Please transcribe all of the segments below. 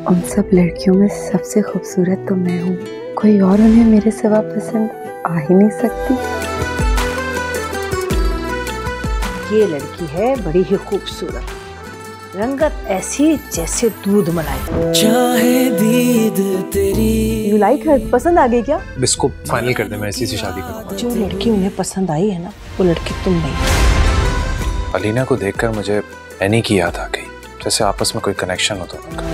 उन सब लड़कियों में सबसे खूबसूरत तो मैं हूँ, कोई और उन्हें मेरे सिवा पसंद आ ही नहीं सकती। ये लड़की है बड़ी ही खूबसूरत, रंगत ऐसी जैसे दूध मलाई। चाहे दीद तेरी। You like her? पसंद आ गई क्या? इसको फाइनल कर दे, मैं इसी से शादी करूंगा। जो लड़की उन्हें पसंद आई है ना, वो लड़की तुम नहीं। अलीना को देखकर मुझे एनी की याद आ गई, जैसे आपस में कोई कनेक्शन हो दोनों का।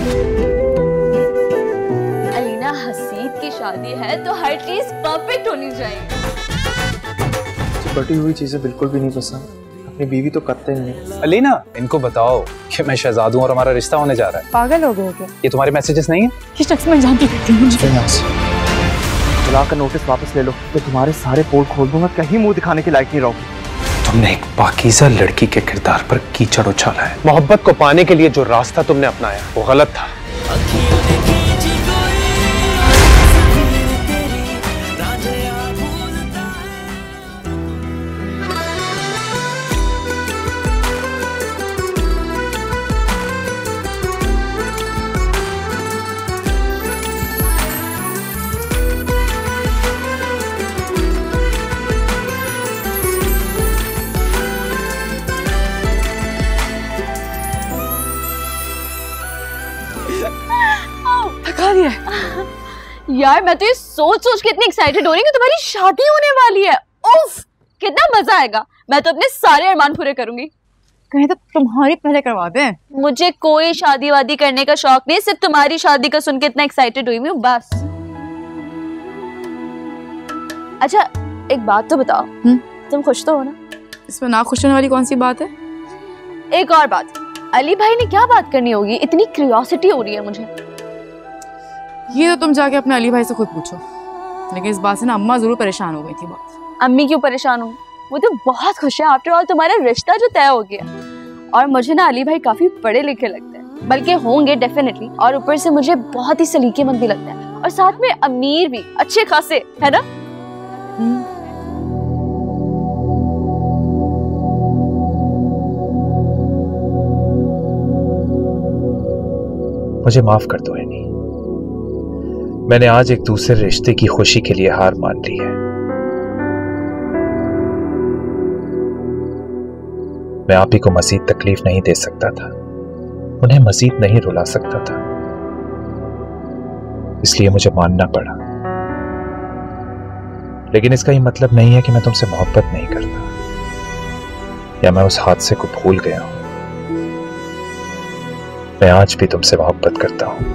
अलीना हसीब की शादी है तो हर चीज परफेक्ट होनी चाहिए। बटी हुई चीजें बिल्कुल भी नहीं पसंद, अपनी बीवी तो करते ही नहीं। अलीना, इनको बताओ कि मैं शहजाद हूँ और हमारा रिश्ता होने जा रहा है। पागल हो गए क्या? ये तुम्हारे मैसेजेस नहीं है? ये शख्स मैं जानती हूँ। तलाक का नोटिस वापस ले लो, तो तुम्हारे सारे पोल खोल दूंगा, कहीं मुंह दिखाने के लायक नहीं रहोगे। तुमने एक पाकीज़ा लड़की के किरदार पर कीचड़ उछाला है। मोहब्बत को पाने के लिए जो रास्ता तुमने अपनाया वो गलत था। थका दिया यार, मैं तो ये सोच सोच के इतनी एक्साइटेड हो रही हूँ कि तुम्हारी शादी होने वाली है। उफ, कितना मजा आएगा। मैं तो अपने सारे अरमान पूरे करूंगी। कहीं तो तुम्हारी पहले करवा दें। मुझे कोई शादी वादी करने का शौक नहीं, सिर्फ तुम्हारी शादी का सुन के इतना एक्साइटेड हुई हूँ बस। अच्छा एक बात तो बताओ, तुम खुश तो हो ना? इसमें ना खुश होने वाली कौन सी बात है? एक और बात, अली भाई ने क्या बात करनी होगी? इतनी क्यूरियोसिटी हो रही है मुझे। ये तो तुम जाके अपने अली भाई से खुद पूछो, लेकिन इस बात से ना अम्मा जरूर परेशान हो गई थी बहुत। अम्मी क्यों परेशान हो? वो तो बहुत खुश है, आफ्टर ऑल तुम्हारा रिश्ता जो तय हो गया। और मुझे ना अली भाई काफी पढ़े लिखे लगते हैं, बल्कि होंगे डेफिनेटली, और ऊपर से मुझे बहुत ही सलीकेमंद भी लगता है, और साथ में अमीर भी अच्छे खासे, है ना? मुझे माफ कर दो एनी, मैंने आज एक दूसरे रिश्ते की खुशी के लिए हार मान ली है। मैं आप ही को मजीद तकलीफ नहीं दे सकता था, उन्हें मजीद नहीं रुला सकता था, इसलिए मुझे मानना पड़ा। लेकिन इसका ये मतलब नहीं है कि मैं तुमसे मोहब्बत नहीं करता या मैं उस हादसे को भूल गया हूं। मैं आज भी तुमसे मोहब्बत करता हूं,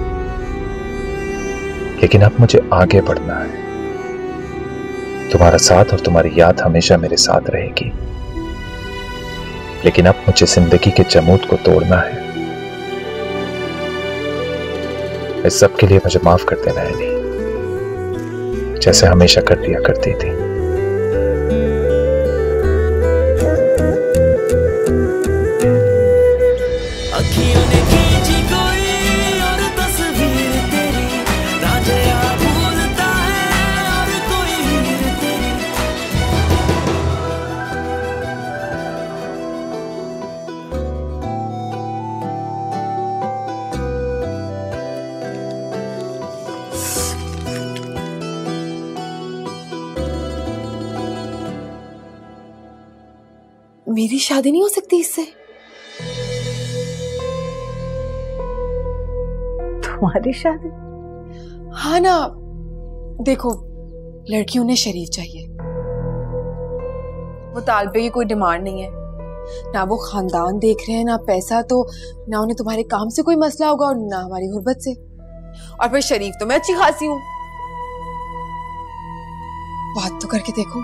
लेकिन अब मुझे आगे बढ़ना है। तुम्हारा साथ और तुम्हारी याद हमेशा मेरे साथ रहेगी, लेकिन अब मुझे जिंदगी के जमूद को तोड़ना है। इस सब के लिए मुझे माफ कर देना है नहीं, जैसे हमेशा कर दिया करती थी। मेरी शादी नहीं हो सकती इससे? तुम्हारी शादी? हाँ ना, देखो लड़की उन्हें शरीफ चाहिए, वो तालबे की कोई डिमांड नहीं है, ना वो खानदान देख रहे हैं, ना पैसा, तो ना उन्हें तुम्हारे काम से कोई मसला होगा और ना हमारी गुर्बत से। और फिर शरीफ तो मैं अच्छी खासी हूँ, बात तो करके देखो।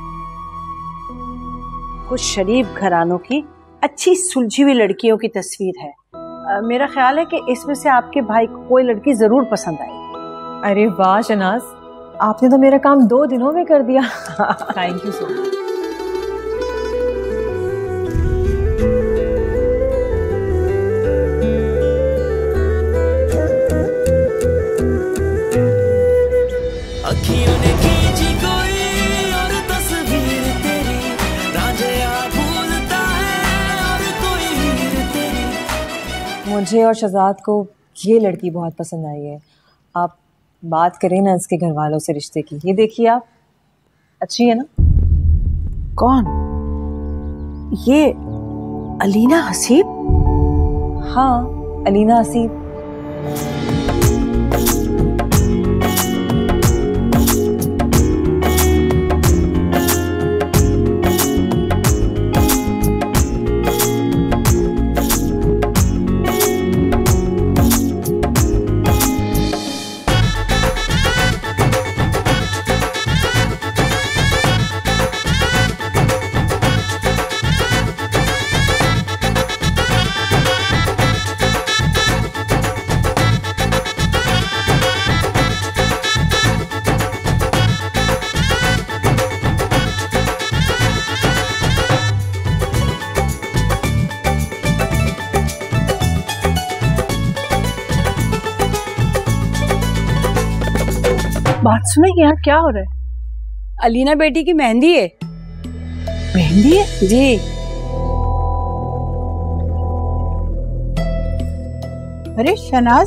कुछ शरीफ घरानों की अच्छी सुलझी हुई लड़कियों की तस्वीर है। मेरा ख्याल है कि इसमें से आपके भाई को कोई लड़की जरूर पसंद आएगी। अरे वाह शनाज, आपने तो मेरा काम 2 दिनों में कर दिया। Thank you so much. मुझे और शहजाद को ये लड़की बहुत पसंद आई है। आप बात करें ना इसके घर वालों से रिश्ते की। ये देखिए आप, अच्छी है ना? कौन? ये अलीना हसीब? हाँ, अलीना हसीब। बात सुने यहाँ क्या हो रहा है? अलीना बेटी की मेहंदी है। मेहंदी है? जी। अरे शहनाज,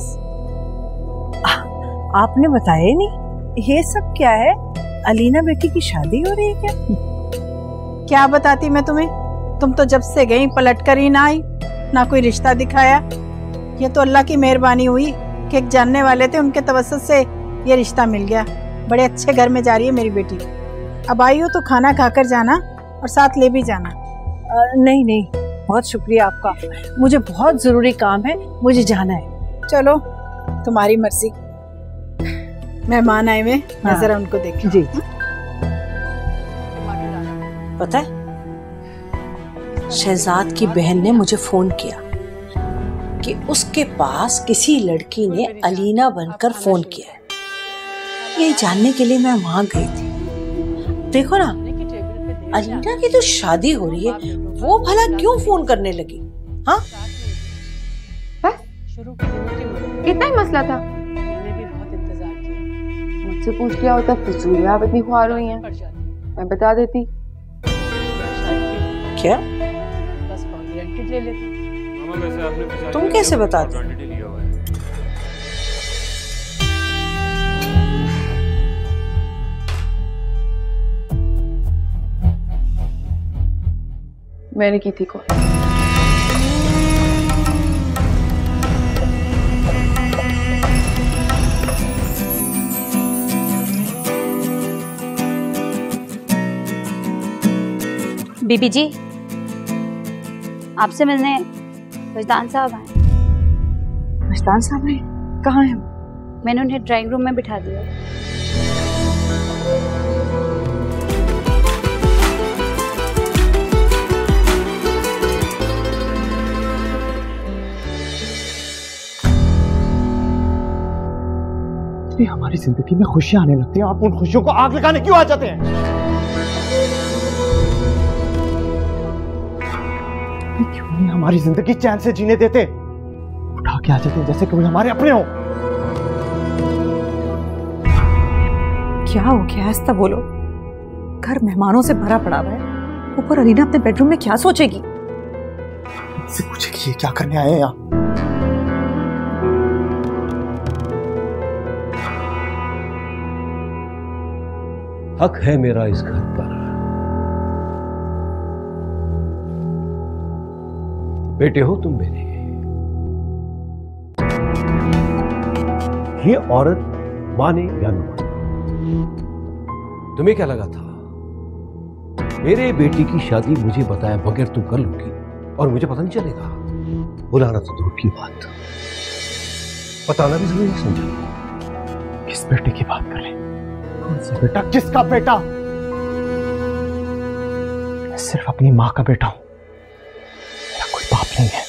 आपने बताया ही नहीं। ये सब क्या है? अलीना बेटी की शादी हो रही है क्या? क्या बताती मैं तुम्हें? तुम तो जब से गई पलट कर ही ना आई, ना कोई रिश्ता दिखाया। ये तो अल्लाह की मेहरबानी हुई कि एक जानने वाले थे, उनके तवस्सुत से ये रिश्ता मिल गया। बड़े अच्छे घर में जा रही है मेरी बेटी। अब आई हो तो खाना खाकर जाना और साथ ले भी जाना। नहीं नहीं, बहुत शुक्रिया आपका। मुझे बहुत जरूरी काम है, मुझे जाना है। चलो, तुम्हारी मर्जी। मेहमान आए हुए, मैं जरा उनको देख। जी। पता है, शहजाद की बहन ने मुझे फोन किया कि उसके पास किसी लड़की ने अलीना बनकर फोन किया है। ये जानने के लिए मैं वहां गई थी। देखो ना, अलीना की तो शादी हो रही है, वो भला क्यों फोन करने लगी? हाँ, इतना ही मसला था। मुझसे पूछ लिया होता, फिजूल आप इतनी ख्वार हुई हैं, मैं बता देती। क्या? तुम कैसे बताते? मैंने की थी कॉल। बीबी जी, आपसे मिलने वजदान साहब आए। वजदान साहब आए? कहाँ हैं? मैंने उन्हें ड्राइंग रूम में बिठा दिया। हमारी जिंदगी में खुशियां आने लगती हैं, आप उन खुशियों को आग लगाने क्यों आ जाते हैं? क्यों नहीं हमारी जिंदगी चैन से जीने देते? उठा के आ जाते हैं जैसे कोई हमारे अपने हो। क्या हो गया? ऐसा बोलो। घर मेहमानों से भरा पड़ा हुआ है, ऊपर अलीना अपने बेडरूम में क्या सोचेगी? मुझसे पूछेगी ये क्या करने आए हैं यहाँ? हक है मेरा इस घर पर। बेटे हो तुम मेरे। ये औरत माने या न माने, तुम्हें क्या लगा था मेरे बेटी की शादी मुझे बताया बगैर तुम कर लोगी और मुझे पता नहीं चलेगा? बुलाना तो दूर की बात, बताना भी जरूरी समझा। किस बेटे की बात कर रहे हैं? कौन सा बेटा? किसका बेटा? मैं सिर्फ अपनी मां का बेटा हूं, मेरा कोई बाप नहीं है।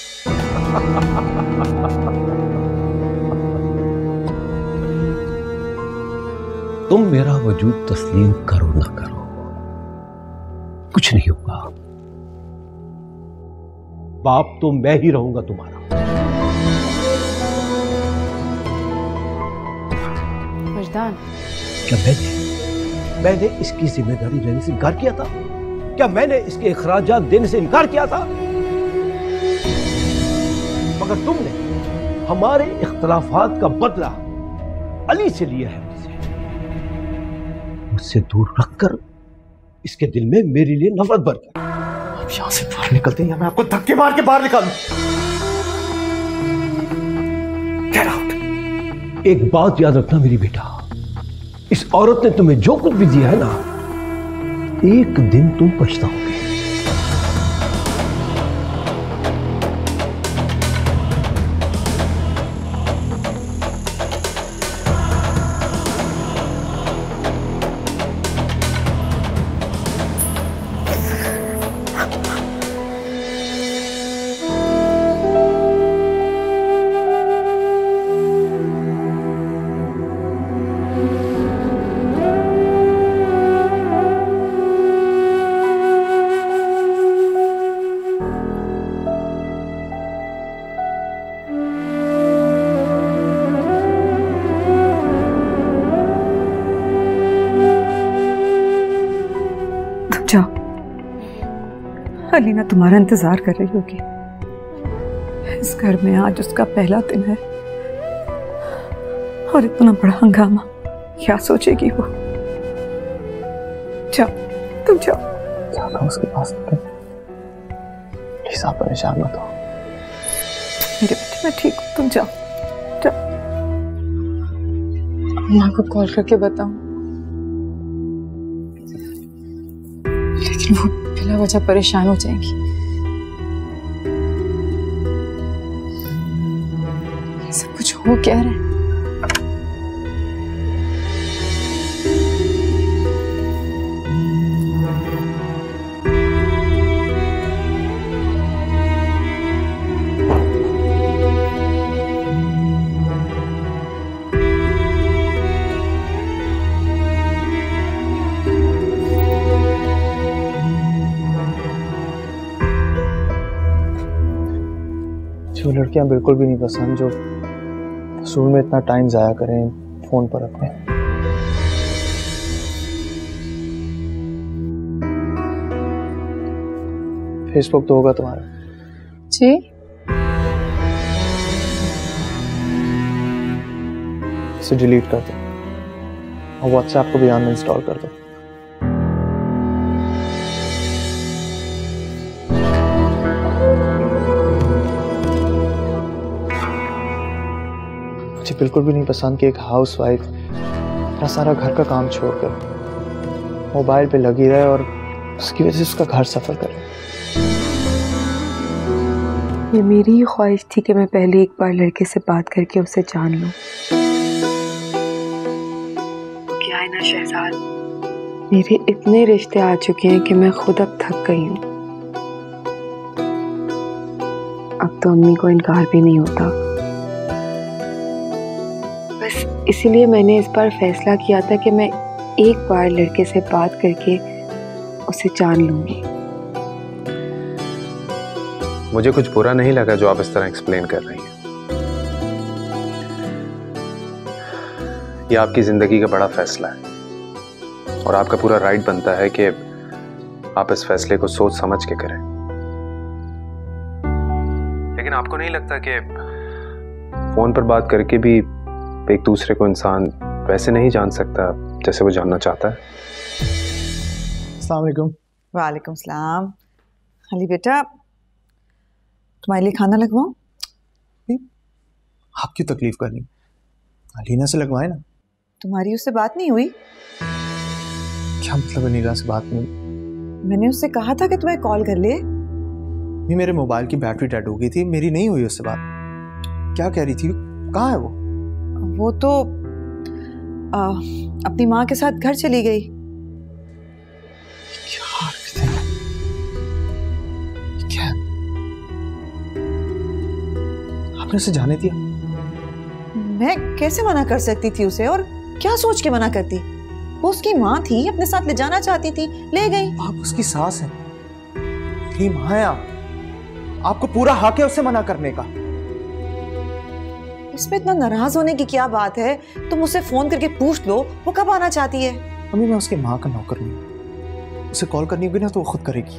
तुम मेरा वजूद तस्लीम करो ना करो, कुछ नहीं होगा। बाप तो मैं ही रहूंगा तुम्हारा। वजदान, क्या मैंने इसकी जिम्मेदारी लेने से इनकार किया था? क्या मैंने इसके अखराजात देने से इनकार किया था? मगर हमारे इख्तलाफात का बदला अली से लिया है। मुझसे दूर रखकर इसके दिल में मेरे लिए नफरत भर गई। अब यहां से बाहर निकलते हैं या मैं आपको धक्के मार के बाहर निकालूं। Get out। एक बात याद रखना मेरी बेटा, इस औरत ने तुम्हें जो कुछ भी दिया है ना, एक दिन तुम पछताओगे। अलीना तुम्हारा इंतजार कर रही होगी। इस घर में आज उसका पहला दिन है और इतना बड़ा हंगामा, क्या सोचेगी वो। जाओ, तुम जाओ। जाता उसके पास, प्लीज आप परेशान मत हो। मेरे बेटे मैं ठीक हूँ, तुम जाओ जाओ। अम्मा को कॉल करके बताऊं, लेकिन वो बिला वजह परेशान हो जाएंगी। ये सब कुछ हो क्या रहा है? जो लड़कियां बिल्कुल भी नहीं पसंद, जो वसूल में इतना टाइम जाया करें फोन पर अपने। फेसबुक तो होगा तुम्हारा? जी, इसे डिलीट कर दो और व्हाट्सएप को भी अनइंस्टॉल कर दो। मुझे बिल्कुल भी नहीं पसंद कि एक हाउसवाइफ अपना सारा घर का काम छोड़कर मोबाइल पे लगी रहे और उसकी वजह से उसका घर सफर करे। ये मेरी ही ख्वाहिश थी कि मैं पहले एक बार लड़के से बात करके उसे जान लूं। क्या है ना शहजाद, मेरे इतने रिश्ते आ चुके हैं कि मैं खुद अब थक गई हूँ। अब तो अम्मी को इनकार भी नहीं होता। बस इसीलिए मैंने इस बार फैसला किया था कि मैं एक बार लड़के से बात करके उसे जान लूंगी। मुझे कुछ बुरा नहीं लगा जो आप इस तरह एक्सप्लेन कर रही हैं। यह आपकी जिंदगी का बड़ा फैसला है और आपका पूरा राइट बनता है कि आप इस फैसले को सोच समझ के करें। लेकिन आपको नहीं लगता कि फोन पर बात करके भी एक दूसरे को इंसान वैसे नहीं जान सकता जैसे वो जानना चाहता है? अस्सलाम वालेकुम। वालेकुम सलाम। अली बेटा, तुम्हारे लिए खाना लगवाऊं? आप क्यों तकलीफ करनी, अलीना से लगवाए ना। तुम्हारी उससे बात नहीं हुई? क्या मतलब अलीना से बात नहीं? मैंने उससे कहा था कि तुम्हें कॉल कर ले। नहीं, मेरे मोबाइल की बैटरी डेड हो गई थी, मेरी नहीं हुई उससे बात। क्या कह रही थी, कहाँ है वो? वो तो अपनी माँ के साथ घर चली गई। क्या आपने उसे जाने दिया? मैं कैसे मना कर सकती थी उसे, और क्या सोच के मना करती? वो उसकी माँ थी, अपने साथ ले जाना चाहती थी, ले गई। आप उसकी सास हैं, मेरी माँ है आप। आपको पूरा हक है उसे मना करने का। इसमें इतना नाराज होने की क्या बात है? तुम उसे फोन करके पूछ लो वो कब आना चाहती है। अम्मी, मैं उसकी माँ का नौकर नहीं हूँ। उसे कॉल करनी होगी ना तो वो खुद करेगी।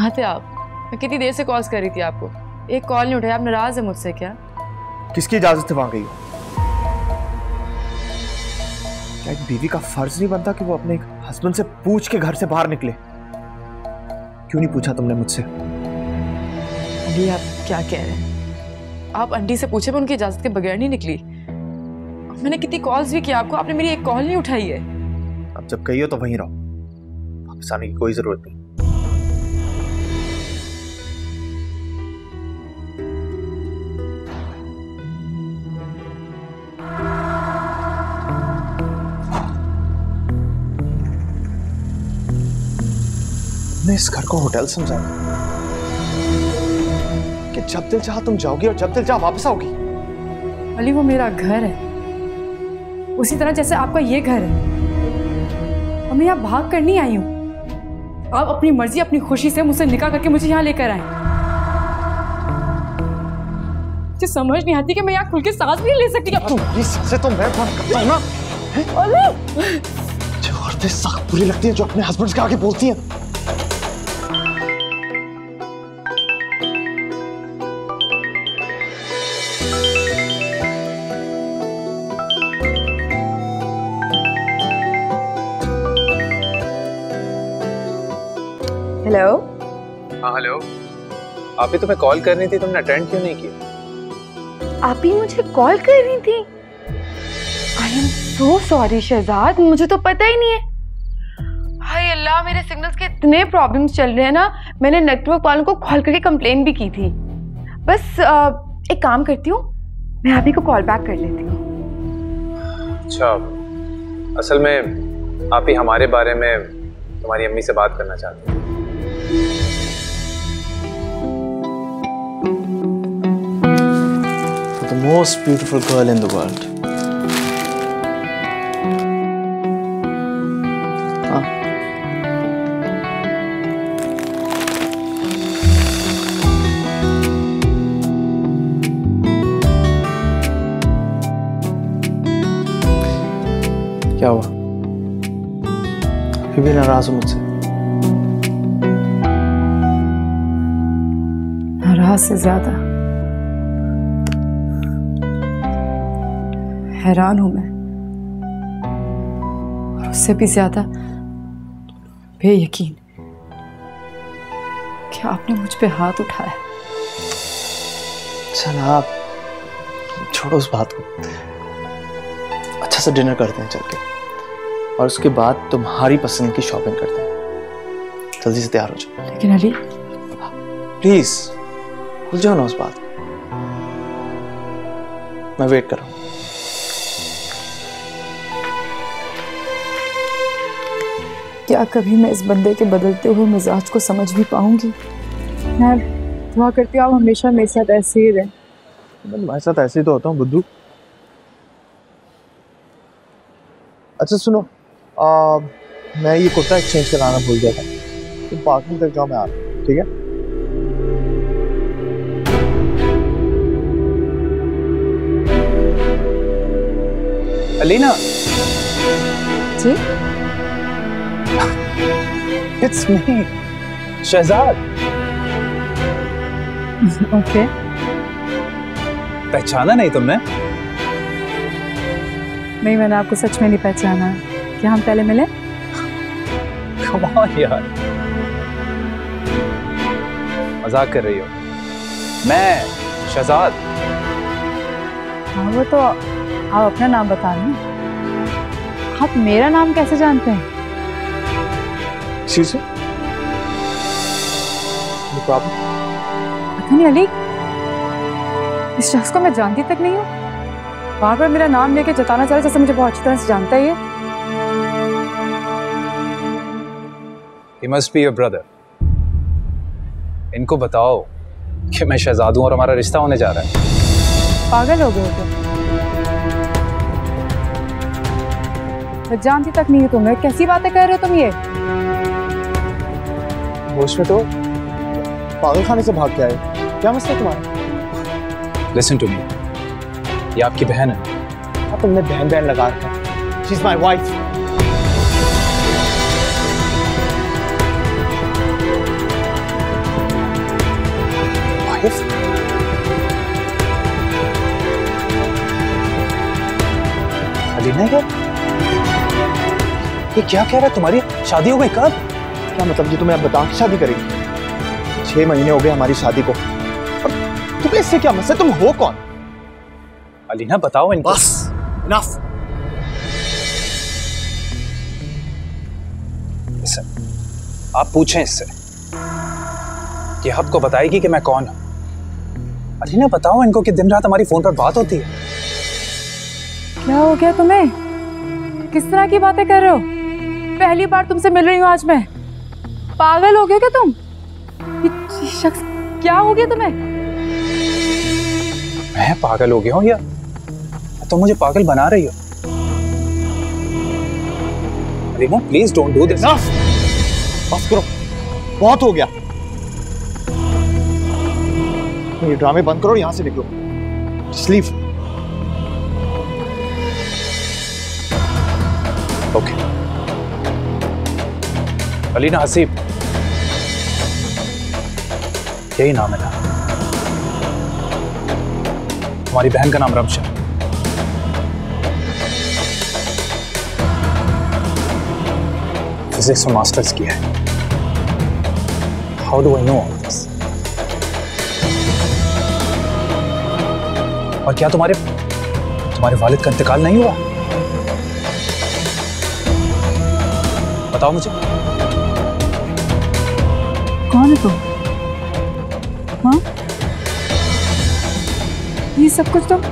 कहाँ थे आप? मैं कितनी देर से कॉल्स कर रही थी आपको, एक कॉल नहीं उठाया। आप नाराज है मुझसे क्या? किसकी इजाजत से वहां गई हो? क्या एक बीवी का फर्ज नहीं बनता कि वो अपने हस्बैंड से पूछ के घर से बाहर निकले? क्यों नहीं पूछा तुमने मुझसे? अली आप क्या कह रहे हैं? आप आंटी से पूछे, मैं उनकी इजाजत के बगैर नहीं निकली। मैंने कितनी कॉल्स भी की आपको, आपने मेरी एक कॉल नहीं उठाई है। अब जब गई हो तो वहीं रहो, वापस आने की कोई जरूरत नहीं। मैं इस घर को होटल समझा कि जब दिल चाहा तुम जाओगी और जब दिल चाहा वापस आओगी। अली वो मेरा घर है, उसी तरह जैसे आपका ये घर है। और मैं यहाँ भाग कर नहीं आई हूँ। आप अपनी मर्जी अपनी खुशी से मुझसे निकाह करके मुझे यहाँ लेकर आए। मुझे समझ नहीं आती कि मैं यहाँ खुल के सांस भी नहीं ले सकती। तुम्हारी सांसें तो मैं बंद करता हूँ ना। जो औरतें सख्त बुरी लगती हैं जो अपने हस्बैंड के आगे बोलती हैं। हेलो। हाँ हेलो। आप ही तुम्हें कॉल करनी थी, तुमने अटेंड क्यों नहीं किया? आप ही मुझे कॉल कर रही थी? I am so sorry Shahzad, मुझे तो पता ही नहीं है। हाय अल्लाह, मेरे सिग्नल्स के इतने प्रॉब्लम्स चल रहे हैं ना, मैंने नेटवर्क वालों को कॉल करके कंप्लेन भी की थी। बस एक काम करती हूँ, मैं आप ही को कॉल बैक कर लेती हूँ। अच्छा, असल में आप ही हमारे बारे में तुम्हारी अम्मी से बात करना चाहती हैं। The most beautiful girl in the world. हाँ। क्या हुआ? फिर भी नाराज हो मुझसे? नाराज से ज्यादा हैरान हूं मैं, और उससे भी ज्यादा बेयकीन कि आपने मुझ पे हाथ उठाया। चल आप छोड़ो उस बात को, अच्छा से डिनर करते हैं चल के, और उसके बाद तुम्हारी पसंद की शॉपिंग करते हैं। जल्दी से तैयार हो जाओ। लेकिन अली प्लीज भूल जाओ ना उस बात को, मैं वेट कर रहा हूँ। क्या कभी मैं इस बंदे के बदलते हुए मिजाज को समझ भी पाऊंगी? मैं दुआ करती हूँ आप हमेशा मेरे साथ ऐसे ही रहें। मैं तुम्हारे साथ ऐसे ही तो होता हूँ बुद्धू। अच्छा सुनो, मैं ये कुर्ता एक्सचेंज कराना भूल गया था, तुम पार्किंग तक जाओ, मैं आ रहा हूँ, ठीक है? Alina ji, it's me Shahzad. Okay. पहचाना नहीं तुमने? नहीं, मैंने आपको सच में नहीं पहचाना। क्या हम पहले मिले? कम ऑन यार, मजाक कर रही हो? मैं शहजाद। हाँ वो तो आप अपना नाम बता रहे हैं, आप मेरा नाम कैसे जानते हैं? Excuse me? No problem. पता नहीं अली, इस शख्स को मैं जानती तक नहीं हूँ। बार बार मेरा नाम लेके जताना चाह रहा जैसे मुझे बहुत अच्छी तरह से जानता है ये। He must be your brother. इनको बताओ कि मैं शहजाद हूँ और हमारा रिश्ता होने जा रहा है। पागल हो गए हो क्या? मैं जानती तक नहीं हूँ तुम्हें, कैसी बातें कर रहे हो तुम ये? होश में तो पागल खाने से भाग के आए, क्या मसला तुम्हारा? Listen to me. ये आपकी बहन है। हाँ, तुमने बहन बहन लगा रखा। She's my wife. Arif, Alina ये क्या कह रहा है? तुम्हारी शादी हो गई कब? क्या मतलब जी तुम्हें अब बता के शादी करेगी? 6 महीने हो गए हमारी शादी को, और तुम्हें इससे क्या मसला? तुम हो कौन? अलीना बताओ इनको। बस इनफ। आप पूछें इससे कि आपको बताएगी कि मैं कौन हूं। अलीना बताओ इनको कि दिन रात हमारी फोन पर बात होती है। क्या हो गया तुम्हें? किस तरह की बातें कर रहे हो? पहली बार तुमसे मिल रही हूँ आज मैं। पागल हो गए क्या तुम? ये शख्स, क्या हो गया तुम्हें? मैं पागल हो गया हूँ या तुम मुझे पागल बना रही हो? Alina please don't do this. बस करो, बहुत हो गया। ये ड्रामे बंद करो, यहां से निकलो। स्लीव। ओके। अलीना हसीब, यही नाम है ना? हमारी बहन का नाम रमशा। फिजिक्स में मास्टर्स किया है। How do I know all this? और क्या तुम्हारे वालिद का इंतकाल नहीं हुआ? बताओ मुझे। कौन है तुम? हाँ? ये सब कुछ तुम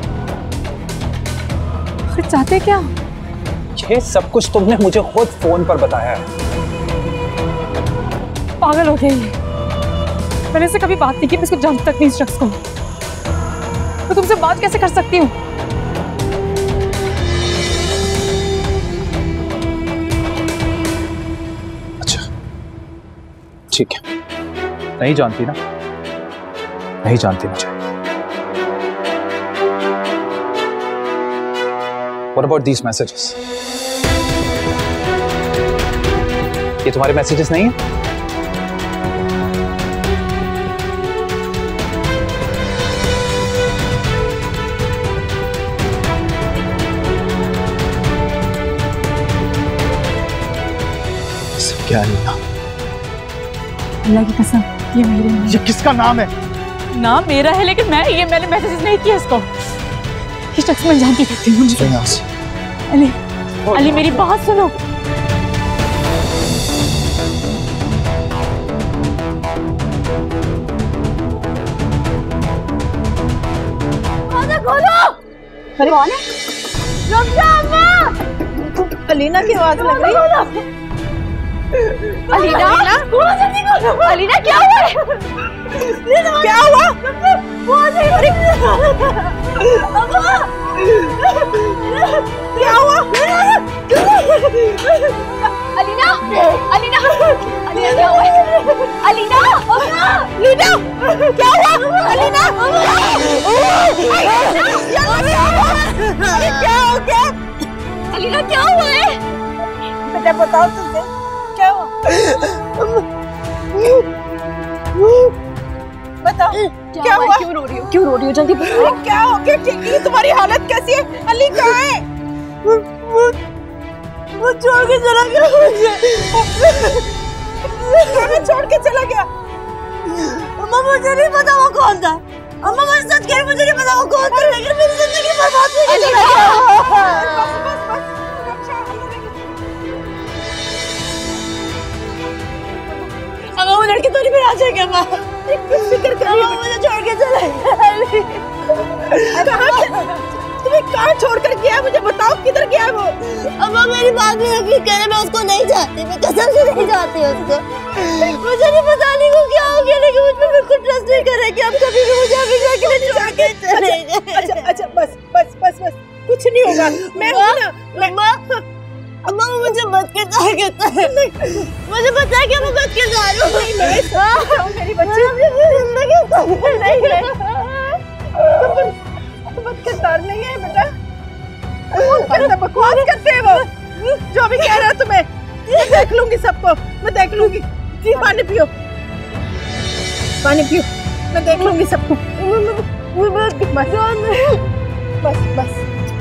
चाहते क्या? ये सब कुछ तुमने मुझे खुद फोन पर बताया है। पागल हो गई। मैंने इससे कभी बात नहीं की, मैं इसको जानती तक नहीं इस शख्स को। तो तुमसे बात कैसे कर सकती हूँ? अच्छा ठीक है, नहीं जानती ना? नहीं जानती मुझे। What about these messages? ये तुम्हारे मैसेजेस नहीं है? क्या है? अल्लाह की कसम, ये मेरे नाम। ये किसका नाम है? नाम मेरा है, लेकिन मैंने मैसेजेस नहीं किया इसको। ये शख्स मैं जानती थी मुझे। अली मेरी बात सुनो। अरे कौन है? अलीना की आवाज लग रही है। अलीना, अलीना क्या हुआ? क्या हुआ? क्या हुआ? अलीना, अलीना, अलीना क्या हुआ? अलीना, अलीना क्या हुआ? अलीना क्या हो गया? अलीना क्या हुआ है? बेटा बताओ तुझे क्या हुआ? बताओ क्या हुआ? क्यों रो रही हो? क्यों रो रही हो? जल्दी बताओ। क्या हो गया? ठीक है, तुम्हारी हालत कैसी है? अली कहाँ है? वो छोड़ के चला गया मुझे। छोड़ के चला गया? अम्मा मुझे नहीं पता वो कौन था। अम्मा मैं सच कह रही, मुझे नहीं पता वो कौन था, लेकिन मेरी जिंदगी बर्बाद हो गई। अम्मा वो लड़की तो नहीं फिर आ जाएगी। अम्मा फिक्र करिए, मुझे छोड़ के चला गया। तुम्हें कहाँ छोड़ कर गया? मुझे बताओ किधर गया वो? अम्मा मेरी बात नहीं यकीन करे, मैं उसको नहीं चाहती, मैं कसम से नहीं चाहती उसको। मुझे नहीं पता नहीं वो क्या हो गया, लेकिन मुझ पर बिल्कुल ट्रस्ट नहीं कर रहे कि आप कभी भी मुझे हमेशा के लिए छोड़ के चले गए। अच्छा बस कुछ नहीं होगा। मैं हूं ना। अम्मा मुझे मत किरदार कहता है। मुझे पता है कि मैं मत किरदार हूँ। मेरी बच्ची मत किरदार नहीं है बेटा। बकवास करते हैं वो। जो भी कह रहा है तुम्हें, मैं देख लूंगी सबको, मैं देख लूंगी। जी पानी पियो, पानी पियो। मैं देख लूंगी सबको। बस बस बस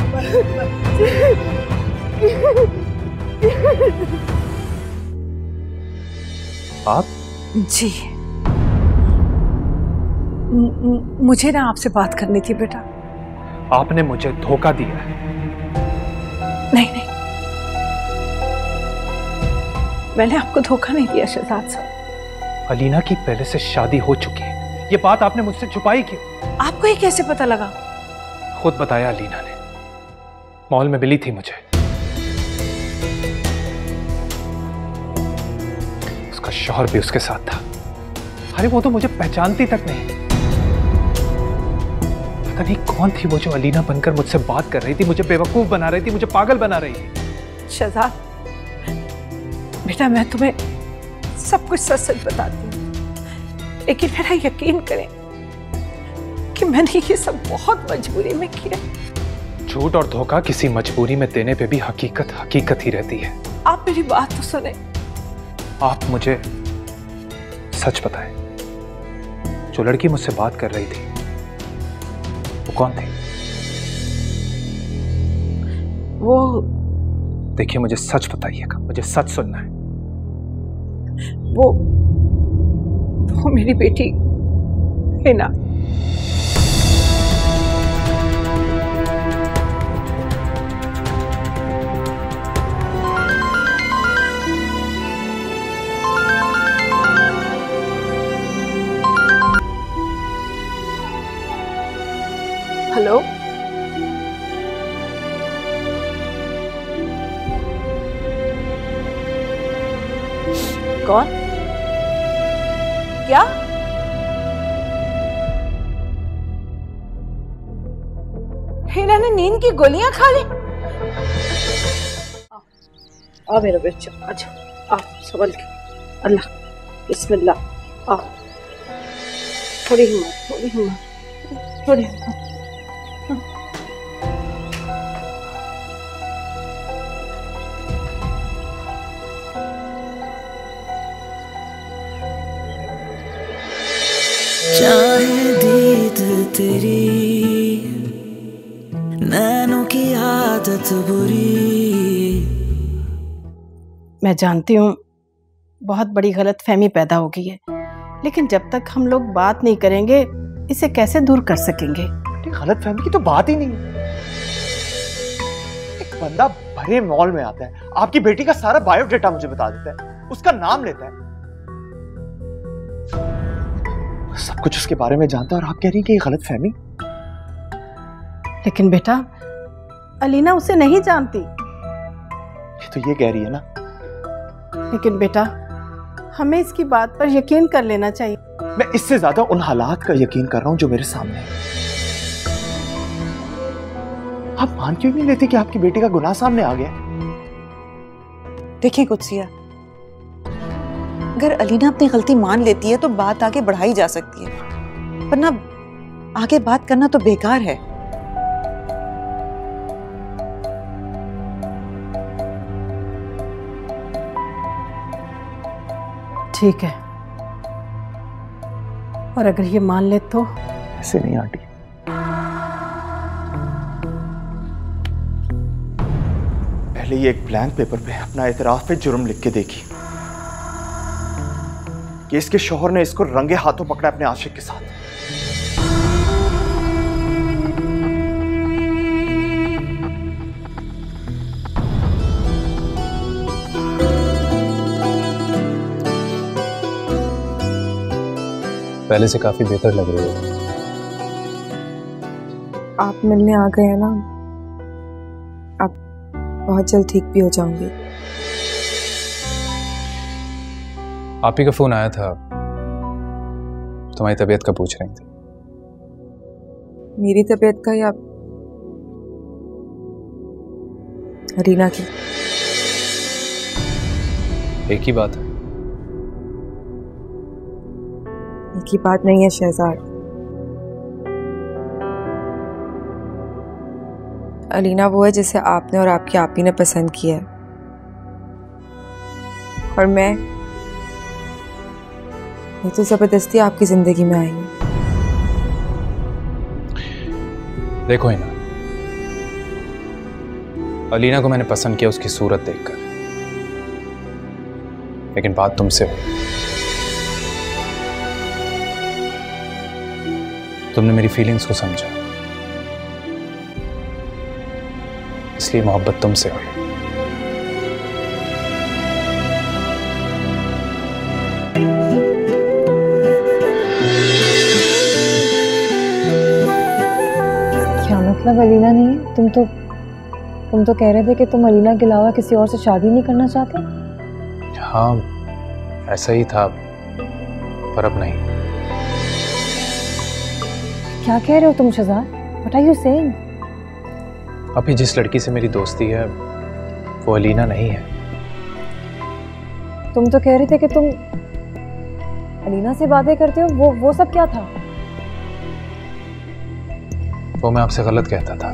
आप जी मुझे ना आपसे बात करनी थी बेटा। आपने मुझे धोखा दिया है। नहीं नहीं, मैंने आपको धोखा नहीं दिया शहजाद साहब। अलीना की पहले से शादी हो चुकी है, ये बात आपने मुझसे छुपाई क्यों? आपको ये कैसे पता लगा? खुद बताया अलीना ने, मॉल में मिली थी मुझे। उसका शौहर भी उसके साथ था। अरे वो तो मुझे पहचानती तक नहीं। पता नहीं कौन थी वो जो अलीना बनकर मुझसे बात कर रही थी, मुझे बेवकूफ बना रही थी, मुझे पागल बना रही थी। शहजाद बेटा, मैं तुम्हें सब कुछ सच सच बताती हूँ, लेकिन मेरा यकीन करें कि मैंने ये सब बहुत मजबूरी में किया। झूठ और धोखा किसी मजबूरी में देने पे भी हकीकत हकीकत ही रहती है। आप मेरी बात तो सुने। आप मुझे सच बताएं, जो लड़की मुझसे बात कर रही थी वो कौन थी? वो देखिए, मुझे सच बताइएगा, मुझे सच सुनना है। वो मेरी बेटी हिना। हेलो, कौन? क्या? हिना ने नींद की गोलियां खा ली? आ मेरा बच्चा, अच्छा आ संभल के। अल्लाह बिस्मिल्लाह। आ थोड़ी हिम्मत, थोड़ी हिम्मत, थोड़ी हिम्मत। चाहे दीद तेरी नैनों की आदत बुरी। मैं जानती हूँ बहुत बड़ी गलतफहमी पैदा हो गई है, लेकिन जब तक हम लोग बात नहीं करेंगे इसे कैसे दूर कर सकेंगे? गलतफहमी की तो बात ही नहीं है। एक बंदा भरे मॉल में आता है, आपकी बेटी का सारा बायोडेटा मुझे बता देता है, उसका नाम लेता है, सब कुछ उसके बारे में जानता है, और आप कह रही हैं कि ये गलतफहमी? लेकिन बेटा, अलीना उसे नहीं जानती। ये तो ये कह रही है ना। लेकिन बेटा, हमें इसकी बात पर यकीन कर लेना चाहिए। मैं इससे ज्यादा उन हालात का यकीन कर रहा हूं जो मेरे सामने है। आप मान क्यों नहीं लेते कि आपकी बेटी का गुनाह सामने आ गया? देखिए कुत्सिया, अगर अलीना अपनी गलती मान लेती है तो बात आगे बढ़ाई जा सकती है, वरना आगे बात करना तो बेकार है। ठीक है, और अगर ये मान ले तो? ऐसे नहीं आंटी, पहले ये एक ब्लैंक पेपर पे अपना एतराफ पे जुर्म लिख के देखी कि इसके शौहर ने इसको रंगे हाथों पकड़ा अपने आशिक के साथ। पहले से काफी बेहतर लग रही है। आप मिलने आ गए हैं ना, आप बहुत जल्द ठीक भी हो जाऊंगी। आप ही का फोन आया था, तुम्हारी तबीयत का पूछ रही थी। मेरी तबीयत का या रीना की? एक ही बात है। एक ही बात नहीं है शहजाद। अलीना वो है जिसे आपने और आपकी आपी ने पसंद किया है, और मैं तो जबरदस्ती आपकी जिंदगी में आई हूँ। देखो हिना, अलीना को मैंने पसंद किया उसकी सूरत देखकर, लेकिन बात तुमसे हुई। तुमने मेरी फीलिंग्स को समझा, इसलिए मोहब्बत तुमसे हुई। क्या मतलब अलीना नहीं है? तुम तो कह रहे थे कि तुम अलीना के अलावा किसी और से शादी नहीं करना चाहते। हाँ, ऐसा ही था, पर अब नहीं। क्या कह रहे हो तुम Shahzad? What are you saying? अभी जिस लड़की से मेरी दोस्ती है वो अलीना नहीं है। तुम तो कह रहे थे कि तुम अलीना से बातें करते हो, वो सब क्या था? वो मैं आपसे गलत कहता था।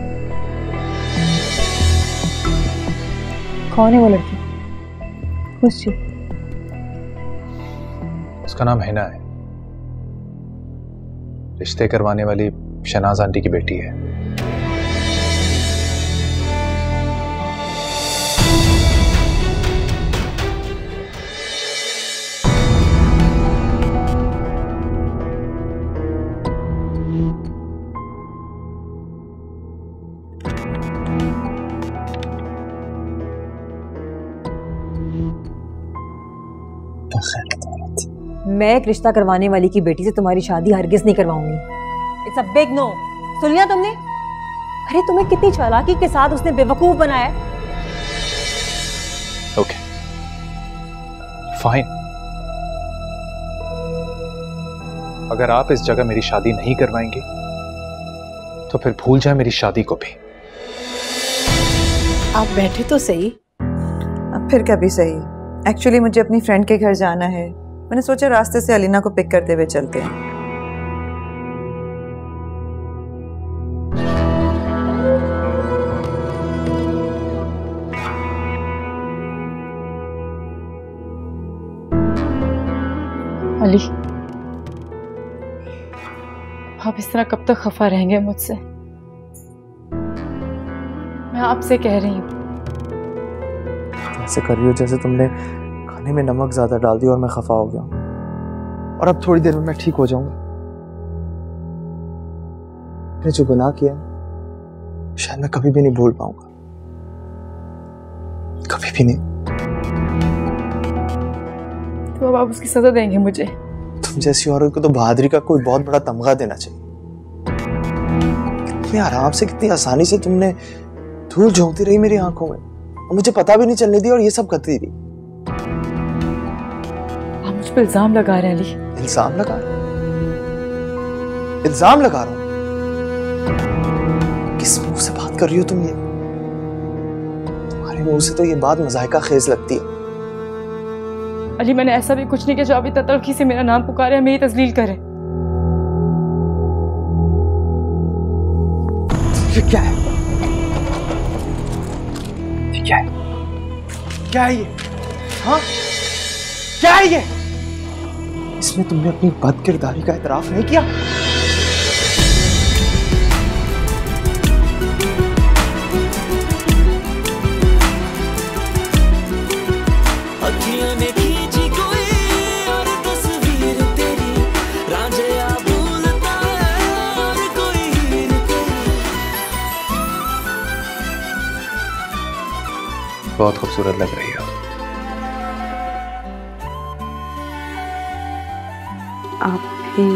कौन है वो लड़की? खुशी? उसका नाम हिना है, रिश्ते करवाने वाली शहनाज आंटी की बेटी है। मैं एक रिश्ता करवाने वाली की बेटी से तुम्हारी शादी हरगिज नहीं करवाऊंगी। It's a big no. सुन लिया तुमने? अरे तुम्हें कितनी चालाकी के साथ उसने बेवकूफ बनाया। Okay, fine. अगर आप इस जगह मेरी शादी नहीं करवाएंगे तो फिर भूल जाए मेरी शादी को भी। आप बैठे तो सही। अब फिर कभी सही। एक्चुअली मुझे अपनी फ्रेंड के घर जाना है। मैंने सोचा रास्ते से अलीना को पिक करते हुए चलते हैं। अली, आप इस तरह कब तक खफा रहेंगे मुझसे? मैं आपसे कह रही हूँ। ऐसे कर रही हो जैसे तुमने खाने में नमक ज्यादा डाल दिया और मैं खफा हो गया हूं। और अब थोड़ी देर में मैं ठीक हो जाऊंगा। मैंने जो गुनाह किया शायद मैं कभी भी नहीं भूल पाऊंगा, कभी भी नहीं। तो अब आप उसकी सजा देंगे मुझे? तुम जैसी औरत को तो बहादुरी का कोई बहुत बड़ा तमगा देना चाहिए। कितनी आराम से, कितनी आसानी से तुमने धूल झोंकती रही मेरी आंखों में और मुझे पता भी नहीं चलने दी और ये सब करती रही। आप मुझ पर इल्जाम लगा रहे हैं अली। इल्जाम लगा रहा हूं? किस मुंह से बात कर रही हो तुम ये? तुम्हारे मुंह से तो ये बात मजाहिका खेज लगती है। अली, मैंने ऐसा भी कुछ नहीं किया जो अभी तलखी से मेरा नाम पुकारे, मेरी तजलील करे। ये क्या है? क्या है? क्या है ये? हाँ? क्या है ये? इसमें तुमने अपनी बदकिरदारी का इतराफ नहीं किया? बहुत खूबसूरत लग रही हो। आप भी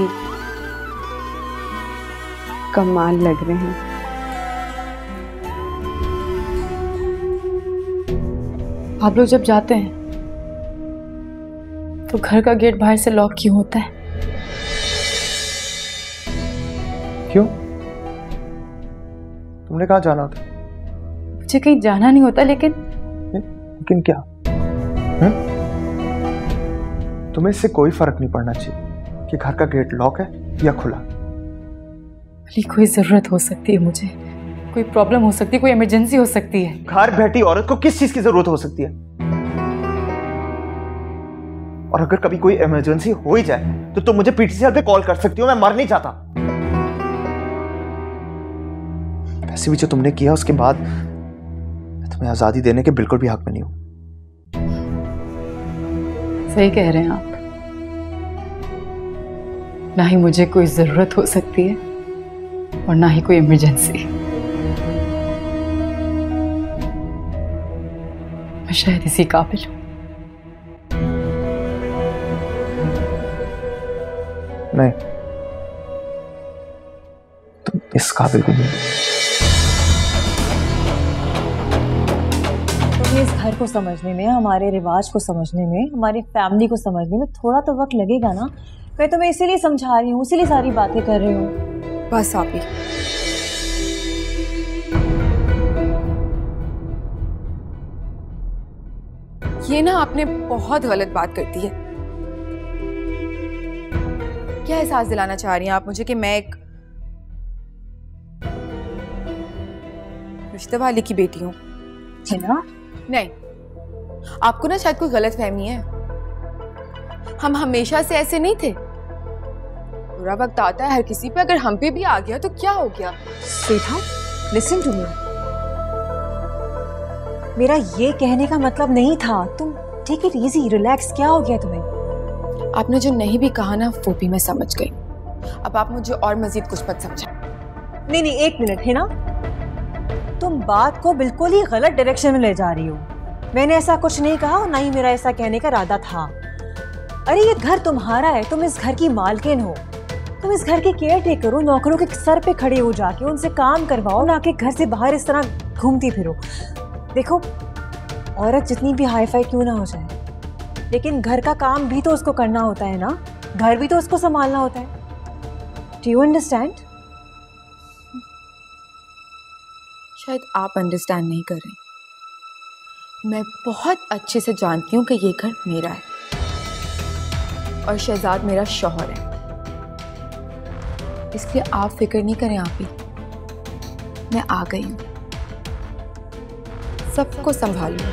कमाल लग रहे हैं। आप लोग जब जाते हैं तो घर का गेट बाहर से लॉक क्यों होता है? क्यों? तुमने कहाँ जाना था? मुझे कहीं जाना नहीं होता, लेकिन क्या? तुम्हें इससे कोई फर्क नहीं पड़ना चाहिए कि घर का गेट लॉक है या खुला। अली, कोई जरूरत हो सकती है मुझे, कोई प्रॉब्लम हो सकती है, कोई इमरजेंसी हो सकती है। घर बैठी औरत को किस चीज की जरूरत हो सकती है? और अगर कभी कोई इमरजेंसी हो ही जाए तो तुम मुझे पीटीसीएल पे कॉल कर सकती हो। मैं मर नहीं चाहता। वैसे भी जो तुमने किया उसके बाद मैं तुम्हें आजादी देने के बिल्कुल भी हक में नहीं हूं। सही कह रहे हैं आप। ना ही मुझे कोई जरूरत हो सकती है और ना ही कोई इमरजेंसी। मैं शायद इसी काबिल हूं। नहीं, तुम इस काबिल भी नहीं। तुम्हें इस घर को समझने में, हमारे रिवाज को समझने में, हमारी फैमिली को समझने में थोड़ा तो वक्त लगेगा ना। मैं तुम्हें इसीलिए समझा रही हूँ, इसीलिए सारी बातें कर रही हूँ। बस आप ही। ये ना आपने बहुत गलत बात कर दी है। क्या एहसास दिलाना चाह रही हैं आप मुझे कि मैं एक रिश्ते वाले की बेटी हूँ? है ना? नहीं, आपको ना शायद कोई गलत फहमी है। हम हमेशा से ऐसे नहीं थे। बुरा वक्त आता है हर किसी पे, अगर हम पे भी आ गया तो क्या हो गया? Sweetheart, listen to me. मेरा ये कहने का मतलब नहीं था। तुम टेक इट इजी, रिलैक्स। क्या हो गया तुम्हें? आपने जो नहीं भी कहा ना वो भी मैं समझ गई। अब आप मुझे और मजीद कुछ मत समझा। नहीं नहीं, एक मिनट। है ना, तुम बात को बिल्कुल ही गलत डायरेक्शन में ले जा रही हो। मैंने ऐसा कुछ नहीं कहा और ना ही मेरा ऐसा कहने का इरादा था। अरे ये घर तुम्हारा है, तुम इस घर की मालकिन हो, तुम इस घर के केयर टेकर हो। नौकरों के सर पे खड़े हो जाके उनसे काम करवाओ, ना कि घर से बाहर इस तरह घूमती फिरो। देखो, औरत जितनी भी हाई फाई क्यों ना हो जाए, लेकिन घर का काम भी तो उसको करना होता है ना, घर भी तो उसको संभालना होता है। Do you understand? शायद आप अंडरस्टैंड नहीं कर रही। मैं बहुत अच्छे से जानती हूँ कि ये घर मेरा है और शहजाद मेरा शौहर है, इसलिए आप फिक्र नहीं करें। आप ही, मैं आ गई हूँ, सबको संभाल लूँ।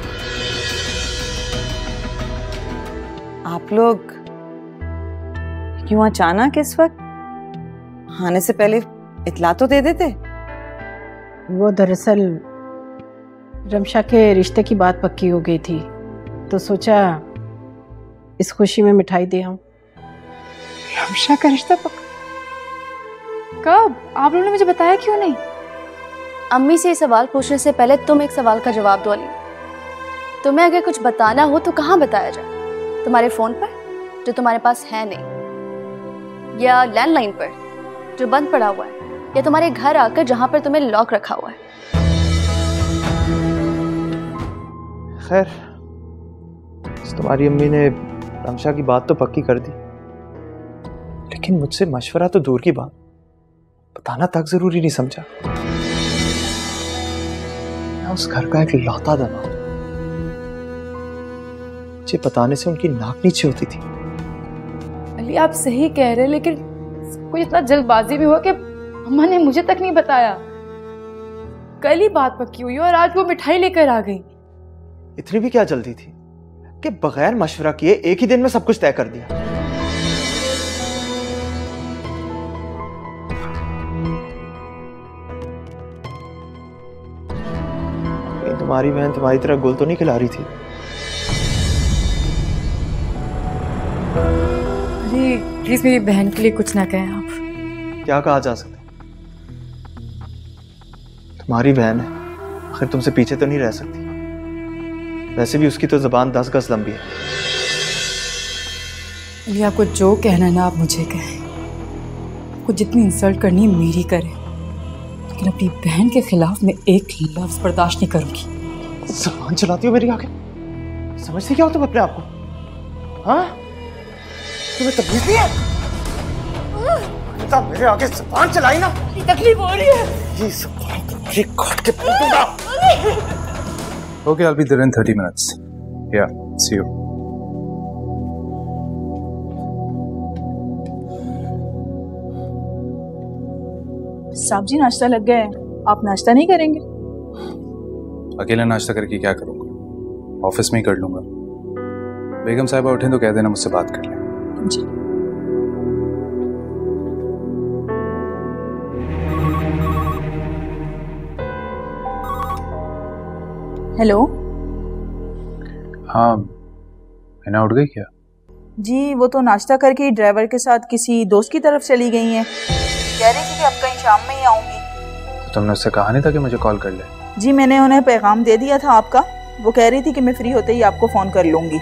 आप लोग क्यों अचानक इस वक्त? आने से पहले इतला तो दे देते। वो दरअसल रमशा के रिश्ते की बात पक्की हो गई थी, तो सोचा इस खुशी में मिठाई दे आऊं। रमशा का रिश्ता पक्का? कब? आप लोगों ने मुझे बताया क्यों नहीं? अम्मी से ये सवाल पूछने से पहले तुम एक सवाल का जवाब दो अली। तुम्हें अगर कुछ बताना हो तो कहाँ बताया जाए? तुम्हारे फोन पर जो तुम्हारे पास है नहीं, या लैंडलाइन पर जो बंद पड़ा हुआ है, या तुम्हारे घर आकर जहां पर तुम्हें लॉक रखा हुआ है? खैर, तुम्हारी अम्मी ने रमशा की बात तो पक्की कर दी, लेकिन मुझसे मशवरा तो दूर की बात, बताना तक जरूरी नहीं समझा। मैं उस घर का एक लौता दमाद, मुझे बताने से उनकी नाक नीचे होती थी। अली आप सही कह रहे हैं, लेकिन कोई इतना जल्दबाजी में हुआ कि अम्मा ने मुझे तक नहीं बताया। कल ही बात पक्की हुई और आज वो मिठाई लेकर आ गई। इतनी भी क्या जल्दी थी कि बगैर मशवरा किए एक ही दिन में सब कुछ तय कर दिया। तुम्हारी बहन तुम्हारी तरह गुल तो नहीं खिला रही थी? अरे प्लीज मेरी बहन के लिए कुछ ना कहें आप। क्या कहा जा सकता? तुम्हारी बहन है, आखिर तुमसे पीछे तो नहीं रह सकती। वैसे भी उसकी तो जुबान 10 गज लंबी है। अली आपको जो कहना है ना आप मुझे कहें, आपको जितनी इंसल्ट करनी है मेरी करें, लेकिन अपनी बहन के खिलाफ मैं एक लफ्ज बर्दाश्त नहीं करूंगी। जुबान चलाती हो मेरी आगे? समझती क्या हो तुम अपने आप को? हाँ, तुम्हें तमीज नहीं है? मेरे आगे जुबान चलाई ना, तकलीफ हो रही है। ये जुबान तुम्हारी काट के फेंक दूंगा। Okay, I'll be there in 30 minutes. Yeah, see you. साहब जी नाश्ता लग गया है, आप नाश्ता नहीं करेंगे? अकेला नाश्ता करके क्या करूंगा? ऑफिस में ही कर लूंगा। बेगम साहिबा उठें तो कह देना मुझसे बात कर लें। जी। हेलो। हाँ, हिना उठ गई क्या? जी वो तो नाश्ता करके ड्राइवर के साथ किसी दोस्त की तरफ चली गई हैं। कह रही थी कि अब कहीं शाम में ही आऊंगी। तो तुमने उससे कहा नहीं था कि मुझे कॉल कर ले? जी मैंने उन्हें पैगाम दे दिया था आपका। वो कह रही थी कि मैं फ्री होते ही आपको फोन कर लूंगी।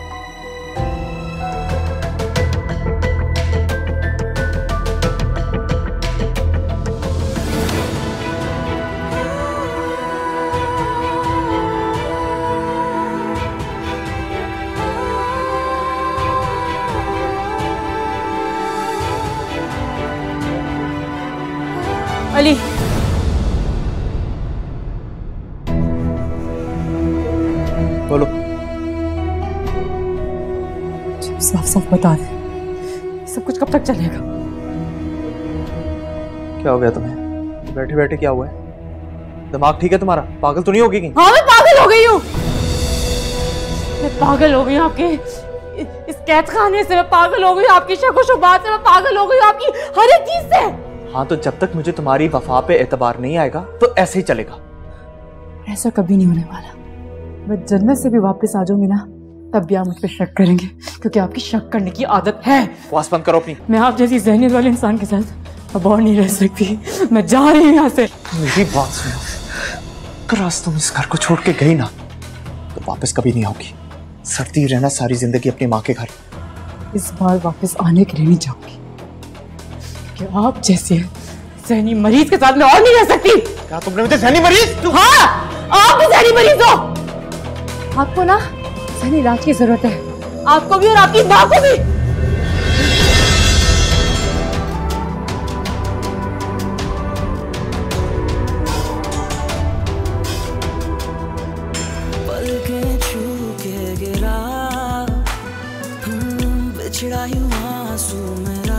अली, बोलो। साफ साफ बता दे, सब कुछ कब तक चलेगा? क्या हो गया तुम्हें? बैठे बैठे क्या हुआ है? दिमाग ठीक है तुम्हारा? पागल तो नहीं होगी कहीं? हाँ मैं पागल हो गई हूँ। मैं पागल हो गई हूँ आपके इस कैद खाने से। मैं पागल हो गई हूँ आपकी शक्ल-ओ-शुबात से। मैं पागल हो गई हूँ आपकी हर एक चीज से। हाँ तो जब तक मुझे तुम्हारी वफा पे एतबार नहीं आएगा तो ऐसे ही चलेगा। ऐसा कभी नहीं होने वाला। मैं जन्नत से भी वापस आ जाऊंगी ना, तब भी आप मुझ पे शक करेंगे, क्योंकि आपकी शक करने की आदत है। बकवास बंद करो अपनी। मैं आप जैसी ज़हनियत वाले इंसान के साथ अब और नहीं रह सकती। मैं जा रही हूँ यहाँ से। मेरी बात सुनो, अगर आज तुम इस घर को छोड़ के गई ना तो वापस कभी नहीं आओगी। सड़ती रहना सारी जिंदगी अपनी माँ के घर। इस बार वापस आने के लिए नहीं जाऊंगी, क्योंकि आप जैसे ज़हनी मरीज के साथ मैं और नहीं रह सकती। क्या तुमने मुझे ज़हनी मरीज? हाँ, आप भी ज़हनी मरीज हो। आपको ना ज़हनी इलाज की जरूरत है, आपको भी और आपकी माँ को भी। पलकें छू के गिरा बिछड़ा यूं आंसू मेरा।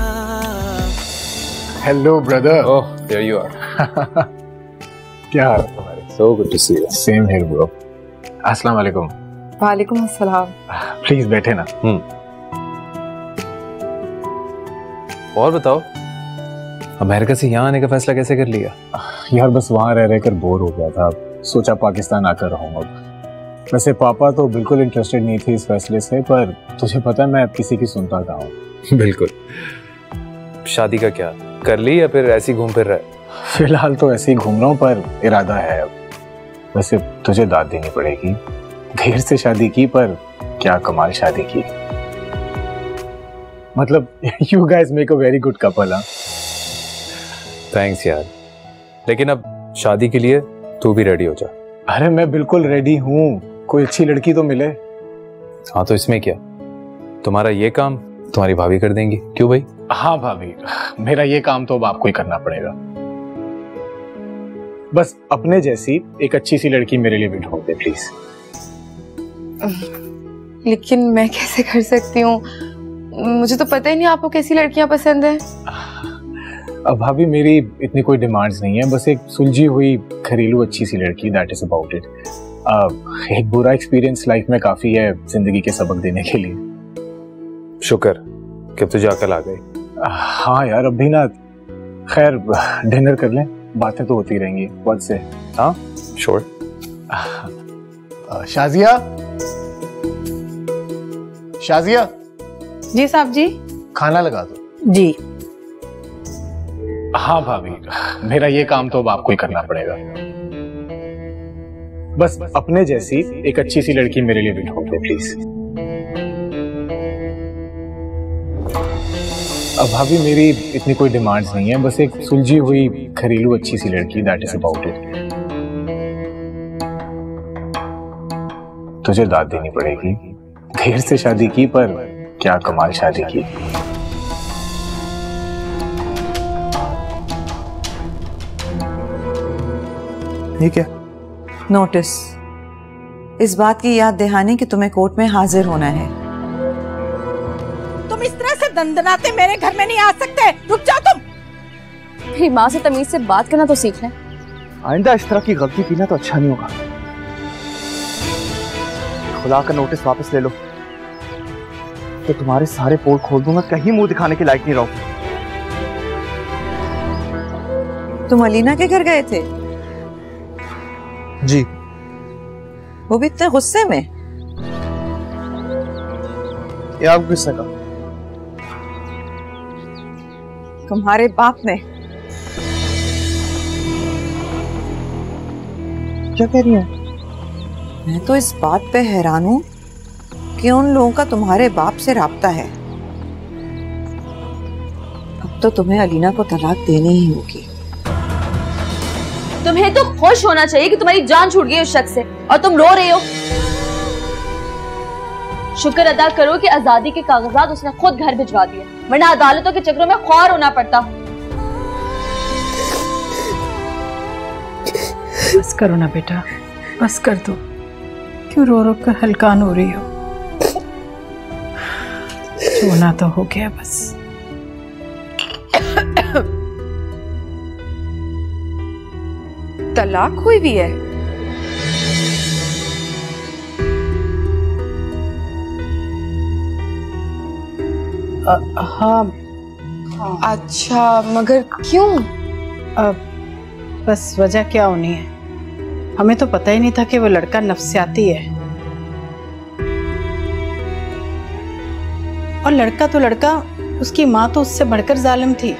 Hello brother. Oh, there you are. क्या हाल है तुम्हारे? So good to see you. Same here bro. अस्सलाम वालेकुम। वालेकुम अस्सलाम। प्लीज बैठे ना। और बताओ, अमेरिका से यहाँ आने का फैसला कैसे कर लिया? यार बस वहाँ रह रहकर बोर हो गया था, सोचा पाकिस्तान आकर रहूंगा। वैसे पापा तो बिल्कुल इंटरेस्टेड नहीं थे इस फैसले से, पर तुझे पता है मैं किसी की सुनता कहाँ हूँ। बिल्कुल। शादी का क्या कर ली या फिर ऐसे ही घूम फिर रहा है? फिलहाल तो ऐसे ही घूम रहा हूँ, पर इरादा है अब। वैसे तुझे दाद देनी पड़ेगी, देर से शादी की पर क्या कमाल शादी की। मतलब you guys make a very good couple. हाँ थैंक्स यार, लेकिन अब शादी के लिए तू भी रेडी हो जा। अरे मैं बिल्कुल रेडी हूँ, कोई अच्छी लड़की तो मिले। हाँ तो इसमें क्या, तुम्हारा ये काम तुम्हारी भाभी कर देंगी। क्यों भाई? हाँ भाभी, मेरा ये काम तो अब आपको ही करना पड़ेगा। बस अपने जैसी एक अच्छी सी लड़की मेरे लिए भी ढूंढ दे प्लीज। लेकिन मैं कैसे कर सकती हूँ? मुझे तो पता ही नहीं आपको कैसी लड़कियां पसंद है। अब भाभी मेरी इतनी कोई डिमांड्स नहीं है, बस एक सुलझी हुई घरेलू अच्छी सी लड़की, दैट इज अबाउट इट। एक बुरा एक्सपीरियंस लाइफ में काफी है जिंदगी के सबक देने के लिए। शुक्र कि तुझे अकल आ गई। हाँ यार, अब भी ना। खैर डिनर कर लें, बातें तो होती रहेंगी। व्हाट से? हाँ श्योर। शाजिया, शाजिया। जी साहब जी। खाना लगा दो। जी। हाँ भाभी, मेरा ये काम तो अब आपको ही करना पड़ेगा। बस अपने जैसी एक अच्छी सी लड़की मेरे लिए भी ढूंढ दो प्लीज। अब भाभी मेरी इतनी कोई डिमांड्स नहीं है, बस एक सुलझी हुई घरेलू अच्छी सी लड़की, दैट इज अबाउट इट। तुझे दाद देनी पड़ेगी, देर से शादी की पर क्या कमाल शादी की। ये क्या? नोटिस, इस बात की याद दहानी कि तुम्हें कोर्ट में हाजिर होना है। तुम इस तरह से दंदनाते मेरे घर में नहीं आ सकते। रुक जाओ तुम। मेरी माँ से तमीज से बात करना तो सीख लें। आइंदा इस तरह की गलती की ना तो अच्छा नहीं होगा। खुला का नोटिस वापस ले लो तो तुम्हारे सारे पोल खोल दूंगा, कहीं मुंह दिखाने के लायक नहीं रहो। तुम अलीना के घर गए थे? जी। वो भी इतने गुस्से में। ये आपको किसने कहा? तुम्हारे बाप ने। क्या कह रही है? मैं तो इस बात पे हैरान हूँ कि उन लोगों का तुम्हारे बाप से राब्ता है। अब तो तुम्हें अलीना को तलाक देनी ही होगी। तुम्हें तो खुश होना चाहिए कि तुम्हारी जान छूट गई उस शख्स से, और तुम रो रहे हो। शुक्र अदा करो कि आजादी के कागजात उसने खुद घर भिजवा दिए, वरना अदालतों के चक्रों में ख्वार होना पड़ता। बस करो ना बेटा, बस कर दो। क्यों रो रो कर हलकान हो रही हो? सोना तो हो गया बस। तलाक हुई भी है? हाँ। अच्छा, मगर क्यों? बस वजह क्या होनी है, हमें तो पता ही नहीं था कि वो लड़का नफ्सियाती है। और लड़का तो लड़का, उसकी माँ तो उससे बढ़कर जालिम थी।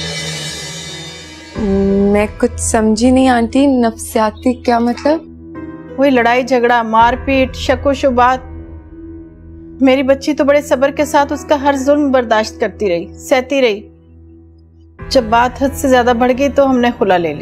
मैं कुछ समझी नहीं आंटी, नफ्सियाती क्या मतलब? वही लड़ाई झगड़ा, मारपीट, शक व शुबात। मेरी बच्ची तो बड़े सब्र के साथ उसका हर जुल्म बर्दाश्त करती रही, सहती रही। जब बात हद से ज्यादा बढ़ गई तो हमने खुला ले ली।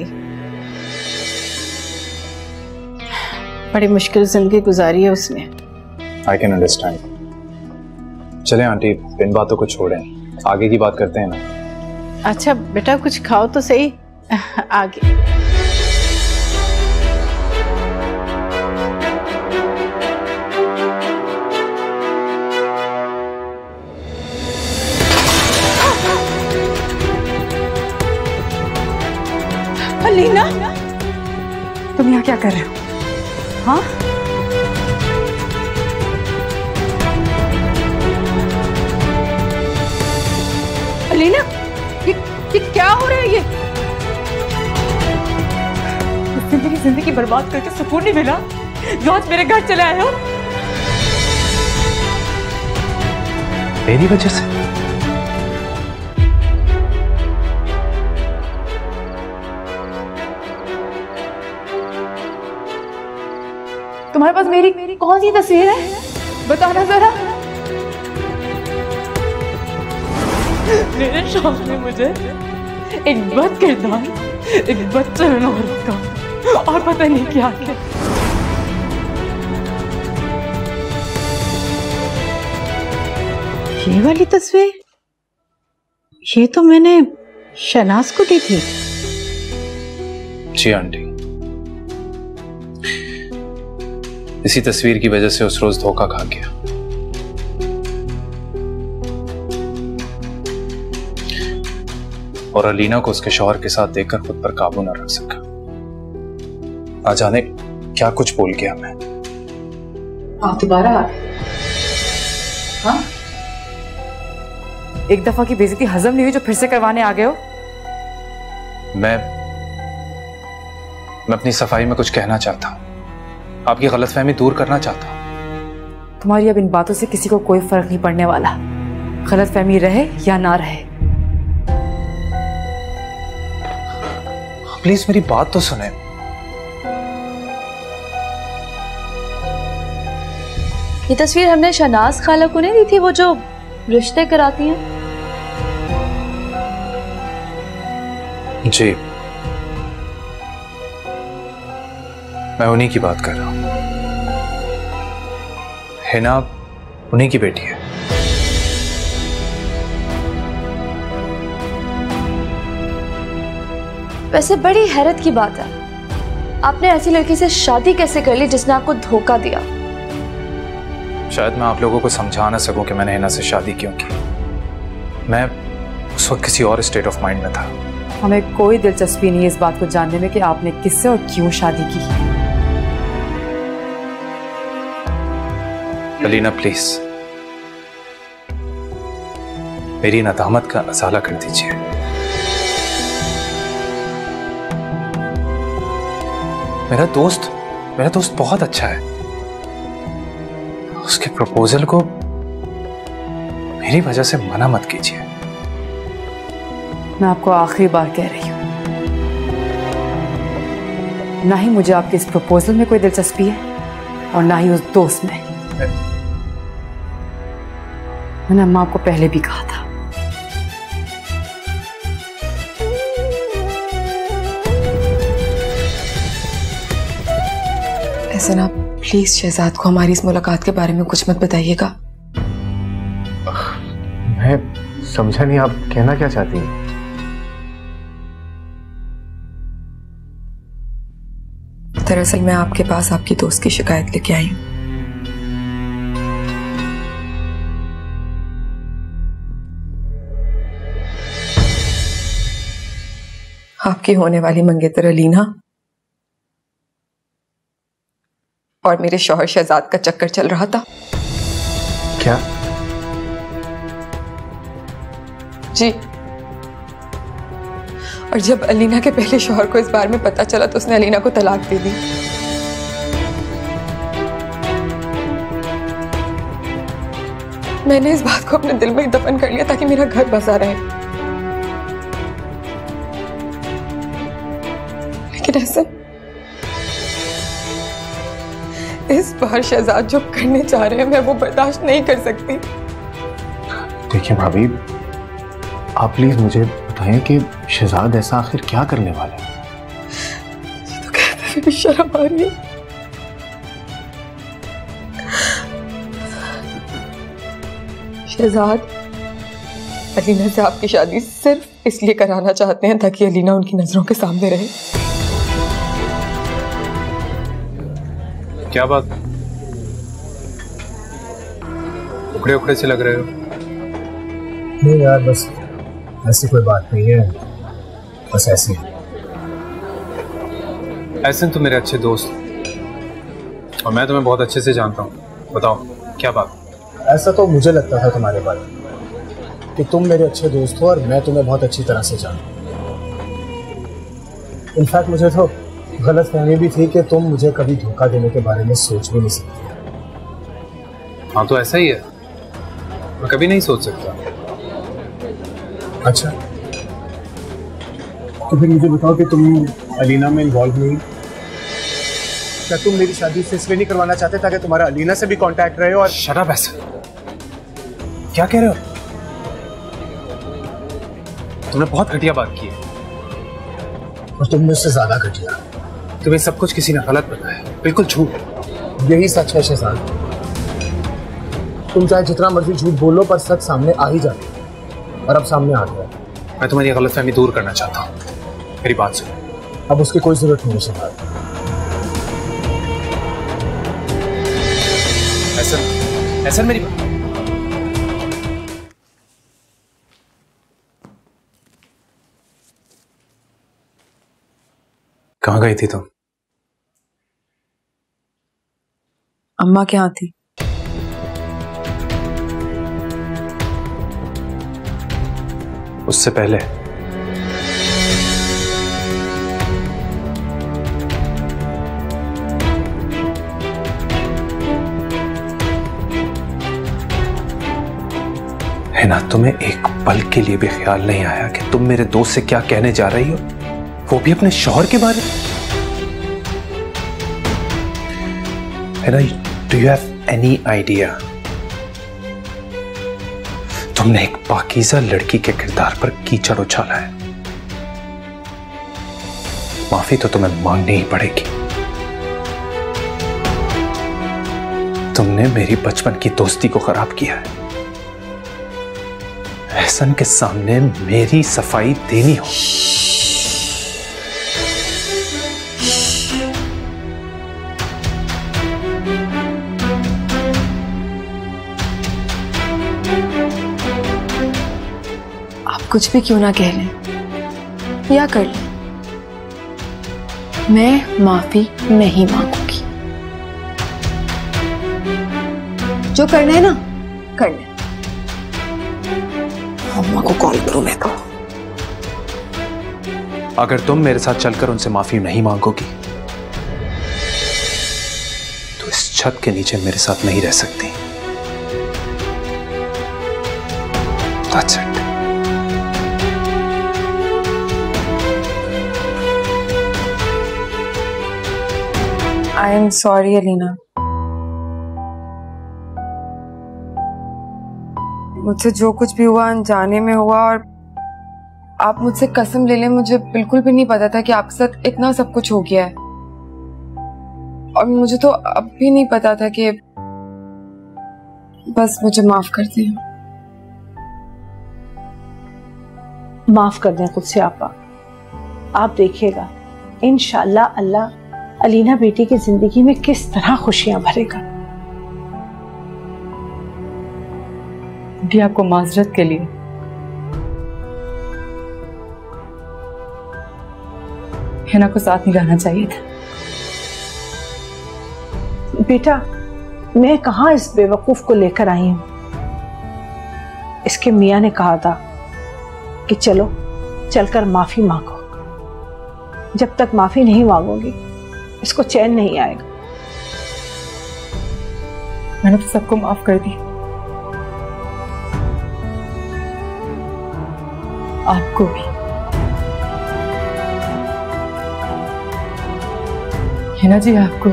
बड़ी मुश्किल जिंदगी गुजारी है उसने। I can understand. चले आंटी, इन बातों को छोड़ें, आगे की बात करते हैं ना। अच्छा बेटा, कुछ खाओ तो सही। आगे अलीना, तुम यहाँ क्या कर रहे हो? हाँ, अलीना, ये क्या हो रहा है? ये मेरी जिंदगी बर्बाद करके सुकून नहीं मिला जो आज मेरे घर चले आए हो। मेरी वजह से? तुम्हारे पास मेरी कौन सी तस्वीर है, बताना जरा। मेरे शौक ने मुझे एक बद किरदार, एक बदचलन औरत का, और पता नहीं क्या क्या। ये वाली तस्वीर, ये तो मैंने शहनाज को दी थी। जी आंटी, इसी तस्वीर की वजह से उस रोज धोखा खा गया। और अलीना को उसके शौहर के साथ देखकर खुद पर काबू न रख सका। ना जाने क्या कुछ बोल गया मैं। आप दोबारा आ गए? हाँ? एक दफा की बेइज्जती हजम नहीं हुई जो फिर से करवाने आ गए हो? मैं अपनी सफाई में कुछ कहना चाहता हूं, आपकी गलतफहमी दूर करना चाहता हूं। तुम्हारी अब इन बातों से किसी को कोई फर्क नहीं पड़ने वाला, गलतफहमी रहे या ना रहे। प्लीज मेरी बात तो सुने। ये तस्वीर हमने शहनाज खाला को नहीं दी थी, वो जो रिश्ते कराती हैं? जी, मैं उन्हीं की बात कर रहा हूं। हिना उन्हीं की बेटी है। वैसे बड़ी हैरत की बात है, आपने ऐसी लड़की से शादी कैसे कर ली जिसने आपको धोखा दिया? शायद मैं आप लोगों को समझा ना सकूं कि मैंने हिना से शादी क्यों की। मैं उस वक्त किसी और स्टेट ऑफ माइंड में था। हमें कोई दिलचस्पी नहीं है इस बात को जानने में कि आपने किससे और क्यों शादी की। अलीना प्लीज, मेरी नदामत का असाला कर दीजिए। मेरा दोस्त बहुत अच्छा है, उसके प्रपोजल को मेरी वजह से मना मत कीजिए। मैं आपको आखिरी बार कह रही हूं, ना ही मुझे आपके इस प्रपोजल में कोई दिलचस्पी है और ना ही उस दोस्त में। मैंने अम्मा आपको पहले भी कहा था। ऐसा ना प्लीज शहजाद को हमारी इस मुलाकात के बारे में कुछ मत बताइएगा। मैं समझा नहीं, आप कहना क्या चाहती हैं? दरअसल मैं आपके पास आपकी दोस्त की शिकायत लेके आई हूँ। आपकी होने वाली मंगेतर अलीना और मेरे शौहर शहजाद का चक्कर चल रहा था। क्या? जी। और जब अलीना के पहले शौहर को इस बारे में पता चला तो उसने अलीना को तलाक दे दी। मैंने इस बात को अपने दिल में दफन कर लिया ताकि मेरा घर बसा रहे, लेकिन ऐसे इस बार शहजाद जो करने जा रहे हैं मैं वो बर्दाश्त नहीं कर सकती। देखिए भाभी, आप प्लीज मुझे बताएं कि शहजाद ऐसा आखिर क्या करने वाला है? तो कहते हुए शर्म आ रही है। शहजाद अलीना से आपकी शादी सिर्फ इसलिए कराना चाहते हैं ताकि अलीना उनकी नजरों के सामने रहे। क्या बात, उखड़े उखड़े से लग रहे हो? नहीं यार, बस ऐसी कोई बात नहीं है, बस ऐसी है। ऐसे तो मेरे अच्छे दोस्त और मैं तुम्हें बहुत अच्छे से जानता हूँ। बताओ क्या बात? ऐसा तो मुझे लगता था तुम्हारे बारे में कि तुम मेरे अच्छे दोस्त हो और मैं तुम्हें बहुत अच्छी तरह से जानता हूँ। इनफैक्ट मुझे तो गलत फहमी भी थी कि तुम मुझे कभी धोखा देने के बारे में सोच भी नहीं सकते। हाँ तो ऐसा ही है, मैं कभी नहीं सोच सकता। अच्छा, तो फिर मुझे बताओ कि तुम अलीना में इन्वॉल्व नहीं? क्या तुम मेरी शादी से इसलिए नहीं करवाना चाहते ताकि तुम्हारा अलीना से भी कांटेक्ट रहे? और शराब ऐसा क्या कह रहे हो? तुमने बहुत घटिया बात की है। और तुमने उससे ज्यादा घटिया। तुम्हें सब कुछ किसी ने गलत बताया, बिल्कुल झूठ। यही सच है शहजाद, तुम चाहे जितना मर्जी झूठ बोलो पर सच सामने आ ही जाती है, और अब सामने आ गया। मैं तुम्हारी गलतफहमी दूर करना चाहता हूँ, मेरी बात सुनो। अब उसकी कोई जरूरत नहीं है शहजाद। ऐसा मेरी बात। कहाँ गई थी तुम? अम्मा के यहाँ थी। उससे पहले? है ना, तुम्हें एक पल के लिए भी ख्याल नहीं आया कि तुम मेरे दोस्त से क्या कहने जा रही हो, वो भी अपने शौहर के बारे में? है ना, do you have any idea? तुमने एक पाकीज़ा लड़की के किरदार पर कीचड़ उछाला है। माफी तो तुम्हें मांगनी ही पड़ेगी। तुमने मेरी बचपन की दोस्ती को खराब किया है। एहसन के सामने मेरी सफाई देनी हो। कुछ भी क्यों ना कह लें या कर लें, मैं माफी नहीं मांगूंगी। जो करना है ना कर ले। अम्मा को कॉल करूं मैं तो। अगर तुम मेरे साथ चलकर उनसे माफी नहीं मांगोगी तो इस छत के नीचे मेरे साथ नहीं रह सकती। That's it. I am sorry, Alina. मुझसे जो कुछ भी हुआ अनजाने में हुआ, और आप मुझसे कसम ले लें, मुझे बिल्कुल भी नहीं पता था कि आपके साथ इतना सब कुछ हो गया है। और मुझे तो अब भी नहीं पता था कि बस मुझे माफ कर दें। माफ कर दें कुछ से आपा। आप देखिएगा इंशाल्लाह अल्लाह अलीना बेटी की जिंदगी में किस तरह खुशियां भरेगा। भी आपको माजरत के लिए हिना को साथ नहीं रहना चाहिए था। बेटा मैं कहाँ इस बेवकूफ को लेकर आई हूं। इसके मियाँ ने कहा था कि चलो चलकर माफी मांगो। जब तक माफी नहीं मांगोगी इसको चैन नहीं आएगा। मैंने तो सबको माफ कर दी, आपको भी। हिना जी आपको,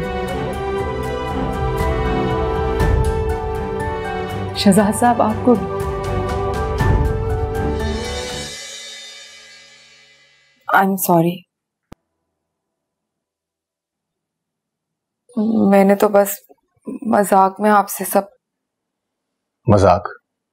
शहजाद साहब आपको भी। I am sorry. मैंने तो बस मजाक में आपसे सब। मजाक?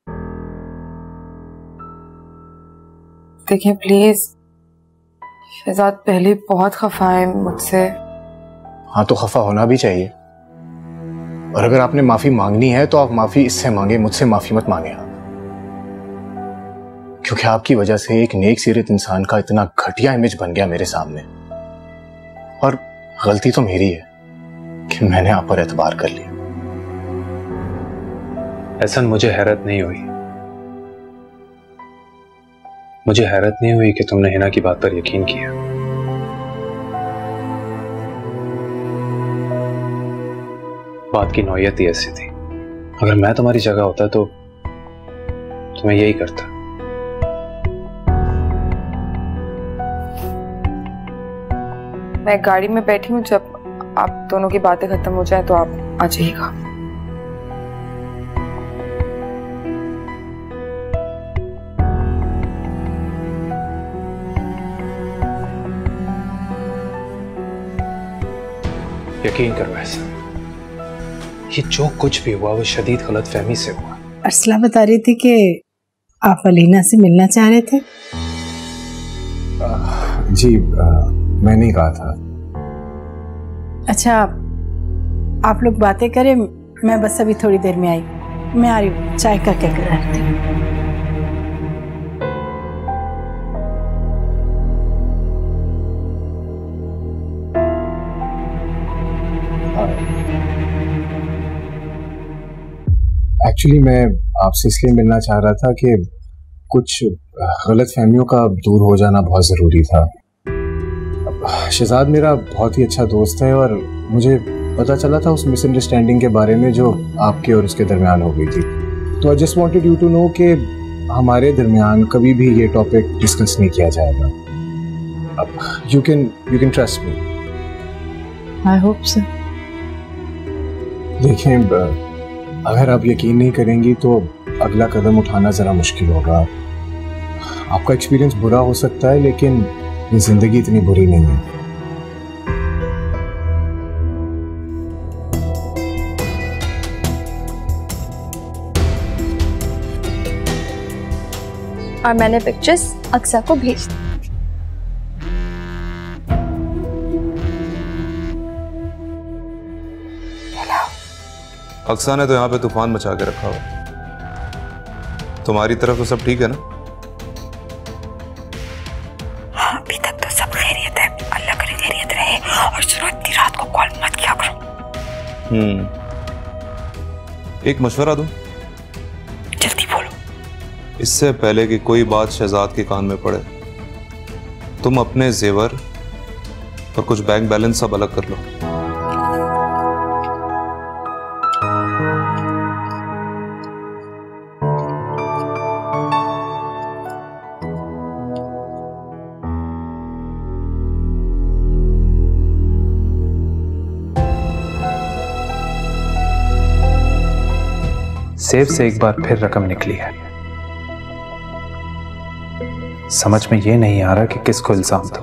देखिए प्लीज, शहजाद पहले बहुत खफा है मुझसे। हाँ तो खफा होना भी चाहिए, और अगर आपने माफी मांगनी है तो आप माफी इससे मांगे, मुझसे माफी मत मांगे आप। क्योंकि आपकी वजह से एक नेक सीरत इंसान का इतना घटिया इमेज बन गया मेरे सामने, और गलती तो मेरी है कि मैंने आप पर एतबार कर लिया। एहसान, मुझे हैरत नहीं हुई, मुझे हैरत नहीं हुई कि तुमने हिना की बात पर यकीन किया। बात की नौयत ही ऐसी थी। अगर मैं तुम्हारी जगह होता तो मैं यही करता। मैं गाड़ी में बैठी हूँ, जब आप दोनों की बातें खत्म हो जाए तो आप आ जाइएगा। यकीन करो ऐसा, ये जो कुछ भी हुआ वो शदीद गलतफहमी से हुआ। अर्सला बता रही थी कि आप अलीना से मिलना चाह रहे थे। जी मैंने ही कहा था। अच्छा आप लोग बातें करें, मैं बस अभी थोड़ी देर में आई। मैं आ रही हूँ, चाय का क्या कर रही थी। एक्चुअली मैं आपसे इसलिए मिलना चाह रहा था कि कुछ गलत फहमियों का दूर हो जाना बहुत ज़रूरी था। शहजाद मेरा बहुत ही अच्छा दोस्त है, और मुझे पता चला था उस मिसअंडरस्टैंडिंग के बारे में जो आपके और उसके दरमियान हो गई थी। तो I just wanted you to know कि हमारे दरमियान कभी भी ये टॉपिक डिस्कस नहीं किया जाएगा। अब you can trust me. I hope so. देखें, अगर आप यकीन नहीं करेंगी तो अगला कदम उठाना ज़रा मुश्किल होगा। आपका एक्सपीरियंस बुरा हो सकता है, लेकिन ये ज़िंदगी इतनी बुरी नहीं है। और मैंने पिक्चर्स अक्सा को भेज दी। अक्सा ने तो यहाँ पे तूफान मचा के रखा हुआ। तुम्हारी तरफ तो सब ठीक है ना? हाँ, अभी तक तो सब खैरियत है। अल्लाह करे खैरियत रहे। और सुनो, इतनी रात को कॉल मत किया करो। एक मशवरा दूं? जल्दी बोलो। इससे पहले कि कोई बात शहजाद के कान में पड़े, तुम अपने जेवर और कुछ बैंक बैलेंस सब अलग कर लो। सेफ से एक बार फिर रकम निकली है। समझ में ये नहीं आ रहा कि किसको इल्जाम दूं।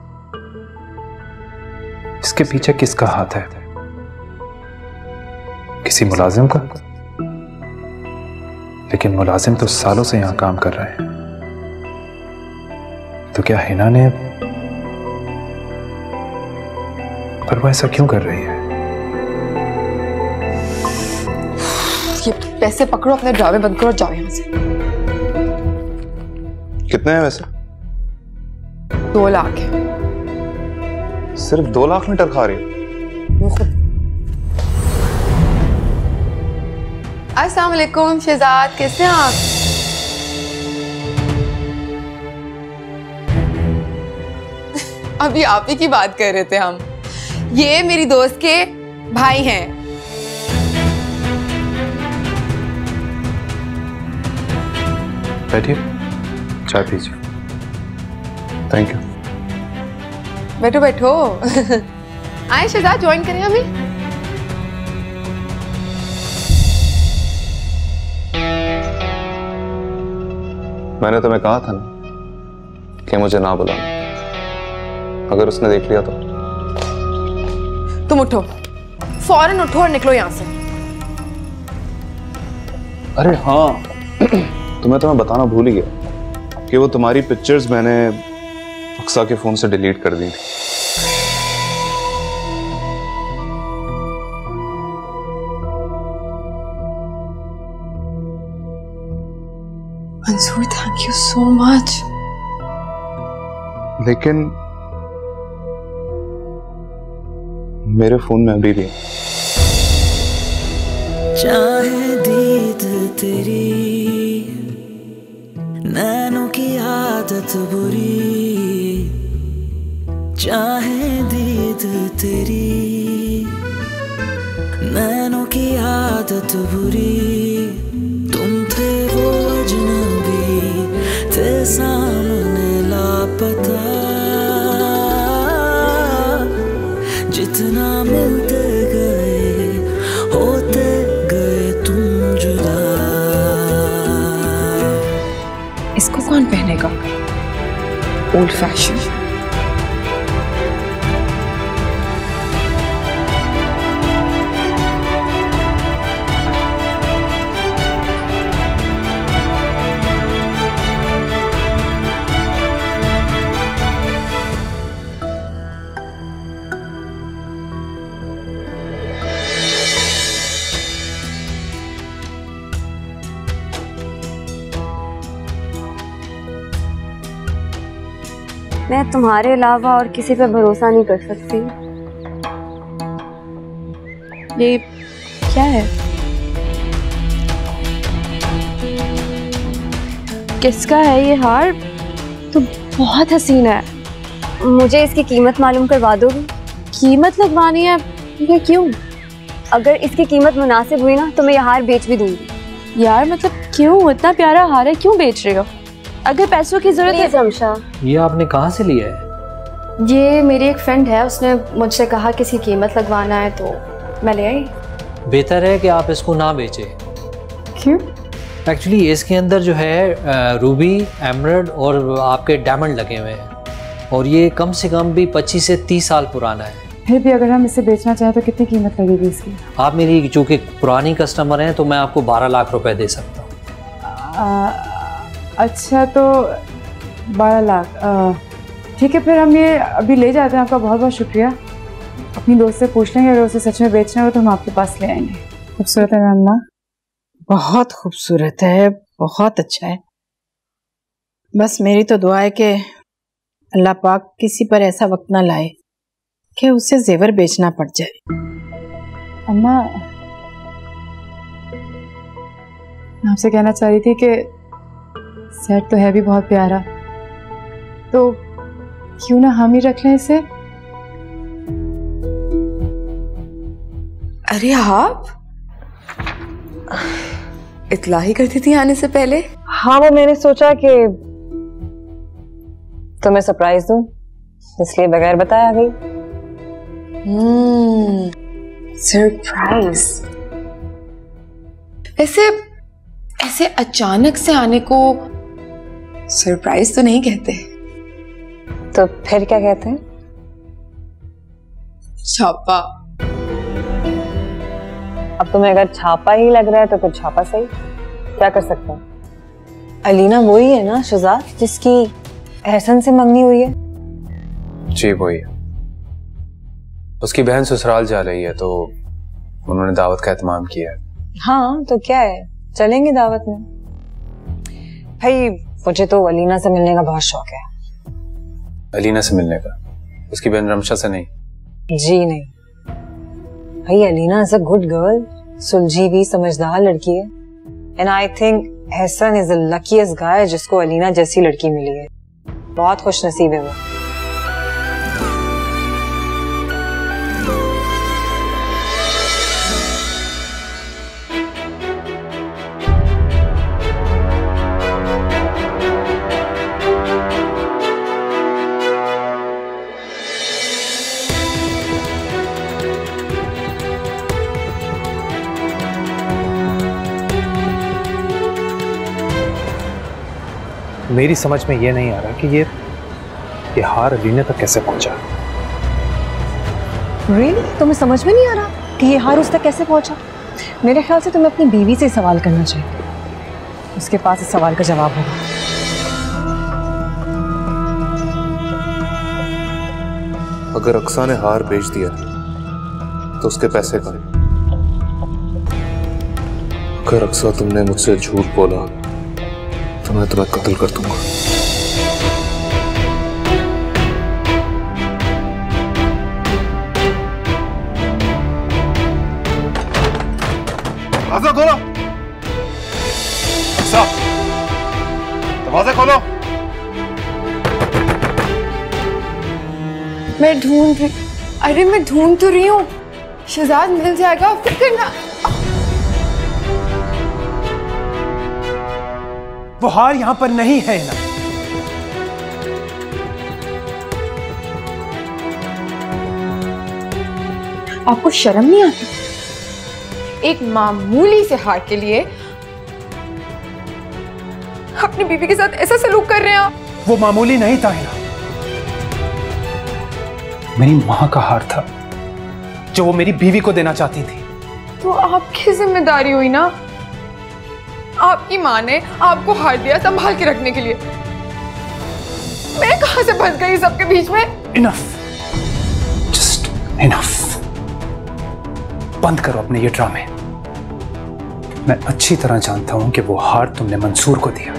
इसके पीछे किसका हाथ है? किसी मुलाजिम का? लेकिन मुलाजिम तो सालों से यहां काम कर रहे हैं। तो क्या हिना ने? पर वो ऐसा क्यों कर रही है? ये पैसे पकड़ो, अपने ड्रामे बंद करो, जाओ यहाँ से। कितने हैं वैसे? 2 लाख है। सिर्फ 2 लाख में टरखा रही हो? अस्सलाम वालेकुम शहजाद, कैसे हैं आप? अभी आप ही की बात कर रहे थे हम। ये मेरी दोस्त के भाई हैं। बैठिए, चाय पीजिए। Thank you. बैठो बैठो। आए शहजाद, ज्वाइन करें हमें। मैंने तुम्हें कहा था ना कि मुझे ना बुलाना। अगर उसने देख लिया तो? तुम उठो, फौरन उठो और निकलो यहाँ से। अरे हाँ, तो मैं तुम्हें बताना भूल ही गया कि वो तुम्हारी पिक्चर्स मैंने अक्सा के फोन से डिलीट कर दी थी। Mansoor, thank you so much. लेकिन मेरे फोन में अभी भी चाहे दीद तेरी नैनों की आदत बुरी, चाहे दीद तेरी नैनों की आदत बुरी, तुम थे वो अजनबी, थे सामने लापता, जितना मिलते गए होते गए तुम जुदा। इसको कौन पहनेगा? Old fashion. मैं तुम्हारे अलावा और किसी पे भरोसा नहीं कर सकती। ये क्या है? किसका है ये हार? तो बहुत हसीन है। मुझे इसकी कीमत मालूम करवा दोगी? कीमत लगवानी है? ये क्यों? अगर इसकी कीमत मुनासिब हुई ना तो मैं ये हार बेच भी दूंगी। यार मतलब क्यों? इतना प्यारा हार है, क्यों बेच रहे हो? अगर पैसों की जरूरत है। समझा। ये आपने कहाँ से लिया है? ये मेरी एक फ्रेंड है, उसने मुझसे कहा कि इसकी कीमत लगवाना है तो मैं ले आई। बेहतर है कि आप इसको ना बेचें। क्यों? एक्चुअली इसके अंदर जो है रूबी, एमरल्ड और आपके डायमंड लगे हुए हैं, और ये कम से कम भी 25 से 30 साल पुराना है। फिर भी अगर हम इसे बेचना चाहें तो कितनी कीमत लगेगी इसकी? आप मेरी चूँकि पुरानी कस्टमर हैं तो मैं आपको 12 लाख रुपए दे सकता हूँ। अच्छा तो 12 लाख, ठीक है, फिर हम ये अभी ले जाते हैं। आपका बहुत बहुत शुक्रिया। अपनी दोस्त से पूछ लेंगे, अगर उसे सच में बेचना हो तो हम आपके पास ले आएंगे। खूबसूरत है अम्मा? बहुत खूबसूरत है, बहुत अच्छा है। बस मेरी तो दुआ है कि अल्लाह पाक किसी पर ऐसा वक्त ना लाए कि उसे जेवर बेचना पड़ जाए। अम्मा, मैं आपसे कहना चाह रही थी कि सेट तो है भी बहुत प्यारा, तो क्यों ना हम ही रख लें इसे? अरे आप इतला ही करती थी आने से पहले? हाँ, वो मैंने सोचा कि तुम्हें सरप्राइज दूं, इसलिए बगैर बताए आ गई। सरप्राइज। वैसे ऐसे अचानक से आने को सरप्राइज तो नहीं कहते। तो फिर क्या कहते हैं? छापा। अब तुम्हें अगर छापा ही लग रहा है तो फिर छापा सही, क्या कर सकते हैं। अलीना वही है ना शहजाद जिसकी एहसन से मंगनी हुई है? जी वही है। उसकी बहन ससुराल जा रही है तो उन्होंने दावत का एहतमाम किया है। हाँ तो क्या है, चलेंगे दावत में। भाई मुझे तो अलीना से मिलने का बहुत शौक है। अलीना से मिलने का? उसकी बहन रमशा से नहीं? जी नहीं भाई, Alina is a good girl, सुलझी भी समझदार लड़की है। And I think Ehsan is the luckiest guy जिसको अलीना जैसी लड़की मिली है। बहुत खुश नसीब है वो। मेरी समझ में ये नहीं आ रहा कि ये हार अलीना तक कैसे पहुंचा। Really? तुम्हें समझ में नहीं आ रहा कि ये हार उस तक कैसे पहुंचा? मेरे ख्याल से तुम्हें अपनी बीवी से सवाल करना चाहिए, उसके पास इस सवाल का जवाब होगा। अगर अक्सा ने हार बेच दिया तो उसके पैसे कौन? अगर अक्सा तुमने मुझसे झूठ बोला तो मैं तुम्हें कत्ल कर दूंगा। दरवाजा खोलो, अक्सा, दरवाजा खोलो। मैं ढूंढ रही, अरे मैं ढूंढ तो रही हूँ। शहजाद मिल जाएगा, फिक्र ना। वो हार यहां पर नहीं है ना। आपको शर्म नहीं आती? एक मामूली से हार के लिए अपनी बीवी के साथ ऐसा सलूक कर रहे हैं आप? वो मामूली नहीं था हिना, मेरी मां का हार था जो वो मेरी बीवी को देना चाहती थी। तो आपकी जिम्मेदारी हुई ना, आपकी माँ ने आपको हार दिया संभाल के रखने के लिए। मैं कहां से फंस गई सबके बीच में? Enough, just enough. बंद करो अपने ये ड्रामे। मैं अच्छी तरह जानता हूं कि वो हार तुमने मंसूर को दिया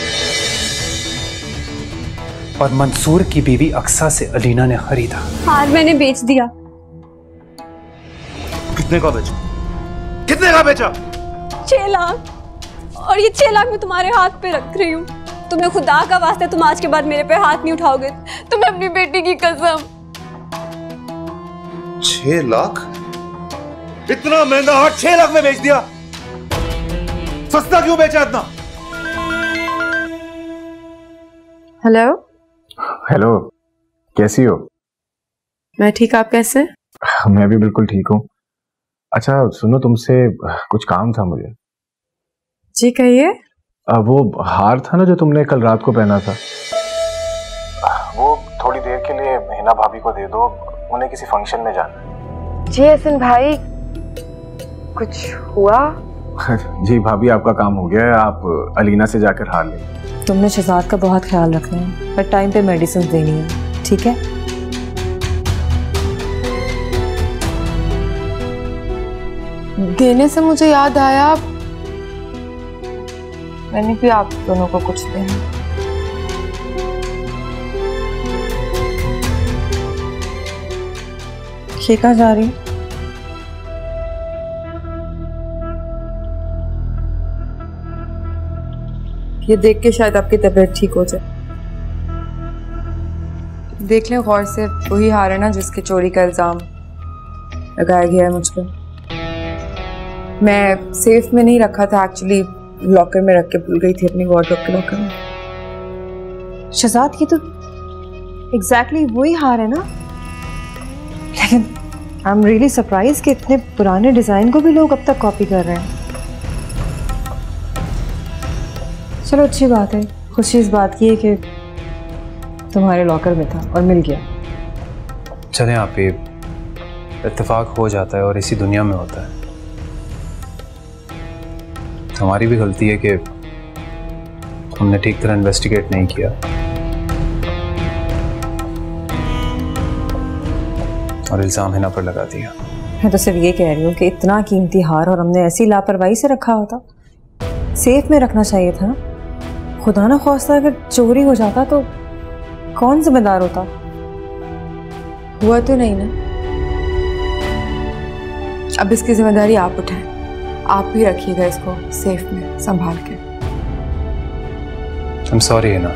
और मंसूर की बीवी अक्सा से अलीना ने खरीदा। हार मैंने बेच दिया। कितने का बेचा? कितने का बेचा? 6 लाख। और ये 6 लाख मैं तुम्हारे हाथ पे रख रही हूँ। तुम्हें खुदा का वास्ता है, तुम आज के बाद मेरे पे हाथ नहीं उठाओगे। तुम्हें अपनी बेटी की कसम। 6 लाख? इतना महंगा हार 6 लाख में बेच दिया? सस्ता क्यों बेचा इतना? हेलो। हेलो, कैसी हो? मैं ठीक, आप कैसे? मैं भी बिल्कुल ठीक हूँ। अच्छा सुनो, तुमसे कुछ काम था मुझे। जी कहिए। वो हार था ना जो तुमने कल रात को पहना था, वो थोड़ी देर के लिए हिना भाभी को दे दो, उन्हें किसी फंक्शन में जाना है। जी हसन भाई, कुछ हुआ? जी भाभी, आपका काम हो गया है, आप अलीना से जाकर हार ले। तुमने शहजाद का बहुत ख्याल रखना है, पर टाइम पे मेडिसिन देनी है, ठीक है? देने से मुझे याद आया, मैंने भी आप दोनों को कुछ देना। ये कहाँ जा रही है? ये देख के शायद आपकी तबीयत ठीक हो जाए। देख लें गौर से, वही हार है ना जिसके चोरी का इल्जाम लगाया गया है मुझ पर। मैं सेफ में नहीं रखा था, एक्चुअली लॉकर में रख के भूल गई थी, अपनी वार्डरोब के लॉकर में। शहजाद, ये तो एग्जैक्टली वही हार है ना? लेकिन आई एम रियली सरप्राइज कि इतने पुराने डिजाइन को भी लोग अब तक कॉपी कर रहे हैं। चलो अच्छी बात है। खुशी इस बात की है कि तुम्हारे लॉकर में था और मिल गया। चलें आप ही, इत्तेफाक हो जाता है और इसी दुनिया में होता है। हमारी भी गलती है कि हमने ठीक तरह इन्वेस्टिगेट नहीं किया और इल्जाम हिना पर लगा दिया। मैं तो सिर्फ ये कह रही हूँ कि इतना कीमती हार और हमने ऐसी लापरवाही से रखा होता, सेफ में रखना चाहिए था। खुदा ना ख्वास्ता अगर चोरी हो जाता तो कौन जिम्मेदार होता? हुआ तो नहीं ना, अब इसकी जिम्मेदारी आप उठाएं। आप ही रखिएगा इसको सेफ में संभाल के। I'm sorry Hina.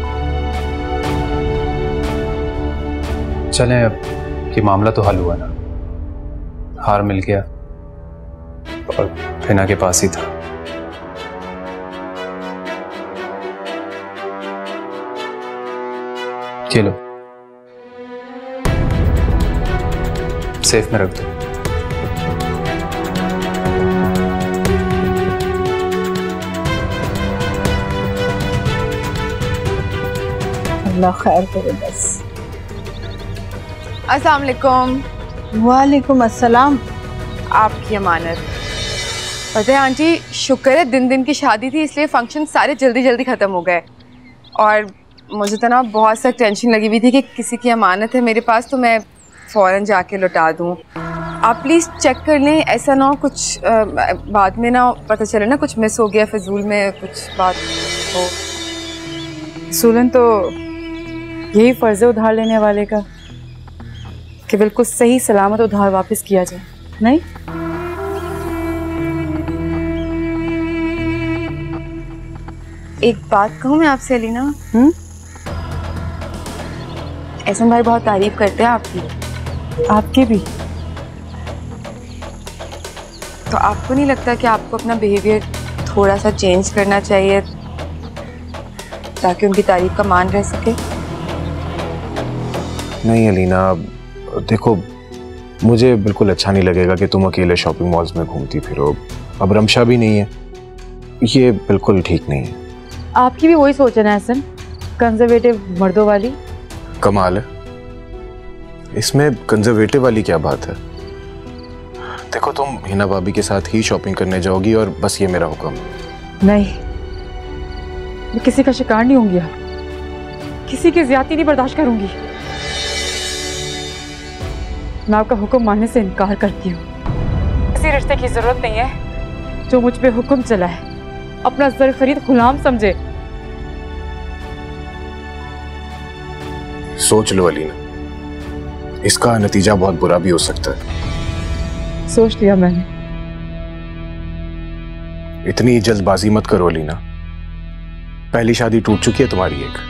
चलें, अब ये मामला तो हल हुआ ना, हार मिल गया और हिना के पास ही था। ये लो, सेफ में रख दो। अल्लाह खैर करे बस। अस्सलाम वालेकुम। वालेकुम अस्सलाम। आपकी अमानत। पता है आंटी, शुक्र है दिन दिन की शादी थी इसलिए फंक्शन सारे जल्दी जल्दी ख़त्म हो गए। और मुझे तो ना बहुत सा टेंशन लगी हुई थी कि किसी की अमानत है मेरे पास तो मैं फ़ौरन जाके लौटा दूँ। आप प्लीज़ चेक कर लें, ऐसा ना हो कुछ बाद में ना पता चले ना कुछ मिस हो गया, फिजूल में कुछ बात हो। सुलन तो यही फ़र्ज़ है उधार लेने वाले का कि बिल्कुल सही सलामत उधार वापस किया जाए, नहीं? एक बात कहूँ मैं आपसे अलीना? एहसन भाई बहुत तारीफ करते हैं आपकी। आपकी भी? तो आपको नहीं लगता कि आपको अपना बिहेवियर थोड़ा सा चेंज करना चाहिए ताकि उनकी तारीफ का मान रह सके? नहीं अलीना, देखो मुझे बिल्कुल अच्छा नहीं लगेगा कि तुम अकेले शॉपिंग मॉल्स में घूमती फिरो। अब रमशा भी नहीं है, ये बिल्कुल ठीक नहीं है। आपकी भी वही सोच है ना एहसन, कंजर्वेटिव मर्दों वाली? कमाल है, इसमें कंजर्वेटिव वाली क्या बात है? देखो तुम हिना भाभी के साथ ही शॉपिंग करने जाओगी और बस ये मेरा हुक्म। नहीं, मैं किसी का शिकार नहीं होंगी, किसी की ज्यादती नहीं बर्दाश्त करूंगी। मैं आपका हुक्म मानने से इनकार करती हूँ। किसी रिश्ते की जरूरत नहीं है जो मुझ पे हुक्म चलाए, अपना जर खरीद गुलाम समझे। सोच लो अलीना, इसका नतीजा बहुत बुरा भी हो सकता है। सोच लिया मैंने। इतनी जल्दबाजी मत करो अलीना, पहली शादी टूट चुकी है तुम्हारी एक।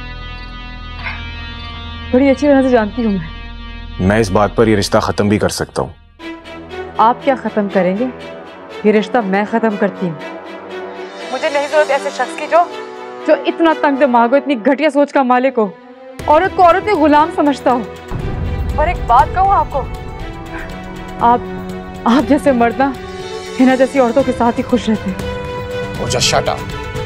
बड़ी अच्छी तरह से जानती हूँ मैं इस बात पर ये रिश्ता खत्म भी कर सकता हूँ। आप क्या खत्म करेंगे? ये रिश्ता मैं खत्म करती हूँ। मुझे नहीं जरूरत ऐसे शख्स की जो इतना तंग दिमाग हो, इतनी घटिया सोच का मालिक हो, औरत को औरत के गुलाम समझता हो। पर एक बात कहूँ आपको, आप जैसे मर्द ना हिना जैसी औरतों के साथ ही खुश रहते हैं। Oh, just shut up.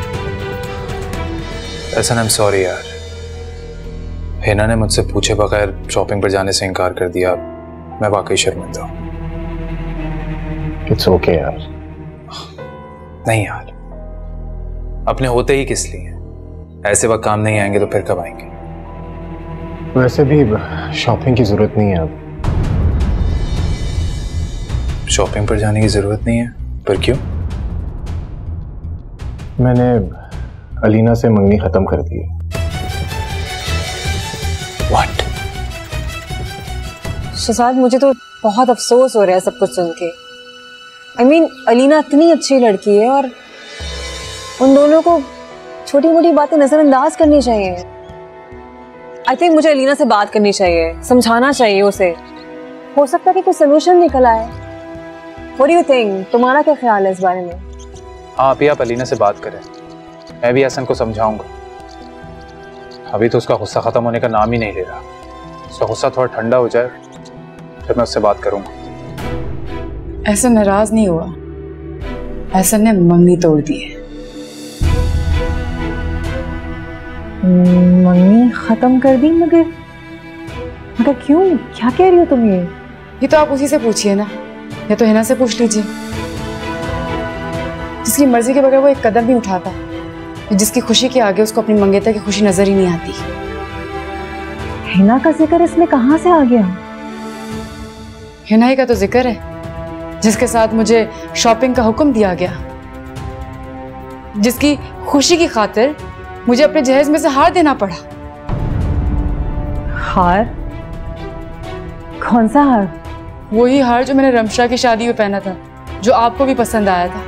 Ehsan, I'm sorry यार, हिना ने मुझसे पूछे बगैर शॉपिंग पर जाने से इनकार कर दिया। मैं वाकई शर्मिंदा हूँ। It's okay यार। नहीं यार, अपने होते ही किस लिए? ऐसे वक्त काम नहीं आएंगे तो फिर कब आएंगे? वैसे भी शॉपिंग की जरूरत नहीं है अब। शॉपिंग पर जाने की जरूरत नहीं है? पर क्यों? मैंने अलीना से मंगनी खत्म कर दी है। What? शहजाद, मुझे तो बहुत अफसोस हो रहा है सब कुछ सुन के। I mean, अलीना इतनी अच्छी लड़की है और उन दोनों को छोटी मोटी बातें नजरअंदाज करनी चाहिए। आई थिंक मुझे अलीना से बात करनी चाहिए, समझाना चाहिए उसे। हो सकता है कि कोई सोल्यूशन निकल आए। What do you think? तुम्हारा क्या ख्याल है इस बारे में? हाँ, अभी आप अलीना से बात करें, मैं भी एहसन को समझाऊंगा। अभी तो उसका गुस्सा खत्म होने का नाम ही नहीं ले रहा। उसका गुस्सा थोड़ा ठंडा हो जाए फिर मैं उससे बात करूंगा। ऐसा नाराज नहीं हुआ, एहसन ने मंगनी तोड़ दी है। मंगनी खत्म कर दी? मगर क्यों? क्या कह रही हो तुम ये तो आप उसी से पूछिए ना, या तो हिना से पूछ लीजिए, जिसकी मर्जी के बगैर वो एक कदम नहीं उठाता, जिसकी खुशी के आगे उसको अपनी मंगेतर की खुशी नजर ही नहीं आती। हिना का जिक्र इसमें कहाँ से आ गया? हिना ही का तो जिक्र है, जिसके साथ मुझे शॉपिंग का हुक्म दिया गया, जिसकी खुशी की खातिर मुझे अपने जहेज में से हार देना पड़ा। हार? कौन सा हार? वही हार जो मैंने रमशा की शादी में पहना था, जो आपको भी पसंद आया था।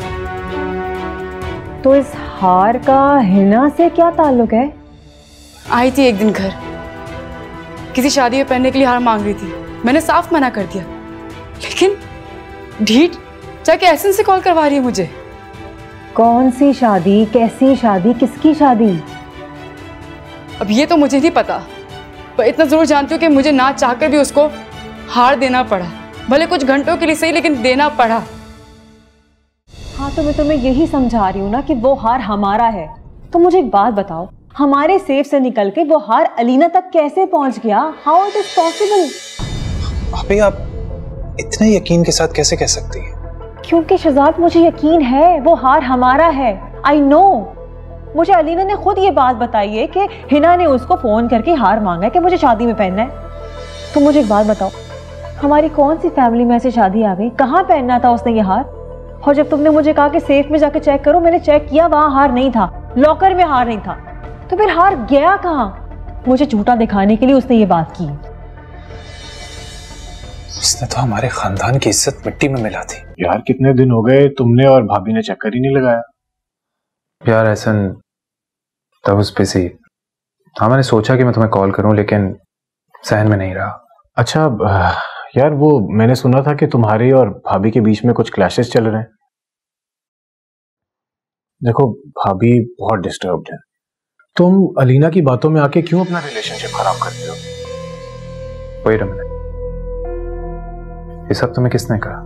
तो इस हार का हिना से क्या ताल्लुक है? आई थी एक दिन घर, किसी शादी में पहनने के लिए हार मांग रही थी। मैंने साफ मना कर दिया, लेकिन ढीठ जाके एहसन से कॉल करवा रही है मुझे। कौन सी शादी? कैसी शादी? किसकी शादी? अब ये तो मुझे नहीं पता, पर इतना जरूर जानती हूँ कि मुझे ना चाहकर भी उसको हार देना पड़ा, भले कुछ घंटों के लिए सही, लेकिन देना पड़ा। हाँ, तो मैं तुम्हें यही समझा रही हूँ ना कि वो हार हमारा है। तो मुझे एक बात बताओ, हमारे सेफ से निकल के वो हार अलीना तक कैसे पहुंच गया? How it is possible? भाभी आप इतने यकीन के साथ कैसे कह सकती हैं? क्योंकि शहजाद मुझे यकीन है वो हार हमारा है। I know. मुझे अलीना ने खुद ये बात बताई है कि हिना ने उसको फोन करके हार मांगा है कि मुझे शादी में पहनना है। तो मुझे एक बात बताओ, हमारी कौन सी फैमिली में ऐसे शादी आ गई? कहाँ पहनना था उसने ये हार? और जब तुमने मुझे कहा कि सेफ में जाके चेक करो, मैंने चेक किया, वहां हार नहीं था, लॉकर में हार नहीं था। तो फिर हार गया कहाँ? मुझे झूठा दिखाने के लिए उसने ये बात की। उसने तो हमारे खानदान की इज्जत मिट्टी में मिला थी। यार कितने दिन हो गए तुमने और भाभी ने चक्कर ही नहीं लगाया। यार एहसन, तब उस पे सी, हाँ मैंने सोचा कि मैं तुम्हें कॉल करूं, लेकिन सहन में नहीं रहा। अच्छा यार, वो मैंने सुना था कि तुम्हारे और भाभी के बीच में कुछ क्लैशेस चल रहे हैं। देखो भाभी बहुत डिस्टर्ब्ड है, तुम अलीना की बातों में आके क्यों अपना रिलेशनशिप खराब करते हो? वही रमन, ये सब तुम्हें किसने कहा?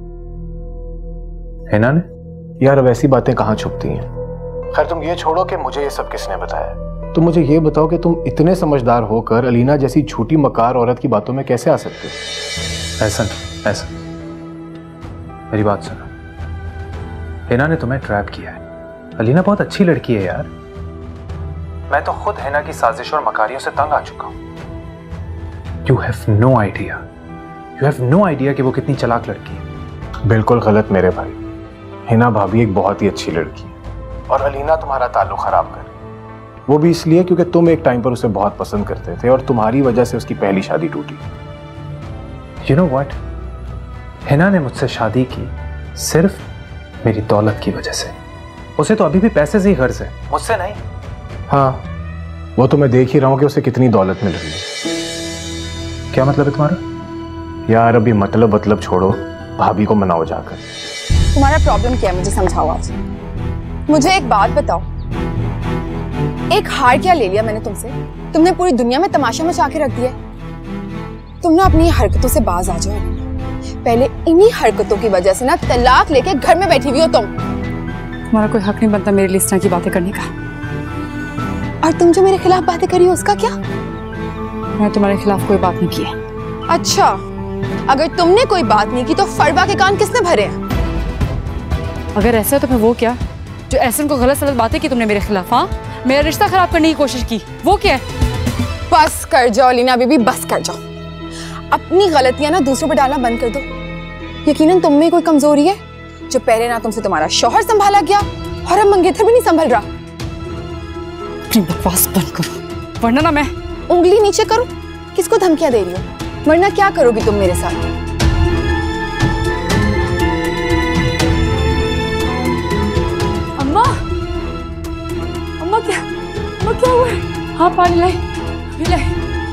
हिना ने? यार अब ऐसी बातें कहाँ छुपती हैं। खैर तुम ये छोड़ो कि मुझे ये सब किसने बताया। तुम मुझे ये बताओ कि तुम इतने समझदार होकर अलीना जैसी झूठी मकार औरत की बातों में कैसे आ सकते हो? ऐसा मेरी बात सुनो, हिना ने तुम्हें ट्रैप किया है। अलीना बहुत अच्छी लड़की है यार, मैं तो खुद हिना की साजिश और मकारियों से तंग आ चुका हूं। यू हैव नो आइडिया कि वो कितनी चालाक लड़की है। बिल्कुल गलत मेरे भाई, हिना भाभी एक बहुत ही अच्छी लड़की है और अलीना तुम्हारा ताल्लुक खराब कर, वो भी इसलिए क्योंकि तुम एक टाइम पर उसे बहुत पसंद करते थे और तुम्हारी वजह से उसकी पहली शादी टूटी। यू नो व्हाट, हिना ने मुझसे शादी की सिर्फ मेरी दौलत की वजह से। उसे तो अभी भी पैसे से ही गर्ज है, मुझसे नहीं। हाँ, वो तो मैं देख ही रहा हूं कि उसे कितनी दौलत मिल रही है। क्या मतलब है तुम्हारा? यार अभी मतलब छोड़ो, भाभी को मनाओ जाकर। तुम्हारा प्रॉब्लम क्या है मुझे समझाओ आज। मुझे एक बात बताओ, एक हार क्या ले लिया मैंने तुमसे? तुमने पूरी दुनिया में तमाशा मचा के रख दिया। तुम ना अपनी हरकतों से बाज आ जाओ। पहले इन्हीं हरकतों की वजह से ना तलाक लेके घर में बैठी हुई हो तुम। तुम्हारा कोई हक नहीं बनता मेरे लिए इस तरह की बातें करने का। और तुम जो मेरे खिलाफ बातें करी हो उसका क्या? मैंने तुम्हारे खिलाफ कोई बात नहीं की है। अच्छा, अगर तुमने कोई बात नहीं की तो फरवा के कान किसने भरे हैं? अगर ऐसा है तो फिर वो क्या जो एहसन को गलत सलत बातें की तुमने मेरे खिलाफ? हाँ, मेरा रिश्ता खराब करने की कोशिश की, वो क्या है? बस कर जाओ लीना बीबी, बस कर जाओ। अपनी गलतियां ना दूसरों पर डालना बंद कर दो। यकीनन तुम में कोई कमजोरी है जो पहले ना तुमसे तुम्हारा शौहर संभाला गया और अब मंगेतर भी नहीं संभल रहा। अपनी बकवास बंद करो वरना ना मैं उंगली नीचे करूं। किसको धमकियां दे रही हो? वरना क्या करोगी तुम मेरे साथ? अम्मा, अम्मा क्या हुआ है? हाँ पानी लाई।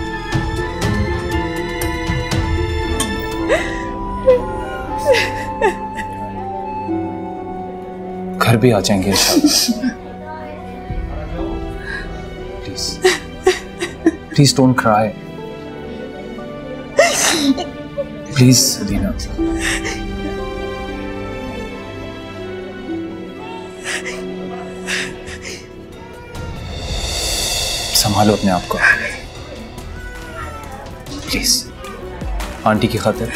घर भी आ जाएंगे please don't cry, please Alina. संभालो अपने आप को प्लीज, आंटी की खातिर।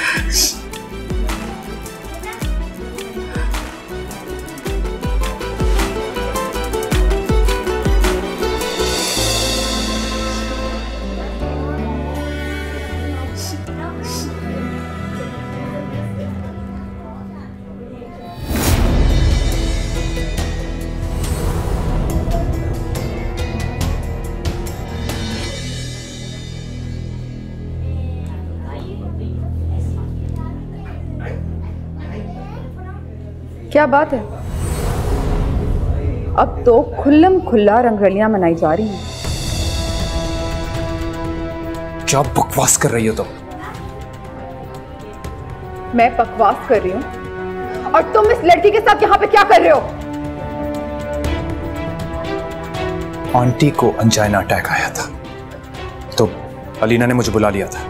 क्या बात है? अब तो खुल्लम खुल्ला रंगरलियां मनाई जा रही हैं। क्या बकवास कर रही हो तुम? मैं बकवास कर रही हूँ और तुम इस लड़की के साथ यहाँ पे क्या कर रहे हो? आंटी को अंजाइना अटैक आया था तो अलीना ने मुझे बुला लिया था।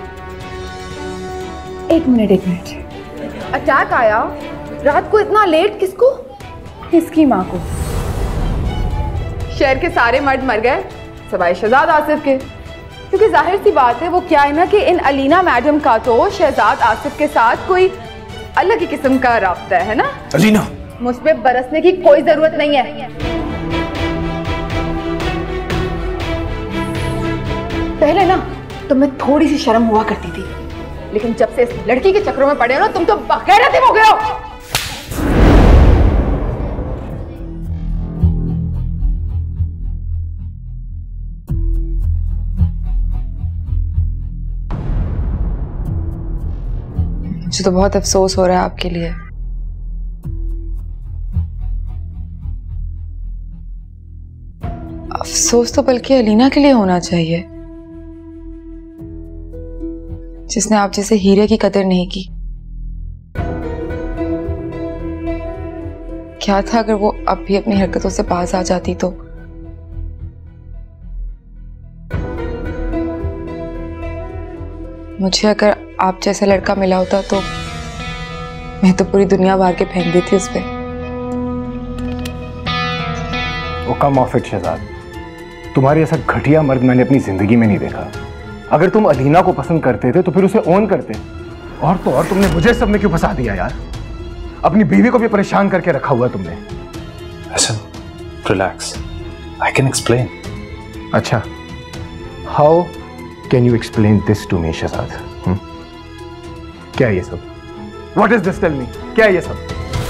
एक मिनट। अटैक आया रात को इतना लेट? किसको? इसकी माँ को। शहर के सारे मर्द मर गए सिवाय शहजाद आसिफ के, क्योंकि जाहिर सी बात है वो क्या है ना कि इन अलीना मैडम का तो शहजाद आसिफ के साथ कोई अलग ही किस्म का राब्ता है ना। अलीना, मुझ पे बरसने की कोई जरूरत नहीं है। पहले ना तो मैं थोड़ी सी शर्म हुआ करती थी, लेकिन जब से इस लड़की के चक्रों में पड़े हो ना तुम तो बगैरत हो गए हो। मुझे तो बहुत अफसोस हो रहा है आपके लिए। अफसोस तो बल्कि अलीना के लिए होना चाहिए, जिसने आप जैसे हीरे की कदर नहीं की। क्या था अगर वो अब भी अपनी हरकतों से बाज आ जाती तो? मुझे अगर आप जैसा लड़का मिला होता तो मैं तो पूरी दुनिया मार के फेंक देती उस पे। Oh come off it Shahzad, तुम्हारी ऐसा घटिया मर्द मैंने अपनी जिंदगी में नहीं देखा। अगर तुम अलीना को पसंद करते थे तो फिर उसे ऑन करते, और तो और तुमने मुझे सब में क्यों फंसा दिया यार? अपनी बीवी को भी परेशान करके रखा हुआ तुमने। Listen, relax. I can explain. अच्छा, how can you explain this to me, Shahzad? क्या है ये सब? What is this? Tell me. क्या है ये सब?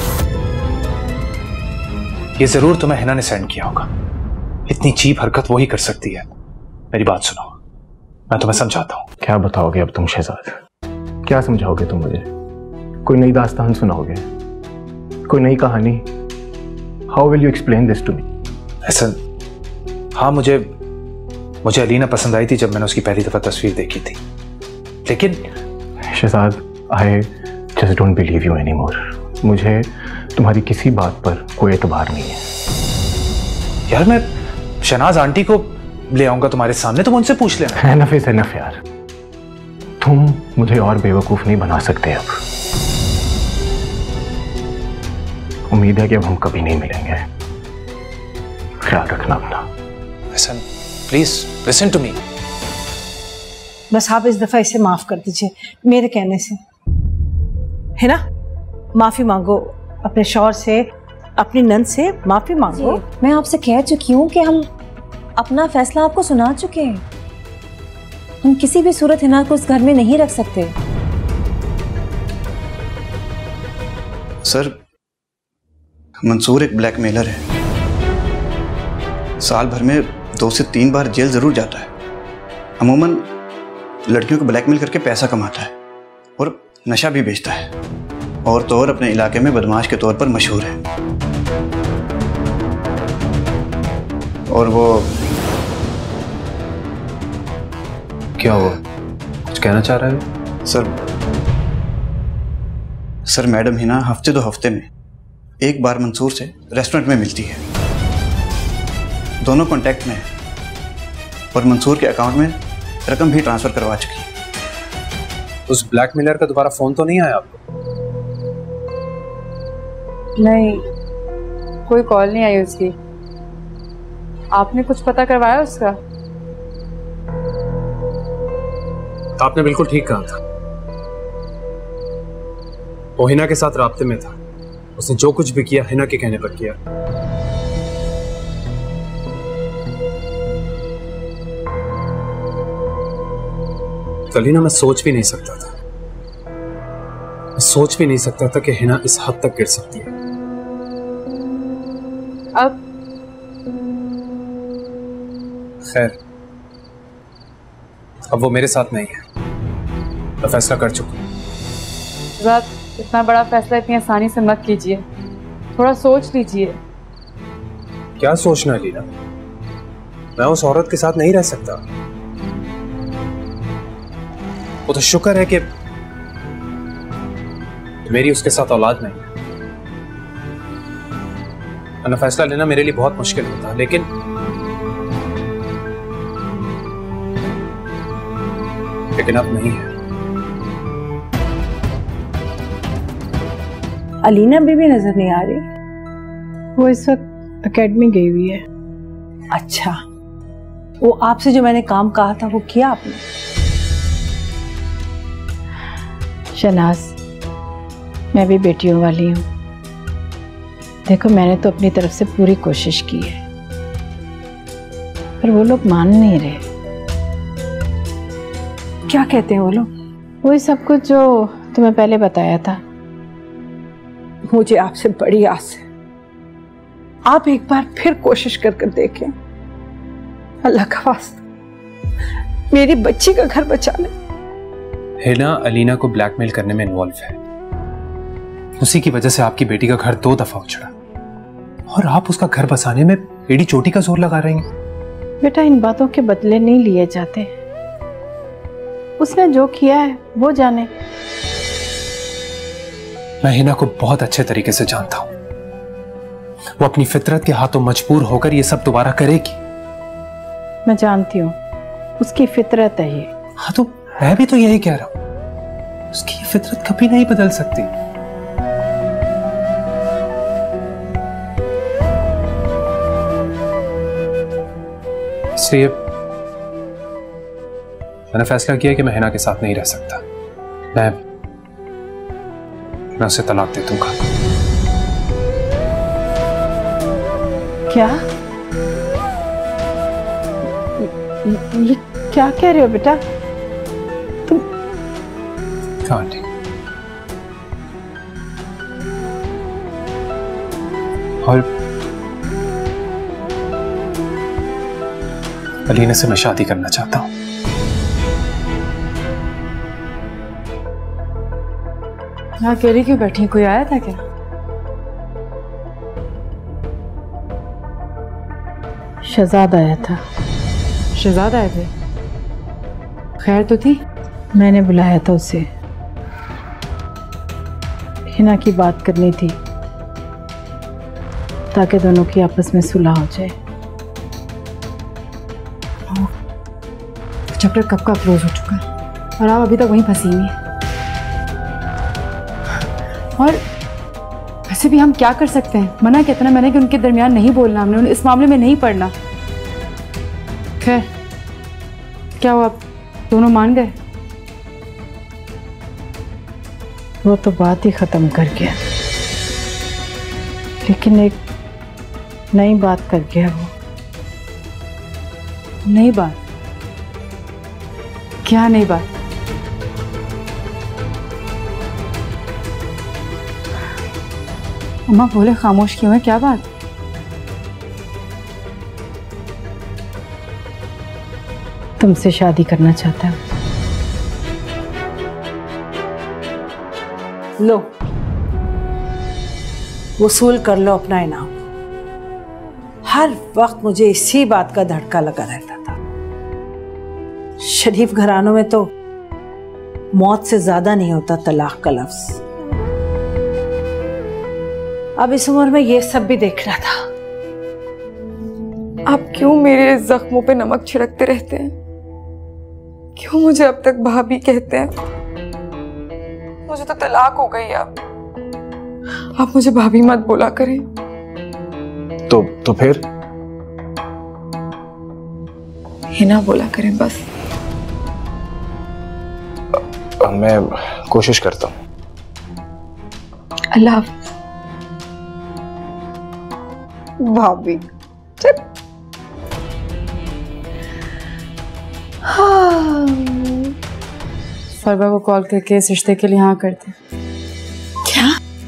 ये जरूर तुम्हें हिना ने सेंड किया होगा। इतनी चीप हरकत वो ही कर सकती है। मेरी बात सुनो, मैं तुम्हें समझाता हूँ। क्या बताओगे अब तुम शहजाद? क्या समझाओगे तुम मुझे? कोई नई दास्तान सुनाओगे? कोई नई कहानी? How will you explain this to me? ऐसा, हाँ, मुझे अलीना पसंद आई थी जब मैंने उसकी पहली दफा तस्वीर देखी थी, लेकिन Shahzad, I just don't believe you anymore. मुझे तुम्हारी किसी बात पर कोई एतबार नहीं है। यार, मैं शहनाज आंटी को ले आऊंगा तुम्हारे सामने, तुम उनसे पूछ लेना। Enough is enough यार, तुम मुझे और बेवकूफ नहीं बना सकते अब। उम्मीद है कि अब हम कभी नहीं मिलेंगे। ख्याल रखना अपना। Listen, please listen to me. बस आप इस दफा इसे माफ कर दीजिए मेरे कहने से, है ना? माफी मांगो अपने शौहर से, अपनी नंद से माफी मांगो। मैं आपसे कह चुकी हूँ कि हम अपना फैसला आपको सुना चुके हैं। हम किसी भी सूरत हिना को उस घर में नहीं रख सकते। सर, मंसूर एक ब्लैकमेलर है। साल भर में 2 से 3 बार जेल जरूर जाता है। अमूमन लड़कियों को ब्लैकमेल करके पैसा कमाता है और नशा भी बेचता है, और तो और अपने इलाके में बदमाश के तौर पर मशहूर है। और वो क्या हुआ? कुछ कहना चाह रहा है? सर मैडम हिना हफ्ते 2 हफ्ते में एक बार मंसूर से रेस्टोरेंट में मिलती है। दोनोकांटेक्ट में है और मंसूर के अकाउंट में रकम भी ट्रांसफर करवा चुकी है। उस ब्लैकमेलर का दोबारा फोन तो नहीं आया आपको? नहीं, कोई कॉल नहीं आई उसकी। आपने कुछ पता करवाया उसका? आपने बिल्कुल ठीक कहा था। वो हिना के साथ राब्ते में था। उसने जो कुछ भी किया हिना के कहने पर किया। कलीना, मैं सोच भी नहीं सकता था, सोच भी नहीं सकता था कि हिना इस हद तक गिर सकती है। अब खैर, अब वो मेरे साथ नहीं है। मैं फैसला कर चुका हूं। शहजाद, इतना बड़ा फैसला इतनी आसानी से मत कीजिए, थोड़ा सोच लीजिए। क्या सोचना लीना? मैं उस औरत के साथ नहीं रह सकता। वो तो शुक्र है कि मेरी उसके साथ औलाद नहीं, वरना फैसला लेना मेरे लिए बहुत मुश्किल होता। लेकिन अब नहीं है। अलीना बीबी नजर नहीं आ रही। वो इस वक्त एकेडमी गई हुई है। अच्छा, वो आपसे जो मैंने काम कहा था वो किया आपने? शनाज, मैं भी बेटियों वाली हूँ। देखो, मैंने तो अपनी तरफ से पूरी कोशिश की है, पर वो लोग मान नहीं रहे। क्या कहते हैं वो लोग? वही सब कुछ जो तुम्हें पहले बताया था। मुझे आपसे बड़ी आस है, आप एक बार फिर कोशिश कर देखें। अल्लाह का वास्ता मेरी बच्ची का घर बचा ले। हिना अलीना को ब्लैकमेल करने में इन्वॉल्व है। उसी की वजह से आपकी बेटी का घर 2 दफा उछड़ा, और आप उसका घर बसाने में एड़ी चोटी का जोर लगा रही हैं। बेटा, इन बातों के बदले नहीं लिए जाते। उसने जो किया है वो जाने। मैं हिना को बहुत अच्छे तरीके से जानता हूं। वो अपनी फितरत के हाथों मजबूर होकर ये सब दोबारा करेगी। मैं जानती हूँ, उसकी फितरत है ये। हाँ, तो मैं भी तो यही कह रहा हूं, उसकी ये फितरत कभी नहीं बदल सकती। इसलिए मैंने फैसला किया कि मैं हिना के साथ नहीं रह सकता। मैं उसे तलाक दे दूंगा। क्या? ये क्या कह रहे हो बेटा? तुम आंटी, और अलीना से मैं शादी करना चाहता हूं। यहाँ अकेली क्यों बैठी? कोई आया था क्या? शहजाद आया था। शहजाद आए थे? खैर तो थी? मैंने बुलाया था उसे, हिना की बात करनी थी ताकि दोनों की आपस में सुलह हो जाए। चैप्टर कब का क्लोज हो चुका है और आप अभी तक वहीं फंसी हुई हैं। और वैसे भी हम क्या कर सकते हैं? मना किया था ना मैंने कि उनके दरमियान नहीं बोलना, हमने उन्हें इस मामले में नहीं पढ़ना। खैर, क्या हुआ, आप दोनों मान गए? वो तो बात ही खत्म कर गया, लेकिन एक नई बात कर गया वो। नई बात? क्या नई बात? अम्मा बोले खामोश क्यों है? क्या बात? तुमसे शादी करना चाहता है। लो, वसूल कर लो अपना इनाम। हर वक्त मुझे इसी बात का धड़का लगा रहता था। शरीफ घरानों में तो मौत से ज्यादा नहीं होता तलाक का लफ्ज। अब इस उम्र में ये सब भी देखना था। आप क्यों मेरे जख्मों पे नमक छिड़कते रहते हैं? क्यों मुझे अब तक भाभी कहते हैं? मुझे तो तलाक हो गई। आप मुझे भाभी मत बोला करें। तो फिर हिना बोला करें बस। मैं कोशिश करता हूँ। अल्लाह हाफ़िज़। भाभी फरबा को कॉल करके इस रिश्ते के लिए हाँ करते। क्या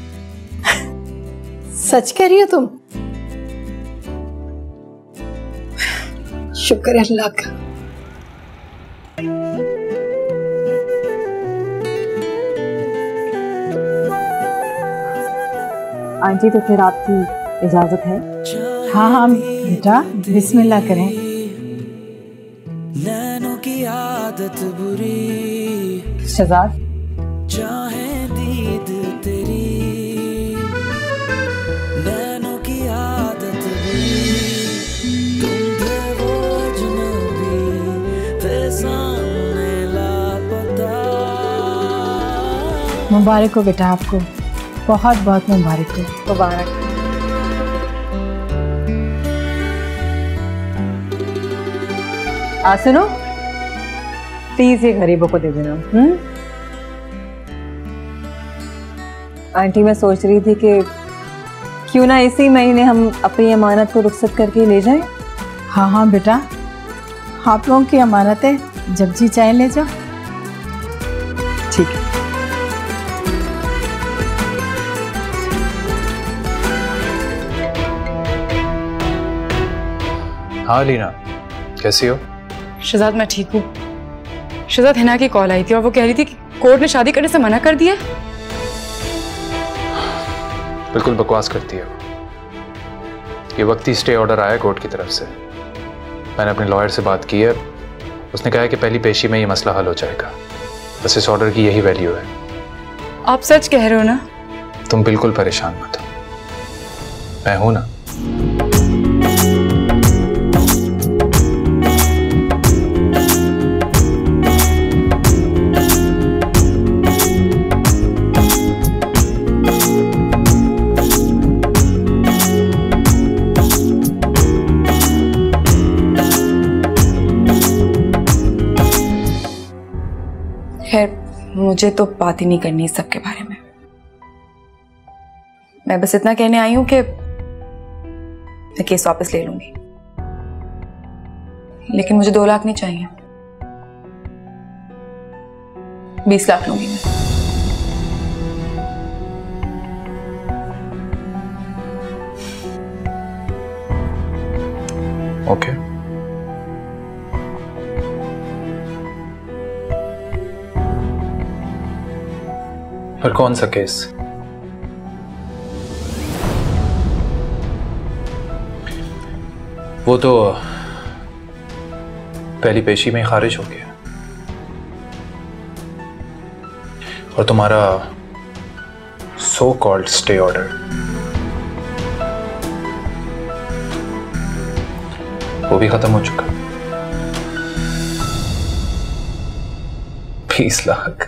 सच कह रही हो तुम? शुक्र है अल्लाह का। आंटी तो फिर आपकी इजाजत है? हाँ हाँ बेटा, बिस्मिल्लाह करें। नैनों की आदत बुरी, शहजाद चाहे दीद तेरी, नैनों की आदत बुरी, तुम थे वो अजनबी, थे सामने लापता। मुबारक हो बेटा, आपको बहुत बहुत मुबारक हो। मुबारक। सुनो, प्लीज ये गरीबों को दे देना। आंटी मैं सोच रही थी कि क्यों ना इसी महीने हम अपनी अमानत को रुखसत करके ले जाएं। हाँ हाँ बेटा, आप लोगों की अमानत है, जब जी चाहे ले जाओ। ठीक है। हाँ लीना, कैसी हो? शहजाद मैं ठीक हूँ। शहजाद हिना की कॉल आई थी और वो कह रही थी कि कोर्ट ने शादी करने से मना कर दिया। बिल्कुल बकवास करती है वो। ये वक्ती स्टे ऑर्डर आया कोर्ट की तरफ से। मैंने अपने लॉयर से बात की है, उसने कहा है कि पहली पेशी में ये मसला हल हो जाएगा। बस इस ऑर्डर की यही वैल्यू है। आप सच कह रहे हो ना? तुम बिल्कुल परेशान मत हो, मैं हूं ना। खैर मुझे तो बात ही नहीं करनी इस सब के बारे में। मैं बस इतना कहने आई हूं कि मैं केस वापस ले लूंगी, लेकिन मुझे 2 लाख नहीं चाहिए, 20 लाख लूंगी मैं। ओके। पर कौन सा केस? वो तो पहली पेशी में खारिज हो गया और तुम्हारा सो कॉल्ड स्टे ऑर्डर वो भी खत्म हो चुका। 20 लाख।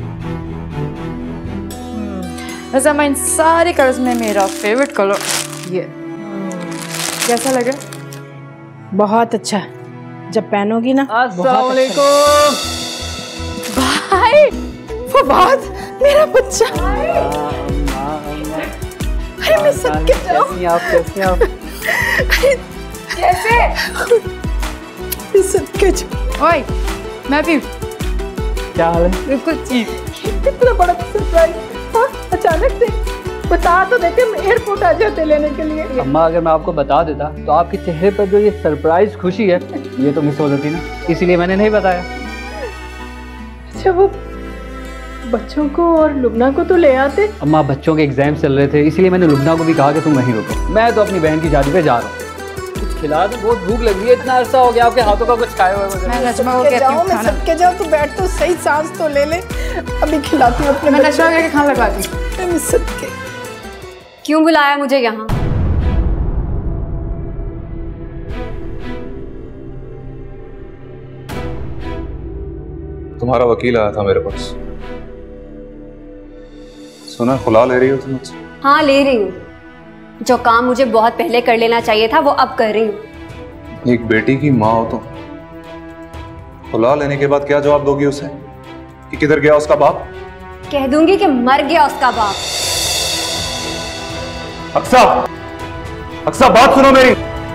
वैसे मैं इन सारे कलर्स में मेरा फेवरेट कलर ये। कैसा लगा? बहुत अच्छा, जब पहनोगी ना। अस्सलाम वालेकुम। भाई फवाद, मेरा बच्चा। अरे मैं सबके कैसी आप? कैसी आप? कैसे? सबके ओए मैं भी। क्या हाल है? बिल्कुल ठीक। कितना बड़ा सरप्राइज, अचानक से बता तो देते, हम एयरपोर्ट आ जाते लेने के लिए। अम्मा अगर मैं आपको बता देता तो आपके चेहरे पर जो ये सरप्राइज खुशी है ये तो मिस हो जाती ना, इसीलिए मैंने नहीं बताया। अच्छा वो बच्चों को और लुबना को तो ले आते। अम्मा बच्चों के एग्जाम चल रहे थे, इसलिए मैंने लुबना को भी कहा कि तुम वहीं रुको, मैं तो अपनी बहन की शादी पे जा रहा हूँ। कुछ खिला दो, बहुत भूख लग रही है, इतना अरसा हो गया आपके हाथों का कुछ खाए हुए। मैं नजमा को कहती हूँ खाना। सबके जाओ तो बैठ, तो सही सांस तो ले ले, अभी खिलाती हूँ अपने। मैं नजमा को खाना लगवाती हूँ। क्यों बुलाया मुझे यहाँ? तुम्हारा वकील आया था मेरे पास, सुना खुला ले रही हो तुम मुझसे? हाँ ले रही हूँ। जो काम मुझे बहुत पहले कर लेना चाहिए था वो अब कर रही हूँ। एक बेटी की माँ हो तो खुला लेने के बाद क्या जवाब दोगी उसे? कि किधर गया उसका बाप? कह दूंगी कि मर गया उसका बाप। अक्सा, अक्सा बात सुनो मेरी।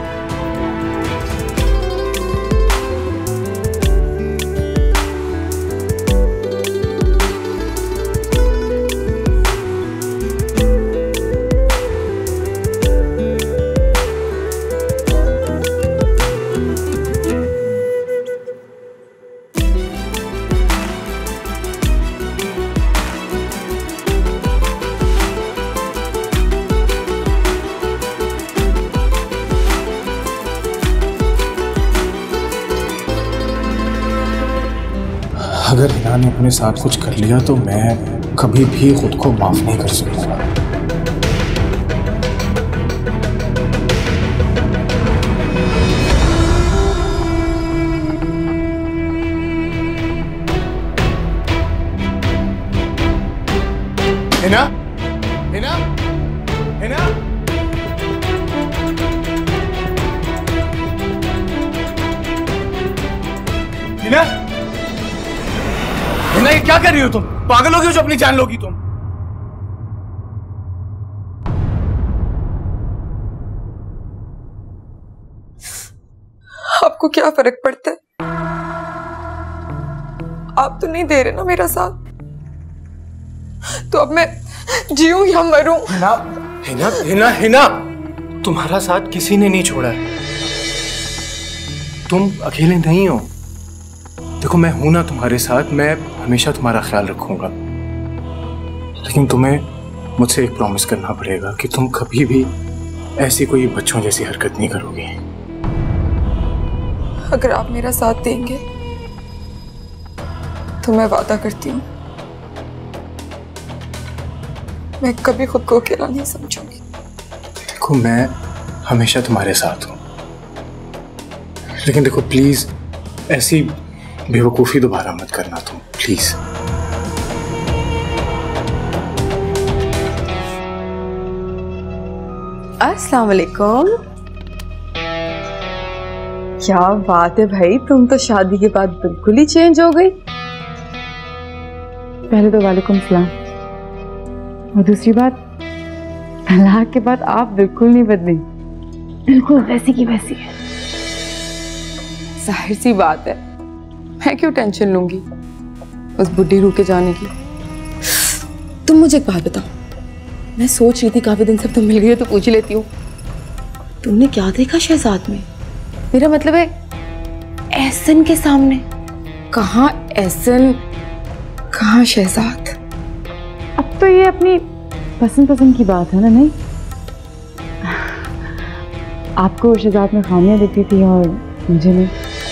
अगर हिना ने अपने साथ कुछ कर लिया तो मैं कभी भी खुद को माफ नहीं कर सकूंगा। हिना, हिना, हिना, हिना, हिना, ये क्या कर रही हो तुम? पागल हो गई हो जो अपनी जान लोगी तुम? आपको क्या फर्क पड़ता है? आप तो नहीं दे रहे ना मेरा साथ, तो अब मैं जीऊं या मरूं? हिना, हिना, हिना, हिना, तुम्हारा साथ किसी ने नहीं छोड़ा है। तुम अकेले नहीं हो। देखो मैं हूं ना तुम्हारे साथ, मैं हमेशा तुम्हारा ख्याल रखूंगा। लेकिन तुम्हें मुझसे एक प्रॉमिस करना पड़ेगा कि तुम कभी भी ऐसी कोई बच्चों जैसी हरकत नहीं करोगे। अगर आप मेरा साथ देंगे तो मैं वादा करती हूँ मैं कभी खुद को अकेला नहीं समझूंगी। देखो मैं हमेशा तुम्हारे साथ हूं, लेकिन देखो प्लीज ऐसी बेवकूफी दोबारा मत करना तुम, प्लीज। अस्सलाम वालेकुम। क्या बात है भाई, तुम तो शादी के बाद बिल्कुल ही चेंज हो गई। पहले तो वालेकुम सलाम, और दूसरी बात तलाक के बाद आप बिल्कुल नहीं बदली, बिल्कुल वैसी की वैसी है। जाहिर सी बात है, मैं क्यों टेंशन लूंगी उस बुढ़ी रूह के जाने की। तुम मुझे एक बात बताओ, मैं सोच रही थी काफी दिन से तुम मिल गई हो तो पूछ लेती हूँ, तुमने क्या देखा शहजाद में? मेरा मतलब है एहसन के सामने। कहाँ एहसन, कहाँ शहजाद? अब तो ये अपनी पसंद की बात है ना, नहीं? आपको शहजाद में खामियां दिखती थी और मुझे नहीं।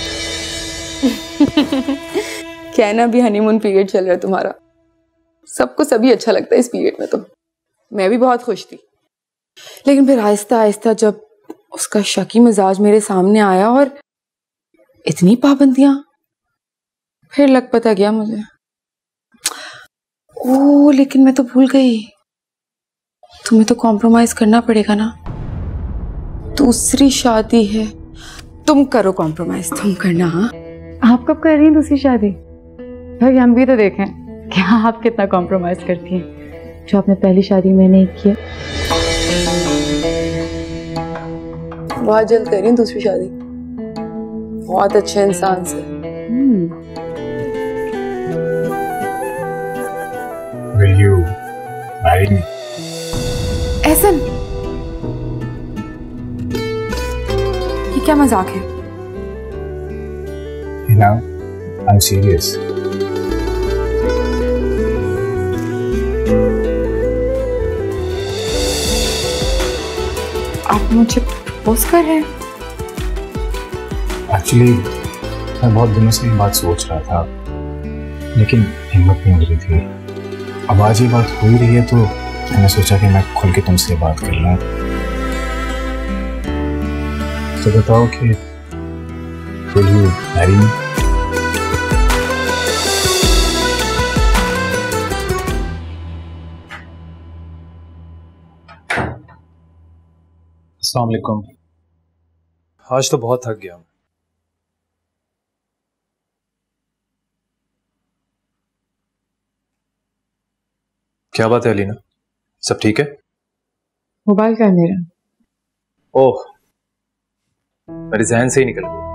कहना भी हनीमून पीरियड चल रहा है तुम्हारा, सबको सभी अच्छा लगता है इस पीरियड में। तो मैं भी बहुत खुश थी, लेकिन फिर आहिस्ता आहिस्ता जब उसका शकी मिजाज मेरे सामने आया और इतनी पाबंदियां, फिर लग पता गया मुझे। ओह, लेकिन मैं तो भूल गई, तुम्हें तो कॉम्प्रोमाइज करना पड़ेगा ना। दूसरी शादी है, तुम करो कॉम्प्रोमाइज, तुम करना। हाँ, आप कब कर रही हैं दूसरी शादी? भाई हम भी तो देखें कि आप कितना कॉम्प्रोमाइज करती हैं, जो आपने पहली शादी में नहीं किया। बहुत जल्द कर रही हूँ दूसरी शादी, बहुत अच्छे इंसान से। Will you marry me? Ehsan, ये क्या मजाक है? Hina, I'm serious. आप मुझे प्रपोज कर रहे हैं? एक्चुअली मैं बहुत दिनों से ये बात सोच रहा था, लेकिन हिम्मत नहीं हो रही थी। अब आज ये बात हो ही रही है तो मैंने सोचा कि मैं खुल के तुमसे बात कर लूं। तो बताओ कि will you marry me? अस्सलाम वालेकुम। आज तो बहुत थक गया। क्या बात है अलीना, सब ठीक है? मोबाइल का है मेरा। ओह, मेरे जहन से ही निकल गया।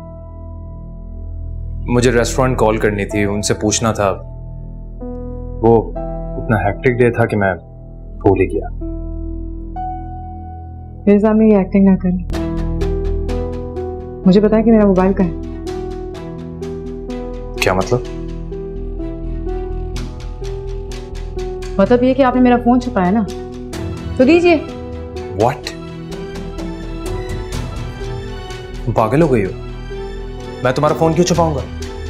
मुझे रेस्टोरेंट कॉल करनी थी, उनसे पूछना था। वो इतना हेक्टिक डे था कि मैं भूल ही गया। मेरे सामने ये एक्टिंग ना करें। मुझे बताया कि मेरा मोबाइल का है। क्या मतलब? मतलब ये कि आपने मेरा फोन छुपाया ना, तो दीजिए। What? तुम पागल हो गई हो? मैं तुम्हारा फोन क्यों छुपाऊंगा?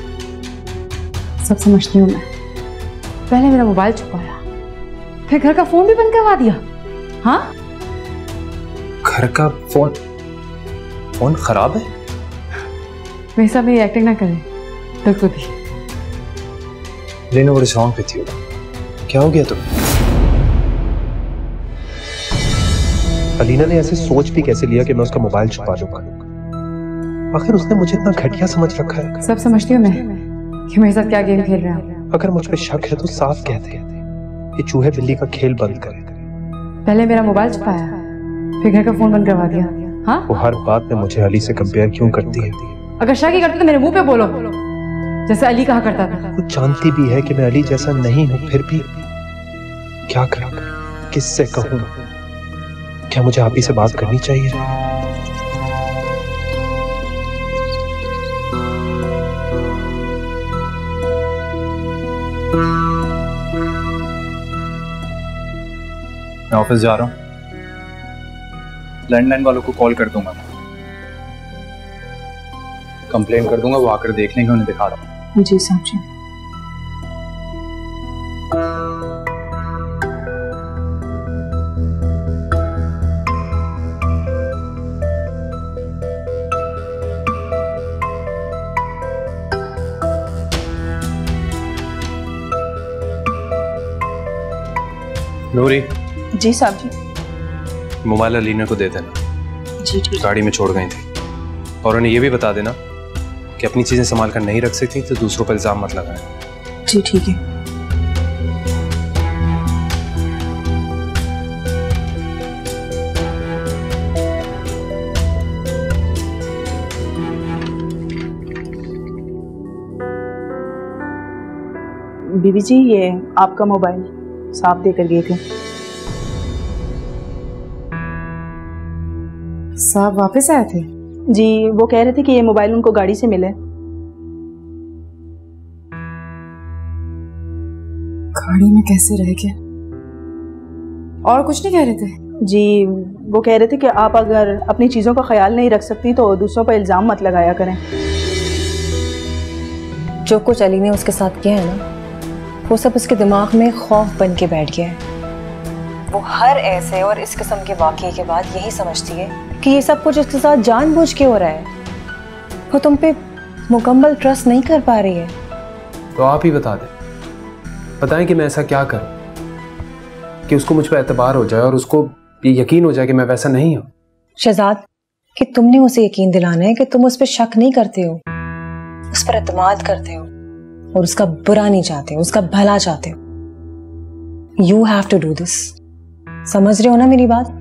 सब समझती हूँ मैं। पहले मेरा मोबाइल छुपाया, फिर घर का फोन भी बंद करवा दिया। हाँ, घर का फोन खराब है? मेरे साथ मेरी एक्टिंग ना करें, बिल्कुल भी। लेनो, what is wrong with you? क्या हो गया तुम्हें? अलीना ने ऐसे सोच भी कैसे लिया कि मैं उसका मोबाइल छुपा लूंगा? आखिर उसने मुझे इतना घटिया समझ रखा है। सब समझती हूँ मैं कि मेरे साथ क्या गेम खेल रहे हैं। अगर मुझ पे शक है तो साफ कह दे कि चूहे बिल्ली का खेल बंद करे। पहले मेरा मोबाइल छुपाया, फिर घर का फोन बंद करवा दिया। हाँ, वो हर बात में मुझे अली से कंपेयर क्यों करती है? अगर शक ही करते तो मेरे मुंह पे बोलो, जैसे अली कहा करता था। वो जानती भी है कि मैं अली जैसा नहीं हूँ, फिर भी क्या करूं? किससे कहूं? क्या मुझे आप ही से बात करनी चाहिए? मैं ऑफिस जा रहा हूँ, लैंडलाइन वालों को कॉल कर दूंगा, कंप्लेन कर दूंगा, वो आकर देख लेंगे, उन्हें दिखा रहा हूँ। जी साहब जी। नूरी। जी साहब जी। मोबाइल अलीना को दे देना। जी ठीक। गाड़ी में छोड़ गई थी, और उन्हें यह भी बता देना कि अपनी चीजें संभाल कर नहीं रख सकती तो दूसरों पर इल्जाम मत लगाएं। जी ठीक है। बीबी जी, ये आपका मोबाइल साहब देकर गए थे। साहब वापस आए थे? जी, वो कह रहे थे कि ये मोबाइल उनको गाड़ी से मिला। गाड़ी में कैसे रह गए? और कुछ नहीं कह रहे थे? जी, वो कह रहे थे कि आप अगर अपनी चीज़ों का ख्याल नहीं रख सकती तो दूसरों पर इल्ज़ाम मत लगाया करें। जो कुछ अली ने उसके साथ किया है ना, वो सब उसके दिमाग में खौफ बन के बैठ गया है। वो हर ऐसे और इस किस्म के वाक़ये के बाद यही समझती है कि ये सब कुछ उसके साथ जानबूझ के हो रहा है। वो तुम पे मुकम्मल ट्रस्ट नहीं कर पा रही है। तो आप ही बता दें, बताएं कि मैं ऐसा क्या करूं कि उसको मुझ पर एतबार हो जाए और उसको ये यकीन हो जाए कि मैं वैसा नहीं हूं। शहजाद, कि तुमने उसे यकीन दिलाना है कि तुम उस पर शक नहीं करते हो, उस पर एतमाद करते हो और उसका बुरा नहीं चाहते हो, उसका भला चाहते हो। You have to do this. समझ रहे हो ना मेरी बात?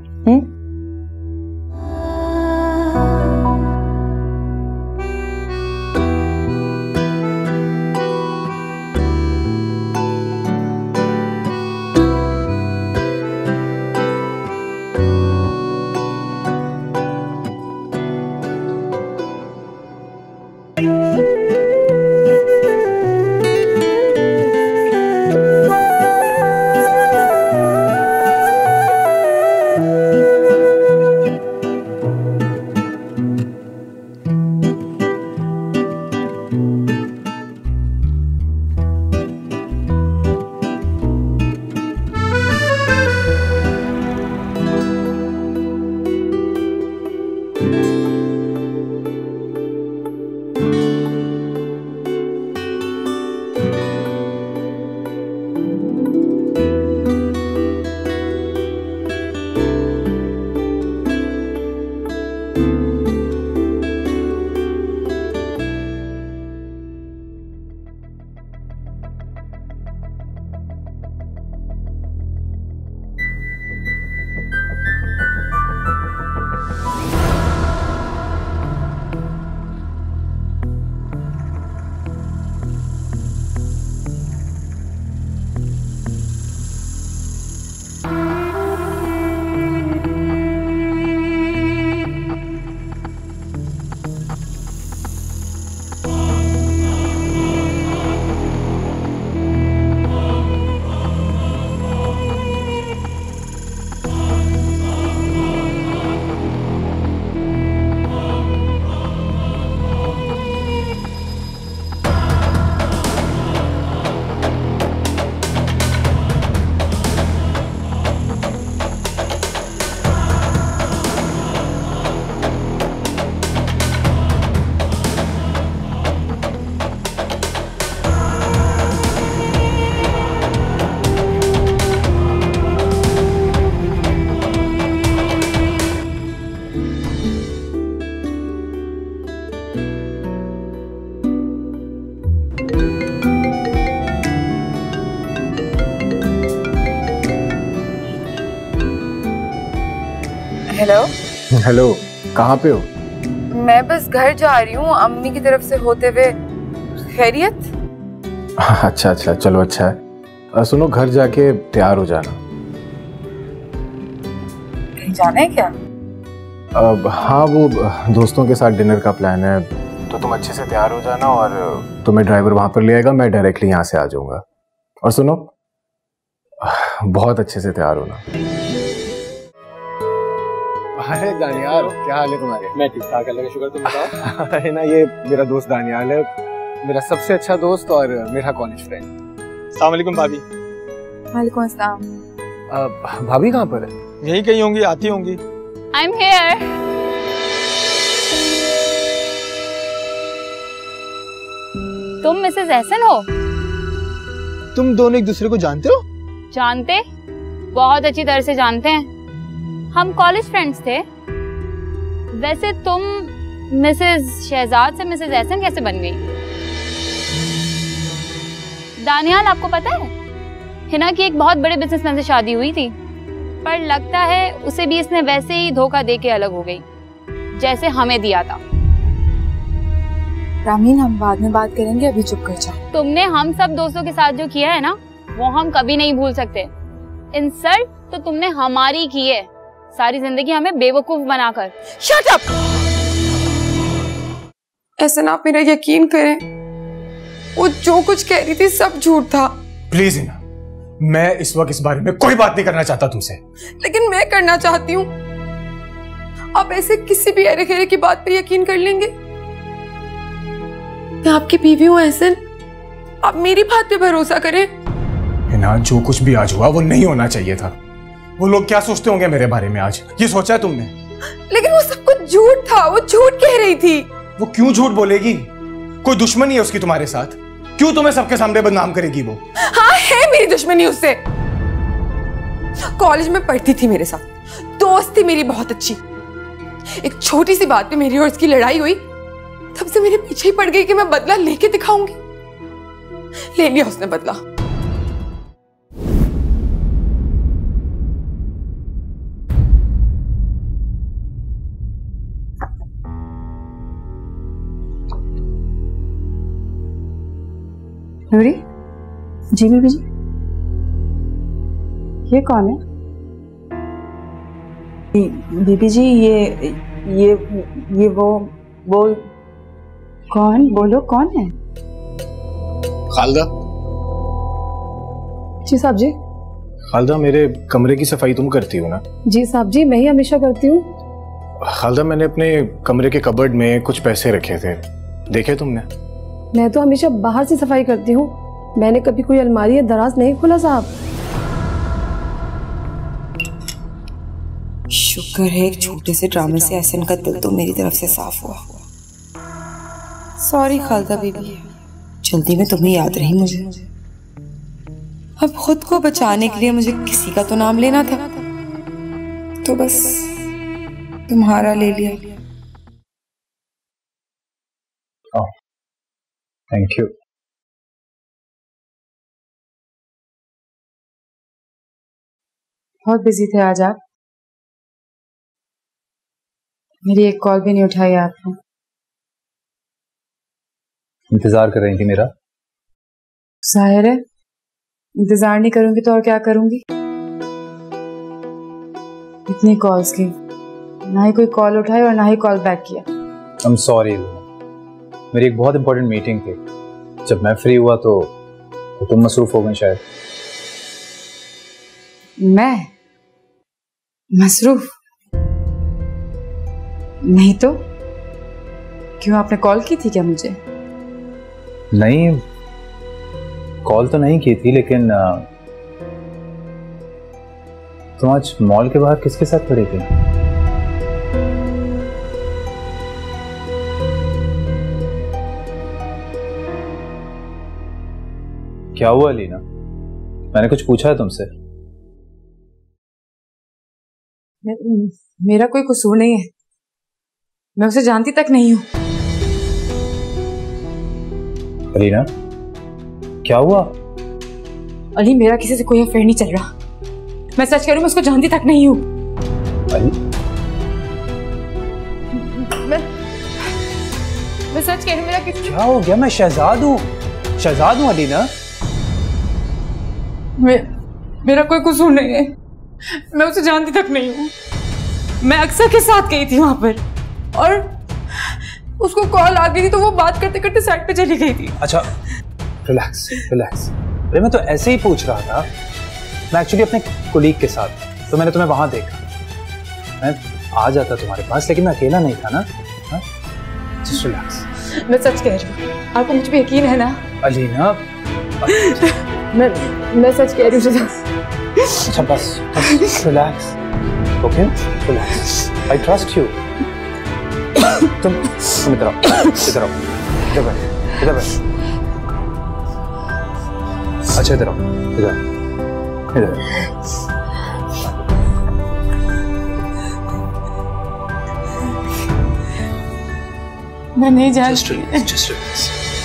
हेलो। हेलो, कहाँ पे हो? मैं बस घर जा रही हूँ अम्मी की तरफ से होते हुए। खैरियत? अच्छा अच्छा, चलो अच्छा है। सुनो, घर जाके तैयार हो जाना। कहीं जाना है क्या? हाँ, वो दोस्तों के साथ डिनर का प्लान है, तो तुम अच्छे से तैयार हो जाना और तुम्हें ड्राइवर वहां पर ले आएगा, मैं डायरेक्टली यहाँ से आ जाऊंगा। और सुनो, बहुत अच्छे से तैयार होना। अरे दानियाल, क्या हाल है तुम्हारे? मैं ठीक ठाक, अल्लाह का शुक्र, तुम बताओ। है ना, ये मेरा दोस्त दानियाल है, मेरा सबसे अच्छा दोस्त और मेरा कॉलेज फ्रेंड। अस्सलाम वालेकुम भाभी। वालेकुम अस्सलाम। भाभी कहाँ पर है? यहीं कहीं होंगी, आती होंगी। I'm here. तुम मिसेस एहसन हो? तुम दोनों एक दूसरे को जानते हो? जानते? बहुत अच्छी तरह से जानते हैं। हम कॉलेज फ्रेंड्स थे। वैसे तुम मिसेस शहजाद से मिसेस एहसन कैसे बन गई? दानियाल, आपको पता है हिना की एक बहुत बड़े बिजनेसमैन से शादी हुई थी, पर लगता है उसे भी इसने वैसे ही धोखा दे के अलग हो गई जैसे हमें दिया था। रामीन, हम बाद में बात करेंगे, अभी चुप कर जाओ। तुमने हम सब दोस्तों के साथ जो किया है ना, वो हम कभी नहीं भूल सकते। इंसल्ट तो तुमने हमारी की है, सारी जिंदगी हमें बेवकूफ बनाकर। Shut up! ऐसा ना, आप मेरा यकीन करें, वो जो कुछ कह रही थी सब झूठ था। प्लीज हिना, मैं इस वक्त इस बारे में कोई बात नहीं करना चाहता तुमसे। लेकिन मैं करना चाहती हूँ। आप ऐसे किसी भी अरे खेरे की बात पे यकीन कर लेंगे? मैं आपकी बीवी हूँ एहसन, आप मेरी बात पे भरोसा करें। हिना, जो कुछ भी आज हुआ वो नहीं होना चाहिए था। वो लोग क्या सोचते होंगे मेरे बारे में आज, ये सोचा है तुमने? लेकिन वो सब कुछ झूठ था, वो झूठ कह रही थी। वो क्यों झूठ बोलेगी? कोई दुश्मनी है उसकी तुम्हारे साथ? क्यों तुम्हें सबके सामने बदनाम करेगी वो? हाँ, है मेरी दुश्मनी उससे। कॉलेज में पढ़ती थी मेरे साथ, दोस्त थी मेरी बहुत अच्छी। एक छोटी सी बात पे मेरी और उसकी लड़ाई हुई, तब से मेरे पीछे ही पड़ गई कि मैं बदला लेके दिखाऊंगी। ले लिया उसने बदला। नूरी जी, बीबी जी, ये कौन है? बीबी जी, ये वो कौन? बोलो, कौन है? खालदा। जी साहब जी। खालदा, मेरे कमरे की सफाई तुम करती हो ना? जी साहब जी, मैं ही हमेशा करती हूँ। खालदा, मैंने अपने कमरे के कबर्ड में कुछ पैसे रखे थे, देखे तुमने? मैं तो हमेशा बाहर से सफाई करती हूँ, मैंने कभी कोई अलमारी या दराज नहीं खोला साहब। शुक्र है एक छोटे से ड्रामे से एहसन का दिल तो मेरी तरफ से साफ हुआ। सॉरी खालदा बीबी, जल्दी में तुम्हें याद रही मुझे। अब खुद को बचाने के लिए मुझे किसी का तो नाम लेना था, तो बस तुम्हारा ले लिया। Thank you. बहुत बिजी थे आज आप, मेरी एक कॉल भी नहीं उठाई आपने। इंतजार कर रही थी मेरा? जाहिर है, इंतजार नहीं करूंगी तो और क्या करूंगी। इतनी कॉल्स की, ना ही कोई कॉल उठाई और ना ही कॉल बैक किया। I'm sorry, मेरी एक बहुत इंपॉर्टेंट मीटिंग थी, जब मैं फ्री हुआ तो तुम मसरूफ हो गए शायद। मैं मसरूफ नहीं तो? क्यों, आपने कॉल की थी क्या मुझे? नहीं, कॉल तो नहीं की थी, लेकिन तुम आज मॉल के बाहर किसके साथ खड़े थे? क्या हुआ लीना, मैंने कुछ पूछा है तुमसे? मेरा कोई कसूर नहीं है, मैं उसे जानती तक नहीं हूं। लीना, क्या हुआ? अली, मेरा किसी से कोई अफेयर नहीं चल रहा। मैं सच कह रही हूं, मैं उसको जानती तक नहीं हूं। अली, मैं सच कह रही हूँ, मेरा किसी क्या हो गया? मैं शहजाद हूँ, शहजाद हूँ अलीना। मेरा कोई कसूर नहीं है, मैं उसे जानती तक नहीं हूँ। मैं अक्सर के साथ गई थी वहां पर और उसको कॉल आ गई थी तो वो बात करते करते साइड पे चली गई थी। अच्छा रिलैक्स रिलैक्स। अरे मैं तो ऐसे ही पूछ रहा था, मैं एक्चुअली अपने कोलीग के साथ, तो मैंने तुम्हें वहां देखा। मैं आ जाता तुम्हारे पास, लेकिन मैं अकेला नहीं था ना। Just relax. मैं सच कह रही हूँ, आपको मुझ पे यकीन है ना? अलीना मैं सच कह रही हूँ। अच्छा बस relax, okay relax, I trust you. तुम इधर आओ, इधर आओ, इधर बैठ, इधर बैठ। अच्छा इधर आओ, इधर इधर। मैं नहीं जानती। Just relax.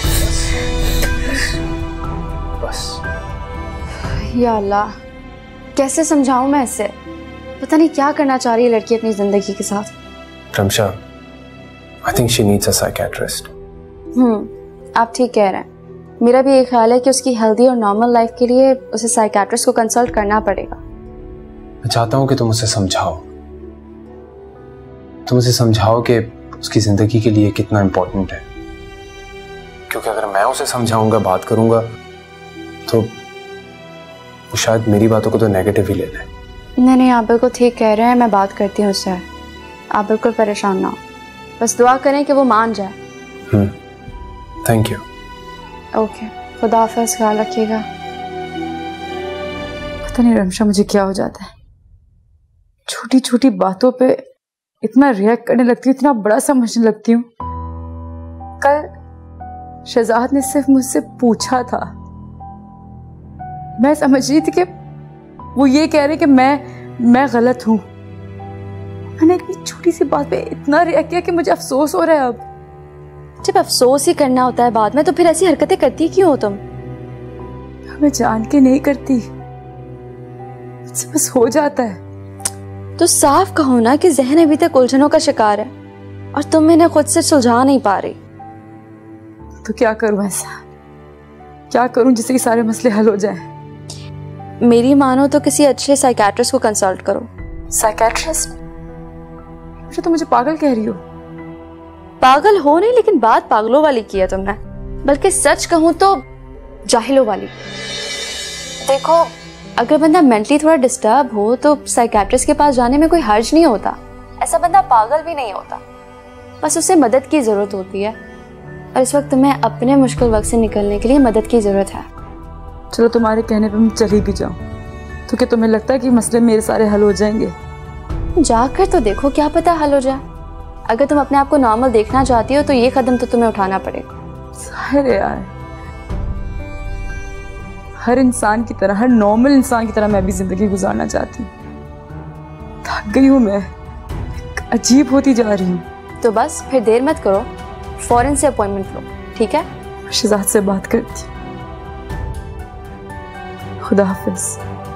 बस। या अल्लाह, कैसे समझाऊं मैं इसे? पता नहीं क्या करना चाह रही है लड़की अपनी जिंदगी के साथ। Ramsha, I think she needs a psychiatrist. आप ठीक कह रहे हैं। मेरा भी ये ख्याल है कि उसकी हेल्दी और नॉर्मल लाइफ के लिए उसे साइकियाट्रिस्ट को कंसल्ट करना पड़ेगा। मैं चाहता हूँ कि तुम उसे समझाओ, तुम उसे समझाओ कि उसकी जिंदगी के लिए कितना इम्पोर्टेंट है। क्योंकि अगर मैं उसे समझाऊंगा, बात करूंगा, तो वो शायद मेरी बातों को तो नेगेटिव ही ले ले। नहीं, आप बिल्कुल ठीक कह रहे हैं। मैं बात करती हूँ उससे, आप बिल्कुल परेशान ना हो, बस दुआ करें कि वो मान जाए। Thank you. ओके, खुदा हाफिज़, ख्याल रखिएगा। पता नहीं रमशा मुझे क्या हो जाता है, छोटी छोटी बातों पे इतना रिएक्ट करने लगती हूँ, इतना बड़ा समझने लगती हूँ। कल शहजाद ने सिर्फ मुझसे पूछा था, मैं समझ रही थी कि वो ये कह रहे कि मैं गलत हूँ। मैंने इतनी छोटी सी बात पे इतना रिएक्ट किया कि मुझे अफसोस हो रहा है अब। जब अफसोस ही करना होता है बाद में, तो फिर ऐसी हरकतें करती क्यों हो तुम? मैं जान के नहीं करती, मुझसे बस हो जाता है। तो साफ कहो ना कि जहन अभी तक उलझनों का शिकार है और तुम इन्हें खुद से सुलझा नहीं पा रही। तो क्या करूं, ऐसा क्या करूं जिससे कि सारे मसले हल हो जाएं? मेरी मानो तो किसी अच्छे साइकियाट्रिस्ट को कंसल्ट करो। साइकियाट्रिस्ट? तो मुझे पागल कह रही हो? पागल हो नहीं, लेकिन बात पागलों वाली की है तुमने, बल्कि सच कहूं तो जाहिलों वाली। देखो, अगर बंदा मेंटली थोड़ा डिस्टर्ब हो तो साइकियाट्रिस्ट के पास जाने में कोई हर्ज नहीं होता। ऐसा बंदा पागल भी नहीं होता, बस उसे मदद की जरूरत होती है, और इस वक्त तुम्हें अपने मुश्किल वक्त से निकलने के लिए मदद की जरूरत है। चलो तुम्हारे कहने पे मैं चली भी जाऊं तो क्या तुम्हें लगता है कि मसले मेरे सारे हल हो जाएंगे? जाकर तो देखो, क्या पता हल हो जाए। अगर तुम अपने आप को नॉर्मल देखना चाहती हो तो ये कदम तो तुम्हें उठाना पड़ेगा। अरे यार, हर इंसान की तरह, हर नॉर्मल इंसान की तरह मैं भी जिंदगी गुजारना चाहती हूँ। थक गई हूँ मैं, अजीब होती जा रही हूँ। तो बस फिर देर मत करो, फौरन से अपॉइंटमेंट लो, ठीक है? शहजाद से बात करती हूँ। खुदा हाफिज।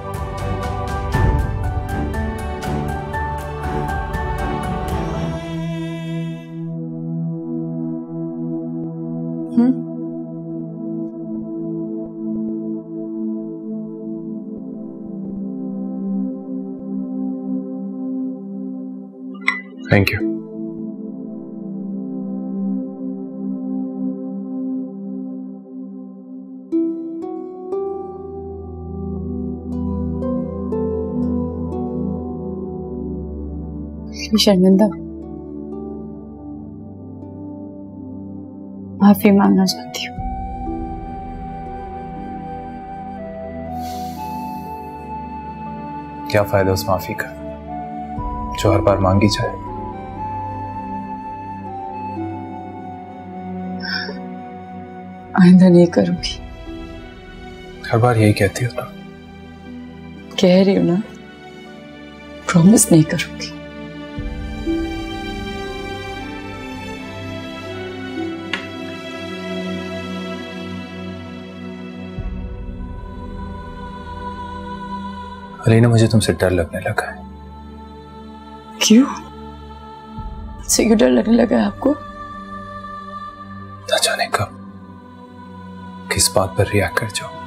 Thank you. शर्मिंदा, माफी मांगना चाहती हूँ। क्या फायदा उस माफी का जो हर बार मांगी जाए? आइंदा नहीं करूंगी। हर बार यही कहती हो ना? कह रही हूँ ना, प्रॉमिस नहीं करूंगी। अलीना, मुझे तुमसे डर लगने लगा है। क्यों? मुझसे क्यों डर लगने लगा है आपको? किस बात पर रिएक्ट कर जाओ,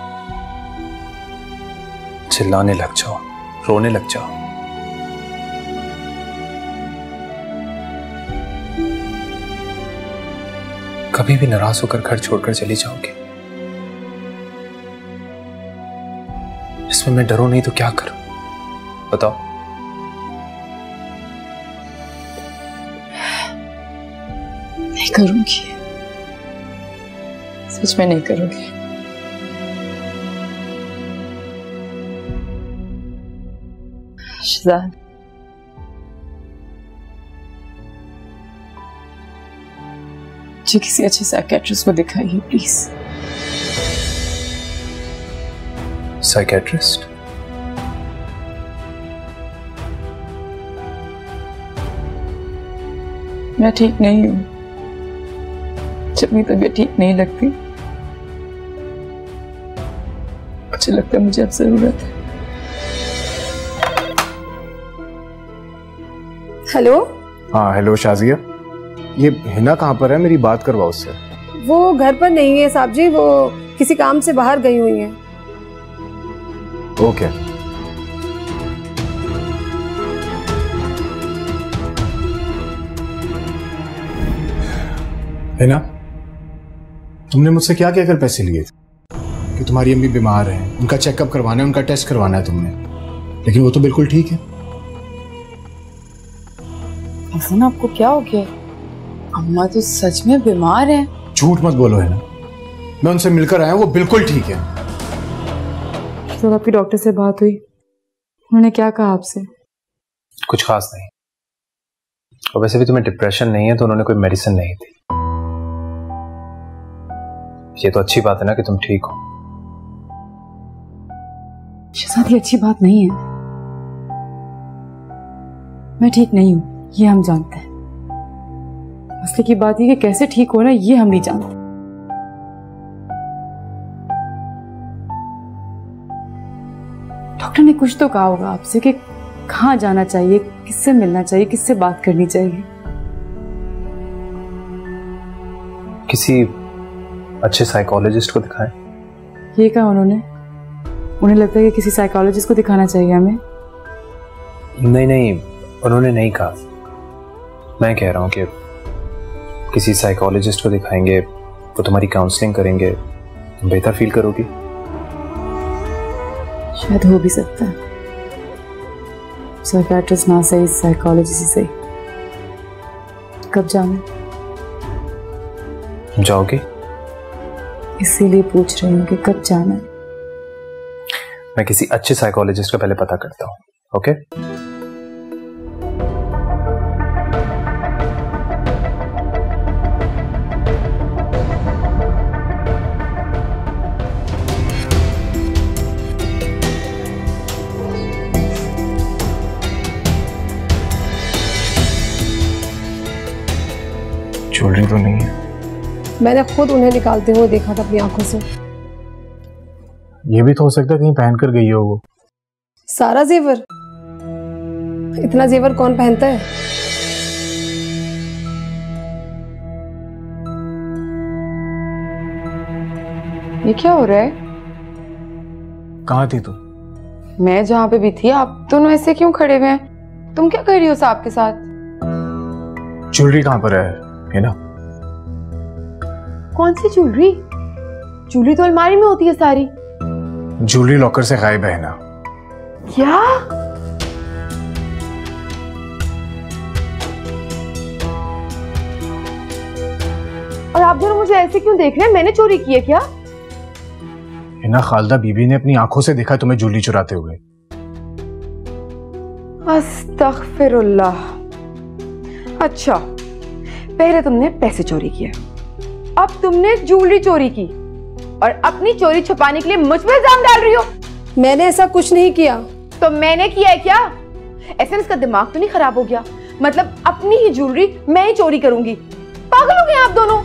चिल्लाने लग जाओ, रोने लग जाओ। कभी भी नाराज होकर घर छोड़कर चली जाओगे। इसमें मैं डरूं नहीं तो क्या करूं, बताओ। नहीं करूंगी, सच में नहीं करूंगी। शहजाद, मुझे किसी अच्छे साइकियाट्रिस्ट को दिखाइए प्लीज। साइकियाट्रिस्ट? मैं ठीक नहीं हूं, जब मेरी तबीयत ठीक नहीं लगती मुझे लगता है मुझे अब जरूरत है। हेलो। हाँ हेलो शाजिया, ये हिना कहाँ पर है? मेरी बात करवाओ उससे। वो घर पर नहीं है साहब जी, वो किसी काम से बाहर गई हुई है। ओके। हिना, तुमने मुझसे क्या कहकर पैसे लिए थे कि तुम्हारी अम्मी बीमार हैं, उनका चेकअप करवाना है, उनका टेस्ट करवाना है तुमने, लेकिन वो तो बिल्कुल ठीक है। हसन, आपको क्या हो गया? अम्मा तो सच में बीमार हैं। झूठ मत बोलो है ना, मैं उनसे मिलकर आया हूं, वो बिल्कुल ठीक है। तो आपकी डॉक्टर से बात हुई, उन्होंने क्या कहा आपसे? कुछ खास नहीं, और वैसे भी तुम्हें डिप्रेशन नहीं है तो उन्होंने कोई मेडिसिन नहीं दी। ये तो अच्छी बात है ना कि तुम ठीक हो। शहजाद, ये अच्छी बात नहीं है। मैं ठीक नहीं हूं, ये हम जानते हैं। मसले की बात ये कि कैसे ठीक होना ये हम नहीं जानते। डॉक्टर ने कुछ तो कहा होगा आपसे कि कहाँ जाना चाहिए, किससे मिलना चाहिए, किससे बात करनी चाहिए। किसी अच्छे साइकोलॉजिस्ट को दिखाएं। ये कहा उन्होंने? उन्हें लगता है कि किसी साइकोलॉजिस्ट को दिखाना चाहिए हमें? नहीं, उन्होंने नहीं कहा। मैं कह रहा हूं कि किसी साइकोलॉजिस्ट को दिखाएंगे, वो तुम्हारी काउंसलिंग करेंगे, तुम बेहतर फील करोगी। शायद हो भी सकता है। साइकियाट्रिस्ट ना सही, साइकोलॉजिस्ट ही सही। कब जाना? जाओगे? इसीलिए पूछ रही हूँ कि कब जाना है। मैं किसी अच्छे साइकोलॉजिस्ट का पहले पता करता हूँ। ओके? ज्वेलरी तो नहीं है। मैंने खुद उन्हें निकालते हुए देखा था अपनी आंखों से। ये भी तो हो सकता है कहीं पहन कर गई हो वो। सारा जेवर? इतना जेवर कौन पहनता है? ये क्या हो रहा है? कहाँ थी तू? मैं जहाँ पे भी थी, आप दोनों ऐसे क्यों खड़े हुए हैं? तुम क्या कर रही हो साहब के साथ? ज्वेलरी कहाँ पर है ना? कौन सी ज्वेलरी? ज्वेलरी तो अलमारी में होती है सारी। ज्वेलरी लॉकर से गायब है ना। क्या? और आप दोनों मुझे ऐसे क्यों देख रहे हैं? मैंने चोरी की है क्या? हिना, खालदा बीबी ने अपनी आंखों से देखा तुम्हें ज्वेलरी चुराते हुए। अस्तगफिरुल्लाह। अच्छा, पहले तुमने पैसे चोरी किए, अब तुमने ज्वेलरी चोरी की, और अपनी चोरी छुपाने के लिए मुझ पर इल्जाम डाल रही हो। मैंने ऐसा कुछ नहीं किया। तो मैंने किया है क्या? ऐसे में इसका दिमाग तो नहीं खराब हो गया? मतलब अपनी ही ज्वेलरी मैं ही चोरी करूंगी? पागल हो गए आप दोनों।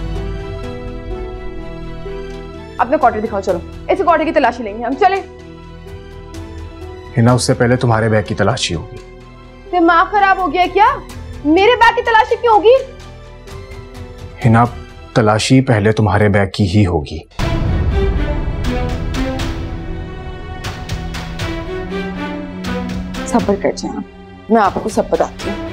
अपने क्वार्टर दिखाओ, चलो इस क्वार्टर की तलाशी लेंगे हम, चले। हिना, उससे पहले तुम्हारे बैग की तलाशी होगी। दिमाग खराब हो गया क्या? मेरे बैग की तलाशी क्यों होगी? हिना, तलाशी पहले तुम्हारे बैग की ही होगी। सब्र कर जाए, मैं आपको सब बताती हूँ।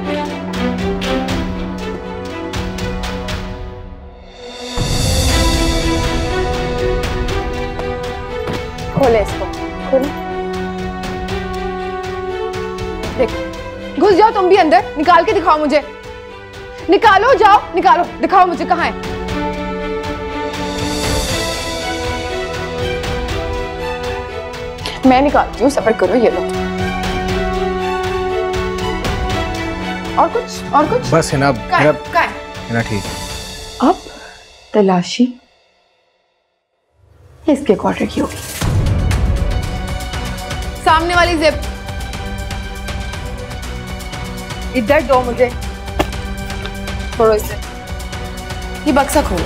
खोले इसको, खोले। देख, घुस जाओ तुम भी अंदर, निकाल के दिखाओ मुझे। निकालो, जाओ निकालो, दिखाओ मुझे कहाँ है। मैं निकालती हूँ, सब्र करो। ये लो। और कुछ, और कुछ? बस हिना, हिना ठीक है। अब तलाशी इसके क्वार्टर की होगी। सामने वाली जिप इधर दो मुझे। छोड़ो इसे। ये बक्सा खोलो।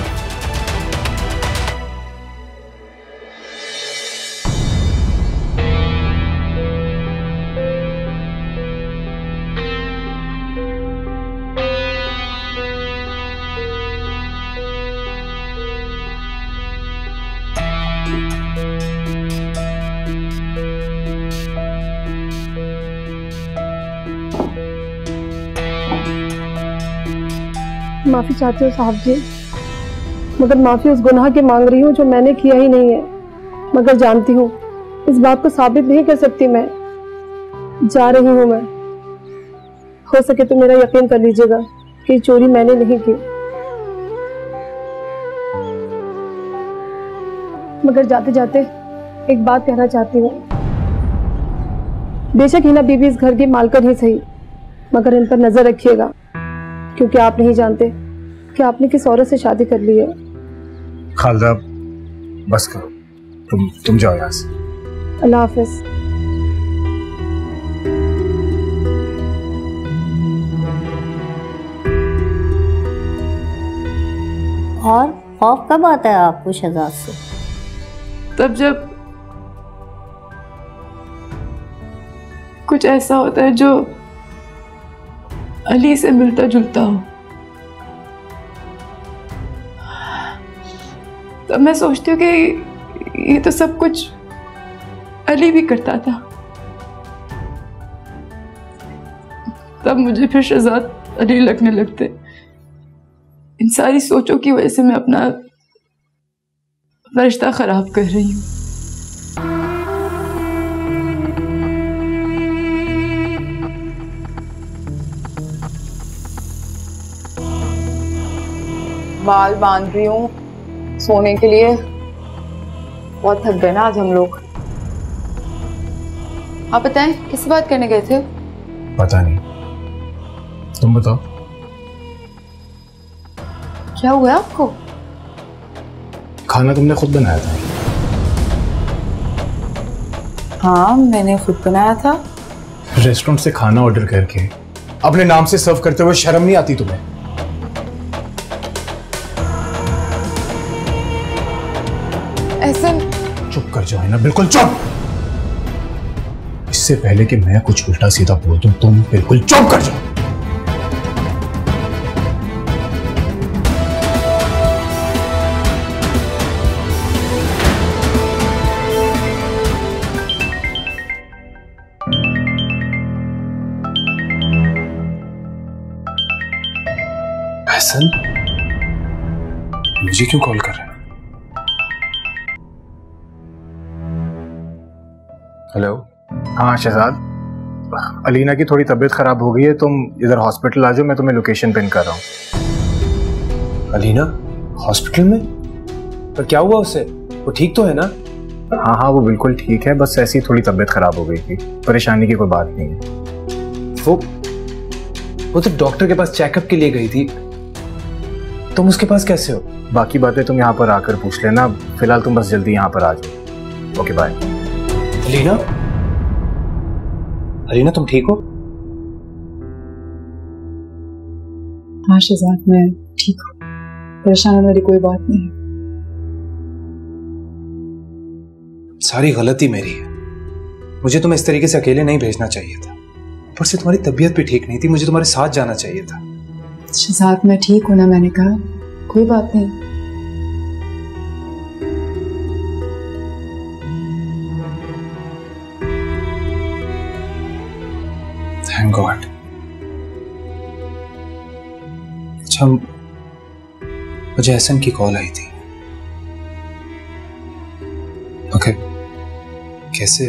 माफ़ी चाहती हूँ साहब जी, मगर माफ़ी उस गुनाह की मांग रही हूँ जो मैंने किया ही नहीं है। मगर जानती हूँ इस बात को साबित नहीं कर सकती। मैं जा रही हूँ। मैं, हो सके तो मेरा यकीन कर लीजिएगा कि चोरी मैंने नहीं की। मगर जाते जाते एक बात कहना चाहती हूँ। बेशक हिना बीबी इस घर की मालकिन ही सही, मगर इन पर नजर रखिएगा, क्योंकि आप नहीं जानते कि आपने किस औरत से शादी कर ली है। खालदा, बस करो, तुम जाओ यहाँ से। अल्लाह हाफिज। और खौफ कब आता है आपको शहजाद से? तब जब कुछ ऐसा होता है जो अली से मिलता जुलता हो। तब मैं सोचती हूँ कि ये तो सब कुछ अली भी करता था। तब मुझे फिर शहजाद अली लगने लगते। इन सारी सोचों की वजह से मैं अपना रिश्ता खराब कर रही हूँ। बाल बांध रही हूँ सोने के लिए। बहुत थक गए ना आज हम लोग। आप बताएं किससे बात करने गए थे? पता नहीं, तुम बताओ। क्या हुआ आपको? खाना तुमने खुद बनाया था? हाँ, मैंने खुद बनाया था। रेस्टोरेंट से खाना ऑर्डर करके अपने नाम से सर्व करते हुए शर्म नहीं आती तुम्हें? एहसन, चुप कर जाओ ना, बिल्कुल चुप। इससे पहले कि मैं कुछ उल्टा सीधा बोल दूं, तुम बिल्कुल चुप कर जाओ। एहसन, मुझे क्यों कॉल कर रहे हैं? हेलो। हाँ शहजाद, अलीना की थोड़ी तबीयत खराब हो गई है, तुम इधर हॉस्पिटल आ जाओ, मैं तुम्हें लोकेशन पिन कर रहा हूँ। अलीना हॉस्पिटल में? पर क्या हुआ उससे? वो ठीक तो है ना? हाँ हाँ, वो बिल्कुल ठीक है, बस ऐसी थोड़ी तबीयत खराब हो गई थी। परेशानी की कोई बात नहीं है। वो तो डॉक्टर के पास चेकअप के लिए गई थी, तुम उसके पास कैसे हो? बाकी बातें तुम यहाँ पर आकर पूछ लेना, फिलहाल तुम बस जल्दी यहाँ पर आ जाओ। Okay bye. अलीना, अलीना तुम ठीक हो? हाँ शहजाद, मैं ठीक हूँ, परेशान होने वाली कोई बात नहीं। सारी गलती मेरी है, मुझे तुम्हें इस तरीके से अकेले नहीं भेजना चाहिए था। ऊपर से तुम्हारी तबीयत भी ठीक नहीं थी, मुझे तुम्हारे साथ जाना चाहिए था। शहजाद मैं ठीक हूँ ना, मैंने कहा। कोई बात नहीं। Thank God. अच्छा, मुझे एहसन की कॉल आई थी। ओके, कैसे?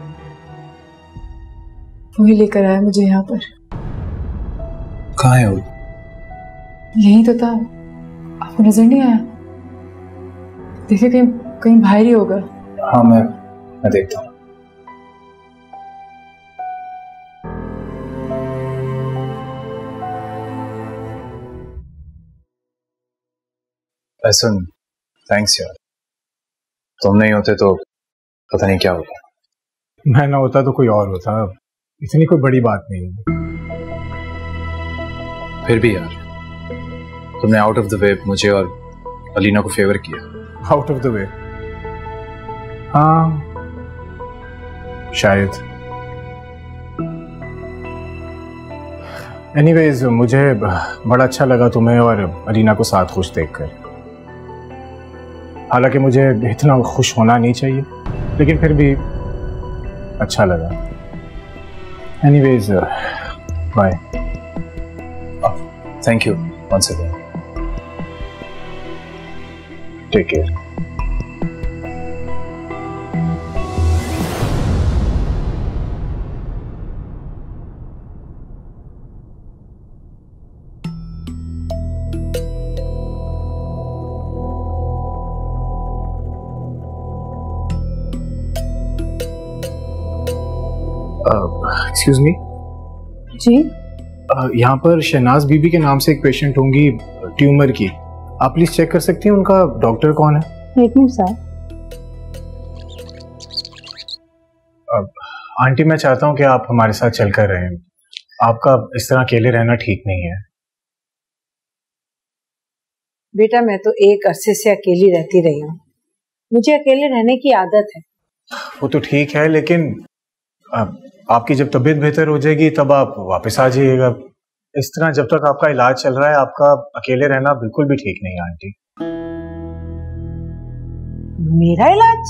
वही लेकर आया मुझे यहाँ पर। कहाँ है वो? यही तो था, आपको नजर नहीं आया? देखिए कहीं कहीं बाहर ही होगा। हाँ, मैं देखता हूँ। एहसन, थैंक्स यार। तुम नहीं होते तो पता नहीं क्या होता। मैं ना होता तो कोई और होता, इतनी कोई बड़ी बात नहीं है। फिर भी यार, तुमने आउट ऑफ द वे मुझे और अलीना को फेवर किया। Out of the way? हाँ, शायद। एनीवेज, मुझे बड़ा अच्छा लगा तुम्हें और अलीना को साथ खुश देखकर। हालांकि मुझे इतना खुश होना नहीं चाहिए, लेकिन फिर भी अच्छा लगा। Anyways, bye. Thank you once again. Take care. Excuse me जी। यहाँ पर शहनाज बीबी के नाम से एक पेशेंट होंगी ट्यूमर की। आप प्लीज चेक कर सकती हैं उनका डॉक्टर कौन है? एक मिनट सर। आंटी, मैं चाहता हूँ कि आप हमारे साथ चलकर रहें। आपका इस तरह अकेले रहना ठीक नहीं है। बेटा, मैं तो एक अरसे से अकेली रहती रही हूँ, मुझे अकेले रहने की आदत है। वो तो ठीक है, लेकिन आपकी जब तबीयत बेहतर हो जाएगी तब आप वापस आ जाइएगा। इस तरह जब तक आपका इलाज चल रहा है, आपका अकेले रहना बिल्कुल भी ठीक नहीं है आंटी। मेरा इलाज?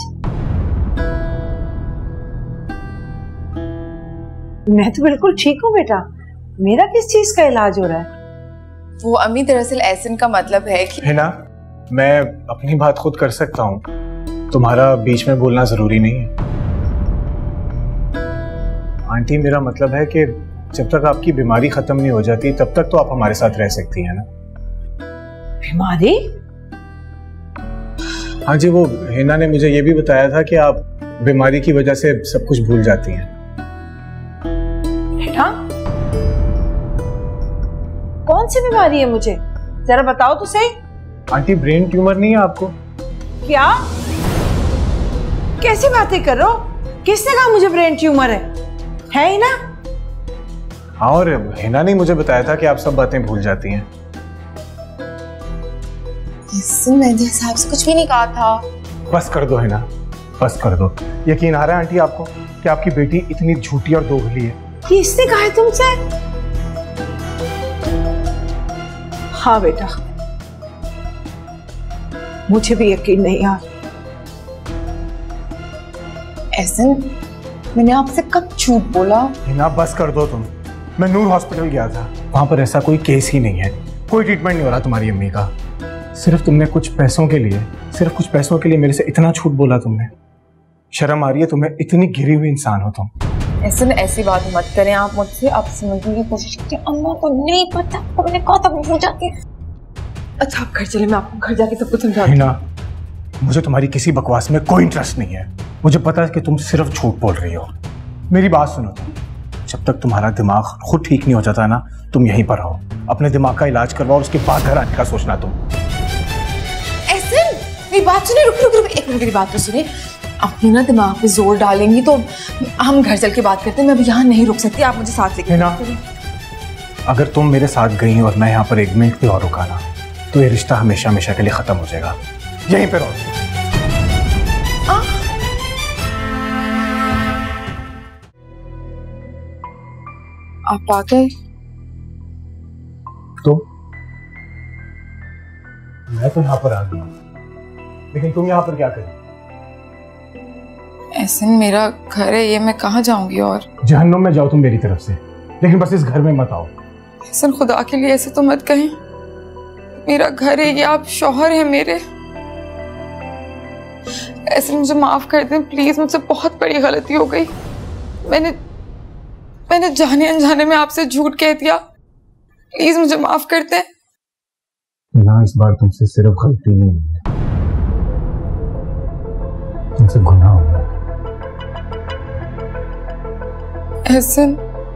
मैं तो बिल्कुल ठीक हूँ बेटा, मेरा किस चीज का इलाज हो रहा है? वो अम्मी, दरअसल एहसन का मतलब है कि... है ना, मैं अपनी बात खुद कर सकता हूँ, तुम्हारा बीच में बोलना जरूरी नहीं है। आंटी, मेरा मतलब है कि जब तक आपकी बीमारी खत्म नहीं हो जाती तब तक तो आप हमारे साथ रह सकती हैं ना। बीमारी? हाँ जी, वो हिना ने मुझे ये भी बताया था कि आप बीमारी की वजह से सब कुछ भूल जाती हैं। बेटा, कौन सी बीमारी है मुझे? जरा बताओ तो सही। आंटी, ब्रेन ट्यूमर नहीं है आपको? क्या? कैसी बातें कर रहे हो? किसने कहा मुझे ब्रेन ट्यूमर है ही ना? हाँ, और हिना ने मुझे बताया था कि आप सब बातें भूल जाती हैं। मैंने हिसाब से कुछ भी नहीं कहा था। बस कर दो हिना, बस कर दो। यकीन आ रहा है आंटी आपको कि आपकी बेटी इतनी झूठी और दोगली है? किसने कहा है तुमसे? हाँ बेटा, मुझे भी यकीन नहीं यार। ऐसे मैंने आपसे कब झूठ बोला? हिना, बस कर दो तुम। मैं नूर हॉस्पिटल गया था, वहां पर ऐसा कोई केस ही नहीं है, कोई ट्रीटमेंट नहीं हो रहा तुम्हारी अम्मी का। सिर्फ तुमने कुछ पैसों के लिए, सिर्फ कुछ पैसों के लिए मेरे से इतना झूठ बोला तुमने। शर्म आ रही है तुम्हें? इतनी गिरी हुई इंसान हो तुम। ऐसी बात मत करें आप मुझसे, आप समझने की कोशिश कीजिए। अम्मा को नहीं पता, मैंने कहा था भूल जाती है। अच्छा आप घर चले, मैं आपको घर जाके सब कुछ समझा। हिना, मुझे तुम्हारी किसी बकवास में कोई इंटरेस्ट नहीं है। मुझे पता है कि तुम सिर्फ झूठ बोल रही हो। मेरी बात सुनो तुम, जब तक तुम्हारा दिमाग खुद ठीक नहीं हो जाता ना, तुम यहीं पर रहो, अपने दिमाग का इलाज करवाओ, उसके बाद घर आने का सोचना तुम। ऐसे मेरी बात सुने, रुक एक मिनट, मेरी बात तो सुने। अपने ना दिमाग पे जोर डालेंगी तो हम घर चल के बात करते हैं। मैं अभी यहाँ नहीं रुक सकती, आप मुझे साथ लेके ना। अगर तुम मेरे साथ गई और मैं यहाँ पर एक मिनट भी और रुका ना, तो ये रिश्ता हमेशा हमेशा के लिए खत्म हो जाएगा। यहीं पे रहो। आप आ गए? तो मैं तो यहाँ पर आ गया, लेकिन तुम यहाँ पर क्या कर रही? एहसन मेरा घर है ये, मैं कहाँ जाऊंगी? और जहन्नुम में जाओ तुम मेरी तरफ से, लेकिन बस इस घर में मत आओ। एहसन खुदा के लिए ऐसे तो मत कहें, मेरा घर है ये, आप शौहर हैं मेरे। ऐसे मुझे माफ कर दें प्लीज, मुझसे बहुत बड़ी गलती हो गई। मैंने जाने अनजाने में आपसे झूठ कह दिया, प्लीज मुझे माफ कर दें। ना इस बार तुमसे सिर्फ गलती नहीं हुई है, तुमसे गुनाह हुआ है। एहसन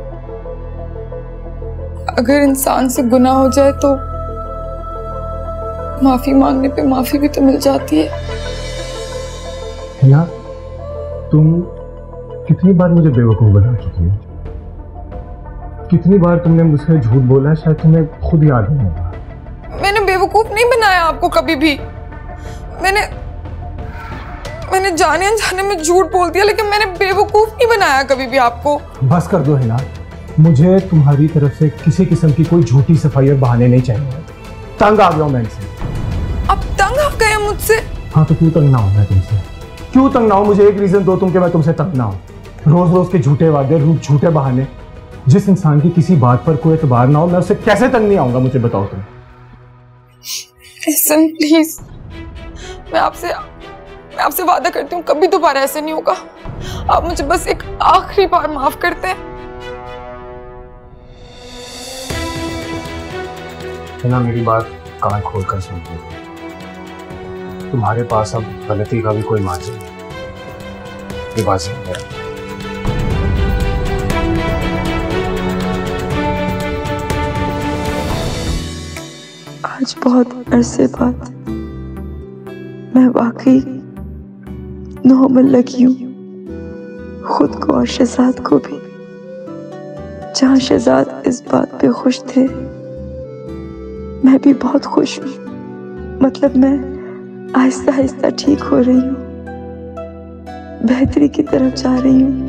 अगर इंसान से गुनाह हो जाए तो माफी मांगने पे माफी भी तो मिल जाती है। हिना, तुम कितनी बार मुझे बेवकूफ बना चुकी हो? कितनी बार तुमने मुझसे झूठ बोला, शायद तुम्हें खुद याद नहीं होगा। मैंने बेवकूफ नहीं बनाया आपको कभी भी। मैंने जाने अनजाने में झूठ बोल दिया, लेकिन मैंने बेवकूफ नहीं बनाया कभी भी आपको। बस कर दो हिना, मुझे तुम्हारी तरफ से किसी किस्म की कोई झूठी सफाई और बहाने नहीं चाहिए। तंग आ गया हूं मैं इनसे। अब तंग आ गए मुझसे? हाँ तो क्यों तंग ना हो मैं तुमसे? क्यों तंग ना हो? मुझे एक रीजन दो तुम कि मैं तुमसे तंग ना हो। रोज रोज के झूठे वादे, झूठे बहाने। जिस इंसान की किसी बात पर कोई एतबार ना हो, मैं उससे कैसे तंग नहीं आऊंगा? मुझे बताओ तुम। एहसन प्लीज, मैं आपसे वादा करती हूँ कभी दोबारा ऐसे नहीं होगा। आप मुझे बस एक आखिरी बार माफ करते हैं। ना मेरी बात कान खोलकर सुन लो, तुम्हारे पास अब गलती का भी कोई मार्जिन नहीं, ये बात समझ गया। आज बहुत अरसे बाद मैं वाकई नॉर्मल लगी हूँ, खुद को और शहजाद को भी। जहाँ शहजाद इस बात पे खुश थे, मैं भी बहुत खुश हूँ। मतलब मैं आहिस्ता आहिस्ता ठीक हो रही हूँ, बेहतरी की तरफ जा रही हूँ।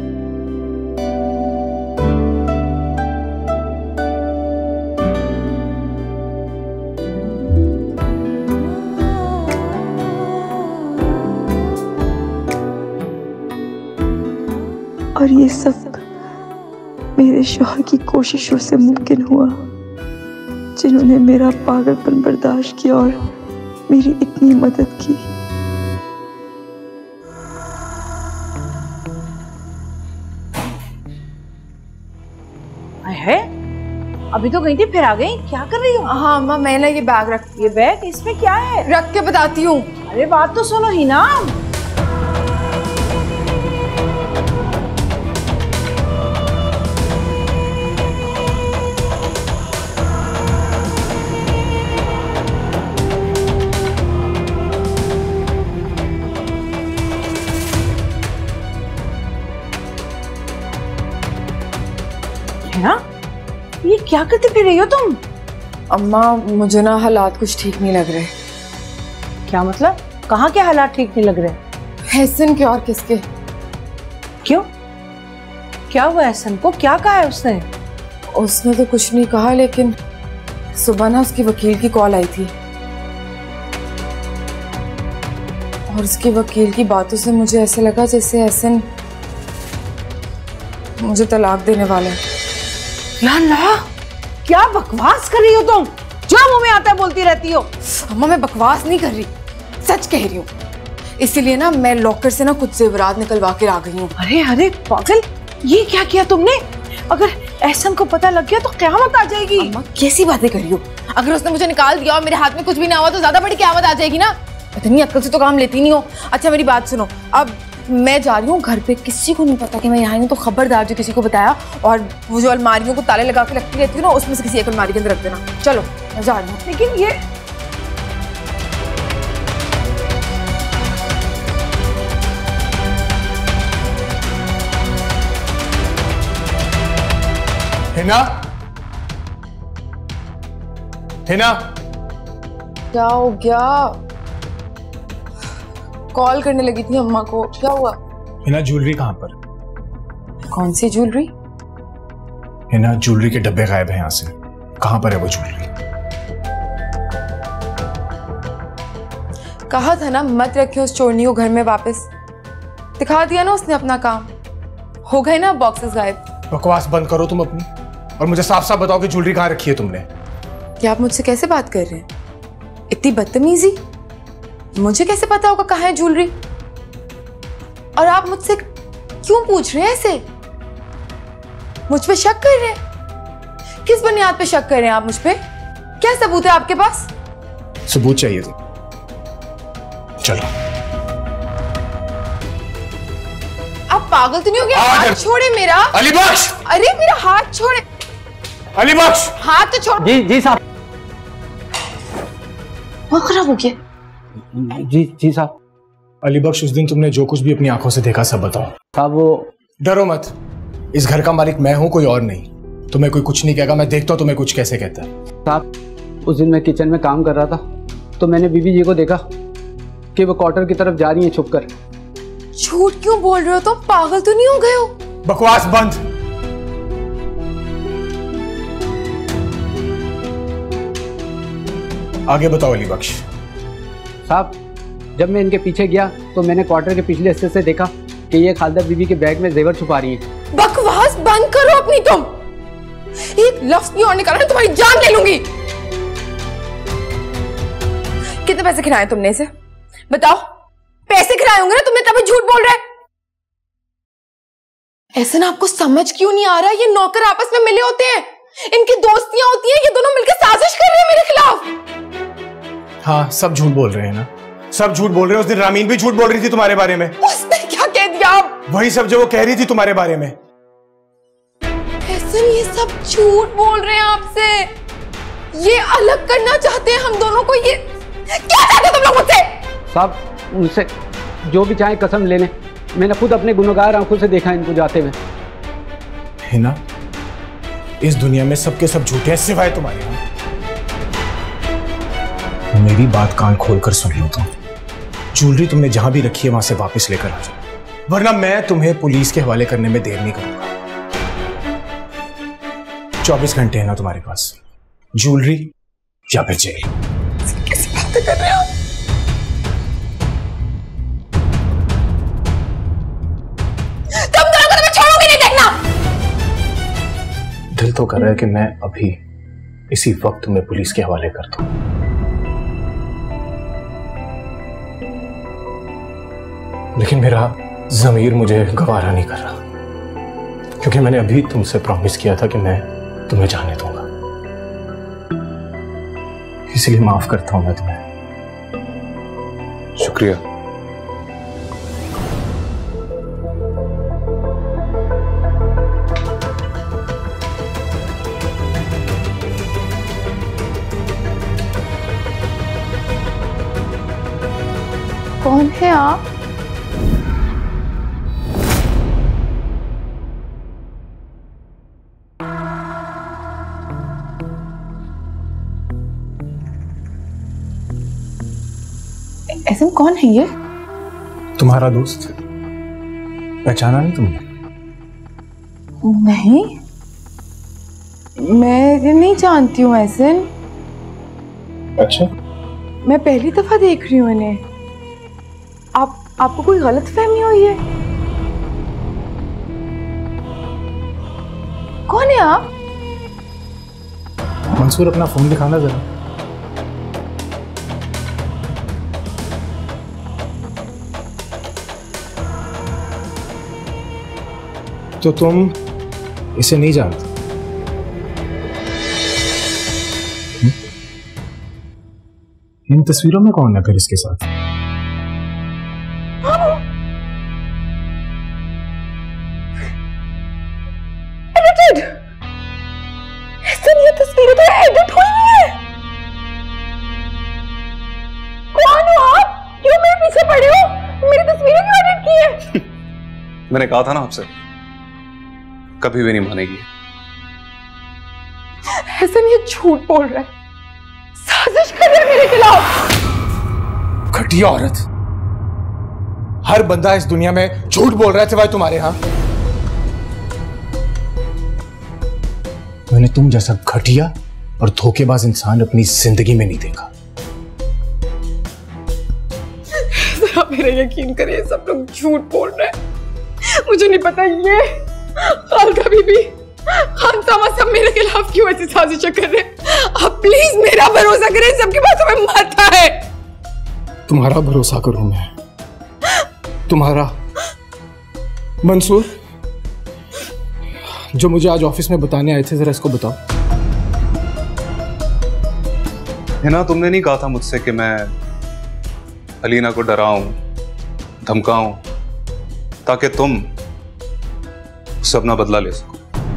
और ये सब मेरे शौहर की कोशिशों से मुमकिन हुआ, जिन्होंने मेरा पागलपन बर्दाश्त किया और मेरी इतनी मदद की। है अभी तो गई थी फिर आ गई, क्या कर रही हो? हाँ अम्मा, मैंने ये बैग रख, ये बैग इसमें क्या है? रख के बताती हूँ। अरे बात तो सुनो ही ना। ना ये क्या करते फिर रही हो तुम? अम्मा मुझे ना हालात कुछ ठीक नहीं लग रहे। क्या मतलब? कहाँ के हालात ठीक नहीं लग रहे? एहसन के और किसके? क्यों, क्या हुआ एहसन को? क्या कहा है उसने? उसने तो कुछ नहीं कहा, लेकिन सुबह ना उसकी वकील की कॉल आई थी और उसके वकील की बातों से मुझे ऐसे लगा जैसे एहसन मुझे तलाक देने वाला है। ला, क्या बकवास कर रही हो तुम? जो मुंह में आता है बोलती रहती हो। अम्मा मैं बकवास नहीं कर रही, सच कह रही हूँ। इसीलिए ना मैं लॉकर से ना कुछ जेवरात निकलवा के आ गई हूँ। अरे पागल, ये क्या किया तुमने? अगर एहसन को पता लग गया तो क़यामत आ जाएगी। अम्मा कैसी बातें कर रही हो? अगर उसने मुझे निकाल दिया और मेरे हाथ में कुछ भी ना हुआ तो ज्यादा बड़ी क़यामत आ जाएगी ना। इतनी अक्ल से तो काम लेती नहीं हो। अच्छा मेरी बात सुनो, अब मैं जा रही हूँ घर पे, किसी को नहीं पता कि मैं यहाँ हूँ, तो खबरदार जो किसी को बताया। और वो जो अलमारियों को ताले लगा के रखती रहती हूँ ना, उसमें से किसी एक अलमारी के अंदर रख देना। चलो मैं जा रही हूँ। लेकिन ये हिना क्या हो गया? कॉल करने लगी थी अम्मा को, क्या हुआ? हिना ज्वेलरी कहाँ पर? कौन सी ज्वेलरी? हिना ज्वेलरी के डब्बे गायब हैं यहाँ से। कहाँ पर है वो ज्वेलरी? कहा था ना मत रखे उस चोरनी को घर में वापस। दिखा दिया ना उसने अपना काम, हो गए ना बॉक्सेस गायब। बकवास बंद करो तुम अपनी, और मुझे साफ साफ बताओ कि ज्वेलरी कहाँ रखी है तुमने। क्या आप मुझसे कैसे बात कर रहे हैं? इतनी बदतमीजी? मुझे कैसे पता होगा कहाँ है ज्वेलरी? और आप मुझसे क्यों पूछ रहे हैं ऐसे? मुझ पे शक कर रहे हैं? किस बुनियाद पे शक कर रहे हैं आप मुझ पे? क्या सबूत है आपके पास? सबूत चाहिए थे। चलो। आप पागल तो नहीं हो गए? हाथ छोड़े मेरा। अली बख्श! अरे मेरा हाथ छोड़े। अली बख्श! हाथ तो छोड़। जी साहब। बहुत खराब हो गया। जी साहब। अली बख्श, उस दिन तुमने जो कुछ भी अपनी आंखों से देखा सब बताओ। साहब वो डरो मत, इस घर का मालिक मैं हूं, कोई और नहीं। तुम्हें कोई कुछ नहीं कहेगा, मैं देखता हूं तुम्हें कुछ कैसे कहता है। साहब उस दिन मैं किचन में काम कर रहा था तो मैंने बीबी जी को देखा कि वो क्वार्टर की तरफ जा रही हैं छुपकर। झूठ क्यों बोल रहे हो तुम? पागल तो नहीं हो गए हो? बकवास बंद। आगे बताओ अली बख्श। साहब जब मैं इनके पीछे गया तो मैंने क्वार्टर के पिछले हिस्से से देखा कि ये खालदा बीबी के बैग में जेवर छुपा रही है। बकवास बंद करो अपनी तुम। एक लफ्ज नहीं और निकाला ना तुम्हारी जान ले लूंगी। कितने पैसे खिलाए तुमने इसे? बताओ। पैसे खिलाए होंगे ना तुमने, तभी झूठ बोल रहे। ऐसा ना आपको समझ क्यों नहीं आ रहा? ये नौकर आपस में मिले होते हैं, इनकी दोस्तियां होती हैं, ये दोनों मिलकर साजिश कर रहे हैं मेरे खिलाफ। हाँ सब झूठ बोल रहे हैं ना, सब झूठ बोल रहे हैं। उस दिन रामीन भी झूठ बोल रही थी तुम्हारे बारे में। उसने क्या कह दिया? आप वही सब जो वो कह रही थी तुम्हारे बारे में। ऐसा ये सब झूठ बोल रहे हैं आपसे। ये अलग करना चाहते हैं हम दोनों को। ये क्या चाहते हो तुम लोग मुझसे? साहब उनसे जो भी चाहे कसम ले लें, मैंने खुद अपने गुनहगार आंखों से देखा इनको जाते हुए। है ना, इस दुनिया में सबके सब झूठे हैं सिवाय तुम्हारे। मेरी बात कान खोलकर सुन लो तुम। ज्वेलरी तुमने जहां भी रखी है वहां से वापस लेकर आ जाओ, वरना मैं तुम्हें पुलिस के हवाले करने में देर नहीं करूंगा। 24 घंटे है ना तुम्हारे पास, ज्वेलरी या फिर जेल। कैसी बातें कर रहे हो? तुम दोनों को तो मैं छोड़ूंगी नहीं, देखना। दिल तो कर रहा है कि मैं अभी इसी वक्त तुम्हें पुलिस के हवाले कर दूं, लेकिन मेरा ज़मीर मुझे गवारा नहीं कर रहा, क्योंकि मैंने अभी तुमसे प्रॉमिस किया था कि मैं तुम्हें जाने दूंगा। इसलिए माफ करता हूं मैं तुम्हें। शुक्रिया। कौन है आप? ऐसा कौन है ये? तुम्हारा दोस्त। पहचाना नहीं तुमने? नहीं, मैं नहीं जानती हूँ ऐसे। अच्छा, मैं पहली दफा देख रही हूँ इन्हें। आपको कोई गलत फहमी हुई है? कौन है आप? मंसूर अपना फोन दिखाना जरा। तो तुम इसे नहीं जानते? इन तस्वीरों में कौन है फिर इसके साथ? एडिटेड। ये तस्वीरें तो एडिट हुई है। कौन हो आप? क्यों मेरे पीछे पड़े हो? मेरी तस्वीरें क्यों एडिट की है? मैंने कहा था ना आपसे, कभी भी नहीं मानेगी। हसन ये झूठ बोल रहा है, साजिश कर रहा है मेरे खिलाफ। घटिया औरत। हर बंदा इस दुनिया में झूठ बोल रहा है सिवाय तुम्हारे। यहां मैंने तुम जैसा घटिया और धोखेबाज इंसान अपनी जिंदगी में नहीं देखा। मेरा यकीन करिए, सब लोग झूठ बोल रहे हैं। मुझे नहीं पता ये खालका बीबी, खानसामा सब मेरे खिलाफ क्यों ऐसी साजिशें कर रहे हैं। आप प्लीज मेरा भरोसा करें, सबकी बातों में मत आए। तुम्हारा भरोसा करूं मैं? तुम्हारा? मंसूर, जो मुझे आज ऑफिस में बताने आए थे, जरा इसको बताओ। हिना, तुमने नहीं कहा था मुझसे कि मैं अलीना को डराऊं, धमकाऊं, ताकि तुम उससे अपना बदला ले सको?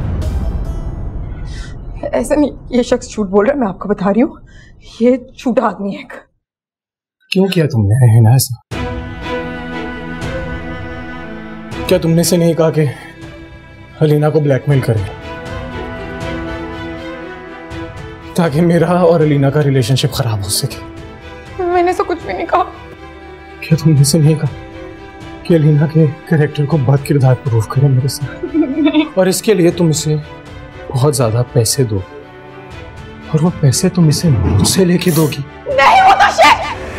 ऐसा नहीं, ये शख्स झूठ बोल रहा है, मैं आपको बता रही हूँ, ये झूठा आदमी है। क्यों किया तुमने हिना ऐसा? क्या तुमने से नहीं कहा कि अलीना को ब्लैकमेल करें ताकि मेरा और अलीना का रिलेशनशिप खराब हो सके? मैंने तो कुछ भी नहीं कहा। क्या तुमने से नहीं कहा कि अलीना के कैरेक्टर को बद किरदार प्रूव करे मेरे साथ, और इसके लिए तुम इसे बहुत ज्यादा पैसे दो, और वो पैसे तुम इसे मुझसे लेके दोगी? नहीं होता शेख।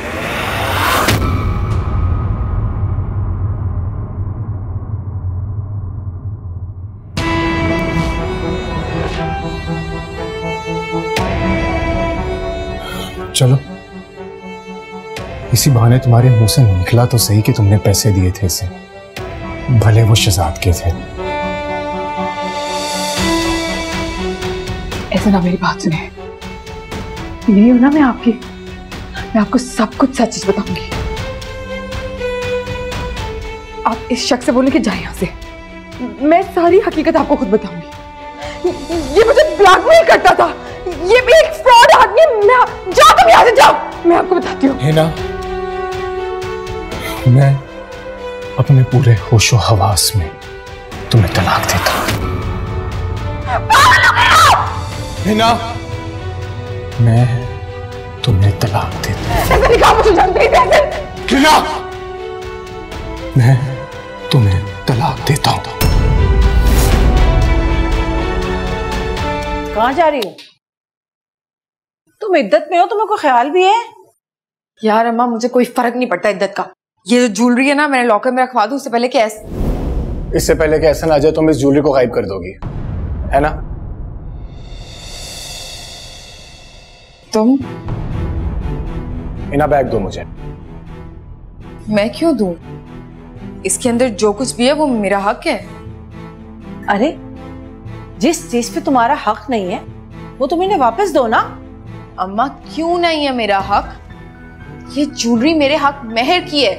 चलो, इसी बहाने तुम्हारे मुंह से निकला तो सही कि तुमने पैसे दिए थे इसे, भले वो शहजाद के थे। ऐसा ना, मेरी बात सुने, यही हो ना मैं आपको सब कुछ सच बताऊंगी। आप इस शख्स से बोले कि जाए यहाँ से, मैं सारी हकीकत आपको खुद बताऊंगी। ये मुझे ब्लैकमेल करता था, ये भी एक फ्रॉड आदमी है। जाओ तुम यहाँ से, जाओ, मैं आपको बताती हूँ। हिना, मैं अपने पूरे होशो हवास में तुम्हें तलाक देता हूँ। हिना, मैं तुम्हें तलाक देता हूँ। ऐसे नहीं कहा, मुझे जानते ही थे। हिना, मैं तुम्हें तलाक देता हूँ। कहाँ जा रही हो? तुम इद्दत में हो, तुम्हें कोई ख्याल भी है? यार अम्मा, मुझे कोई फर्क नहीं पड़ता इद्दत का। ये जो ज्वेलरी है ना, मैंने लॉकर में रखवा दूं, उससे पहले कि इससे पहले कि ऐसा ना जाए तुम इस ज्वेलरी को गायब कर दोगी, है ना? तुम इना बैग दो मुझे। मैं क्यों दूं? इसके अंदर जो कुछ भी है वो मेरा हक है। अरे, जिस चीज पे तुम्हारा हक नहीं है वो तुम इन्हें वापस दो ना। अम्मा, क्यों नहीं है मेरा हक? ये ज्वेलरी मेरे हक मेहर की है।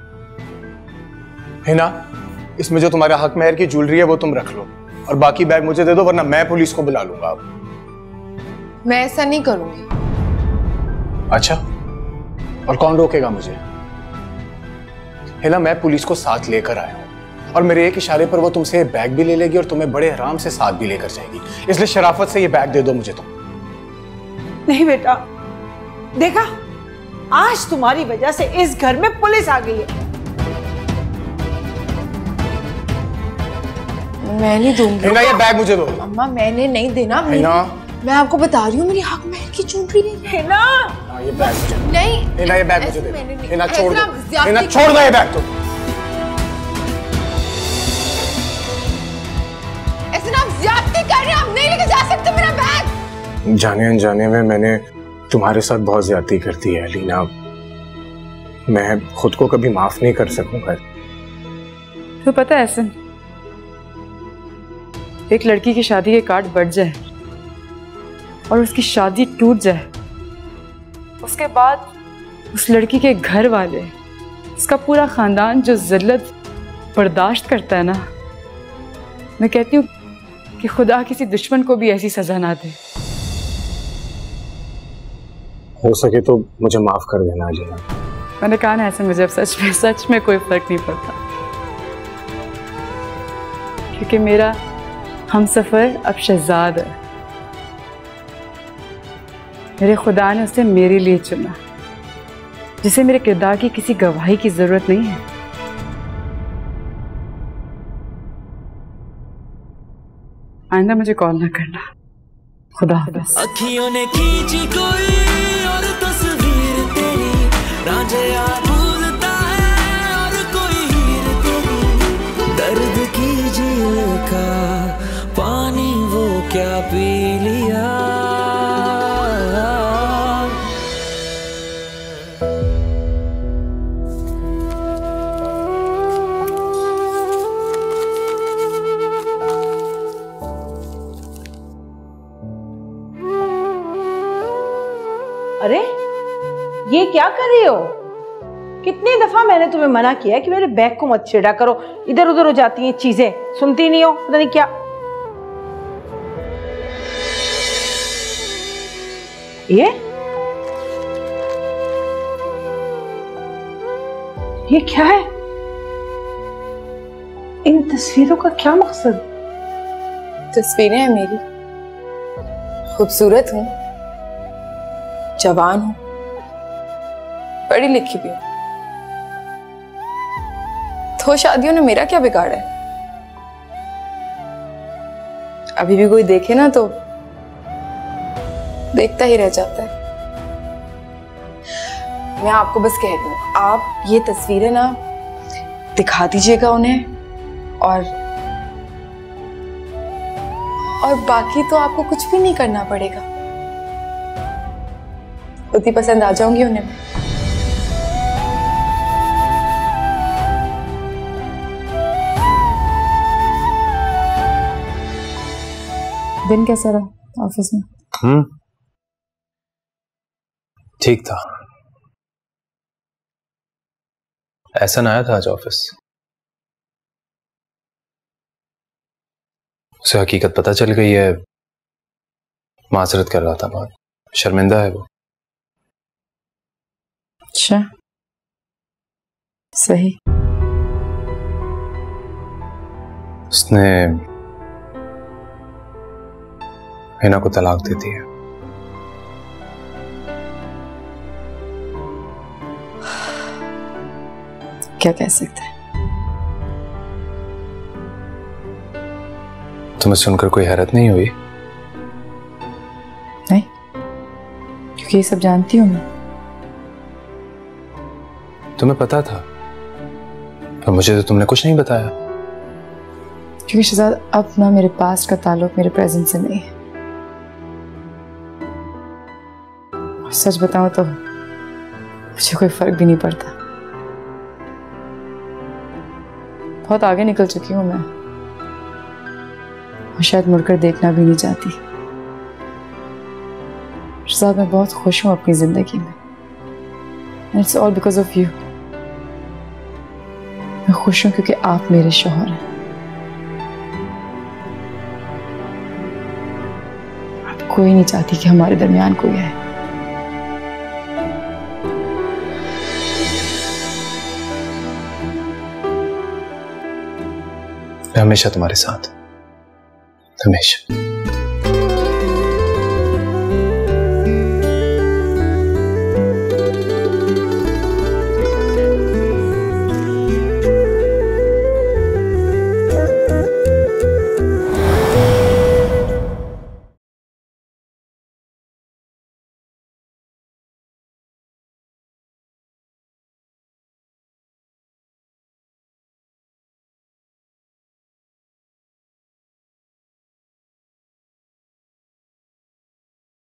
हिना, इसमें जो तुम्हारा हक मेहर की ज्वेलरी है वो तुम रख लो, और बाकी बैग मुझे दे दो, वरना मैं पुलिस को बुला लूंगा। मैं ऐसा नहीं करूंगी। अच्छा, और कौन रोकेगा मुझे? हिना, मैं पुलिस को साथ लेकर आया हूं, और मेरे एक इशारे पर वो तुमसे बैग भी ले लेगी और तुम्हें बड़े आराम से साथ भी लेकर जाएगी। इसलिए शराफत से ये बैग दे दो मुझे। तुम नहीं बेटा, देखा, आज तुम्हारी वजह से इस घर में पुलिस आ गई है। मैं नहीं दूंगी। हिना, ये बैग मुझे दो। अम्मा, मैंने नहीं देना। हिना, मैं आपको बता रही हूँ, मेरी हक मेहर की ज्वेलरी नहीं है। हिना, ये बैग मुझे नहीं। हिना, ये बैग मुझे दे। हिना, छोड़ दो। हिना, हिना, छोड़ दो ये बैग। तुम ऐसे आप ज्यादती कर रहे हैं, आप नहीं लेके जा सकते मेरा बैग। जाने अनजाने में मैंने तुम्हारे साथ बहुत ज्यादती कर दी है अलीना। मैं खुद को कभी माफ नहीं कर सकूंगा। तो पता है एहसन, एक लड़की की शादी के कार्ड बढ़ जाए और उसकी शादी टूट जाए, उसके बाद उस लड़की के घर वाले, उसका पूरा खानदान जो जिल्लत बर्दाश्त करता है ना, मैं कहती हूँ कि खुदा किसी दुश्मन को भी ऐसी सजा ना दे। हो सके तो मुझे माफ कर देना अलीना। मैंने कहा ना ऐसे, मुझे अब सच में कोई फर्क नहीं पड़ता, क्योंकि मेरा हमसफर अब शहजाद है। मेरे खुदा ने उसे मेरे लिए चुना, जिसे मेरे किरदार की किसी गवाही की जरूरत नहीं है। आइंदा मुझे कॉल ना करना। खुदा हाफिज़। अखियों ने खींची कोई और तस्वीर तेरी, रांझे यार भूलता है क्या पी लिया। अरे ये क्या कर रही हो? कितनी दफा मैंने तुम्हें मना किया है कि मेरे बैग को मत छेड़ा करो, इधर उधर हो जाती हैं चीजें, सुनती नहीं हो, पता नहीं क्या। ये क्या है? इन तस्वीरों का क्या मकसद? तस्वीरें हैं मेरी, खूबसूरत हूँ, जवान हूँ, पढ़ी लिखी भी हूँ, तो शादियों ने मेरा क्या बिगाड़ा है? अभी भी कोई देखे ना तो देखता ही रह जाता है। मैं आपको बस कह दूं, आप ये तस्वीरें ना दिखा दीजिएगा उन्हें, और बाकी तो आपको कुछ भी नहीं करना पड़ेगा, खुद ही पसंद आ जाऊंगी उन्हें। दिन कैसा रहा ऑफिस में? ठीक था। एहसन आया था आज ऑफिस, उसे हकीकत पता चल गई है, माजरत कर रहा था, बहुत शर्मिंदा है वो। अच्छा, सही। उसने हिना को तलाक दे दी है। क्या कह सकते हैं? तुम्हें सुनकर कोई हैरत नहीं हुई? नहीं, क्योंकि ये सब जानती हूं मैं। तुम्हें पता था, पर मुझे तो तुमने कुछ नहीं बताया। क्योंकि शहजाद, अब ना मेरे पास का ताल्लुक मेरे प्रेजेंट से नहीं है। सच बताऊं तो मुझे कोई फर्क भी नहीं पड़ता। बहुत आगे निकल चुकी हूं मैं, और शायद मुड़कर देखना भी नहीं चाहती। शहजाद, मैं बहुत खुश हूं अपनी जिंदगी में। It's all because of you. मैं खुश हूं क्योंकि आप मेरे शौहर हैं। अब कोई नहीं चाहती कि हमारे दरमियान कोई है। मैं हमेशा तुम्हारे साथ, हमेशा।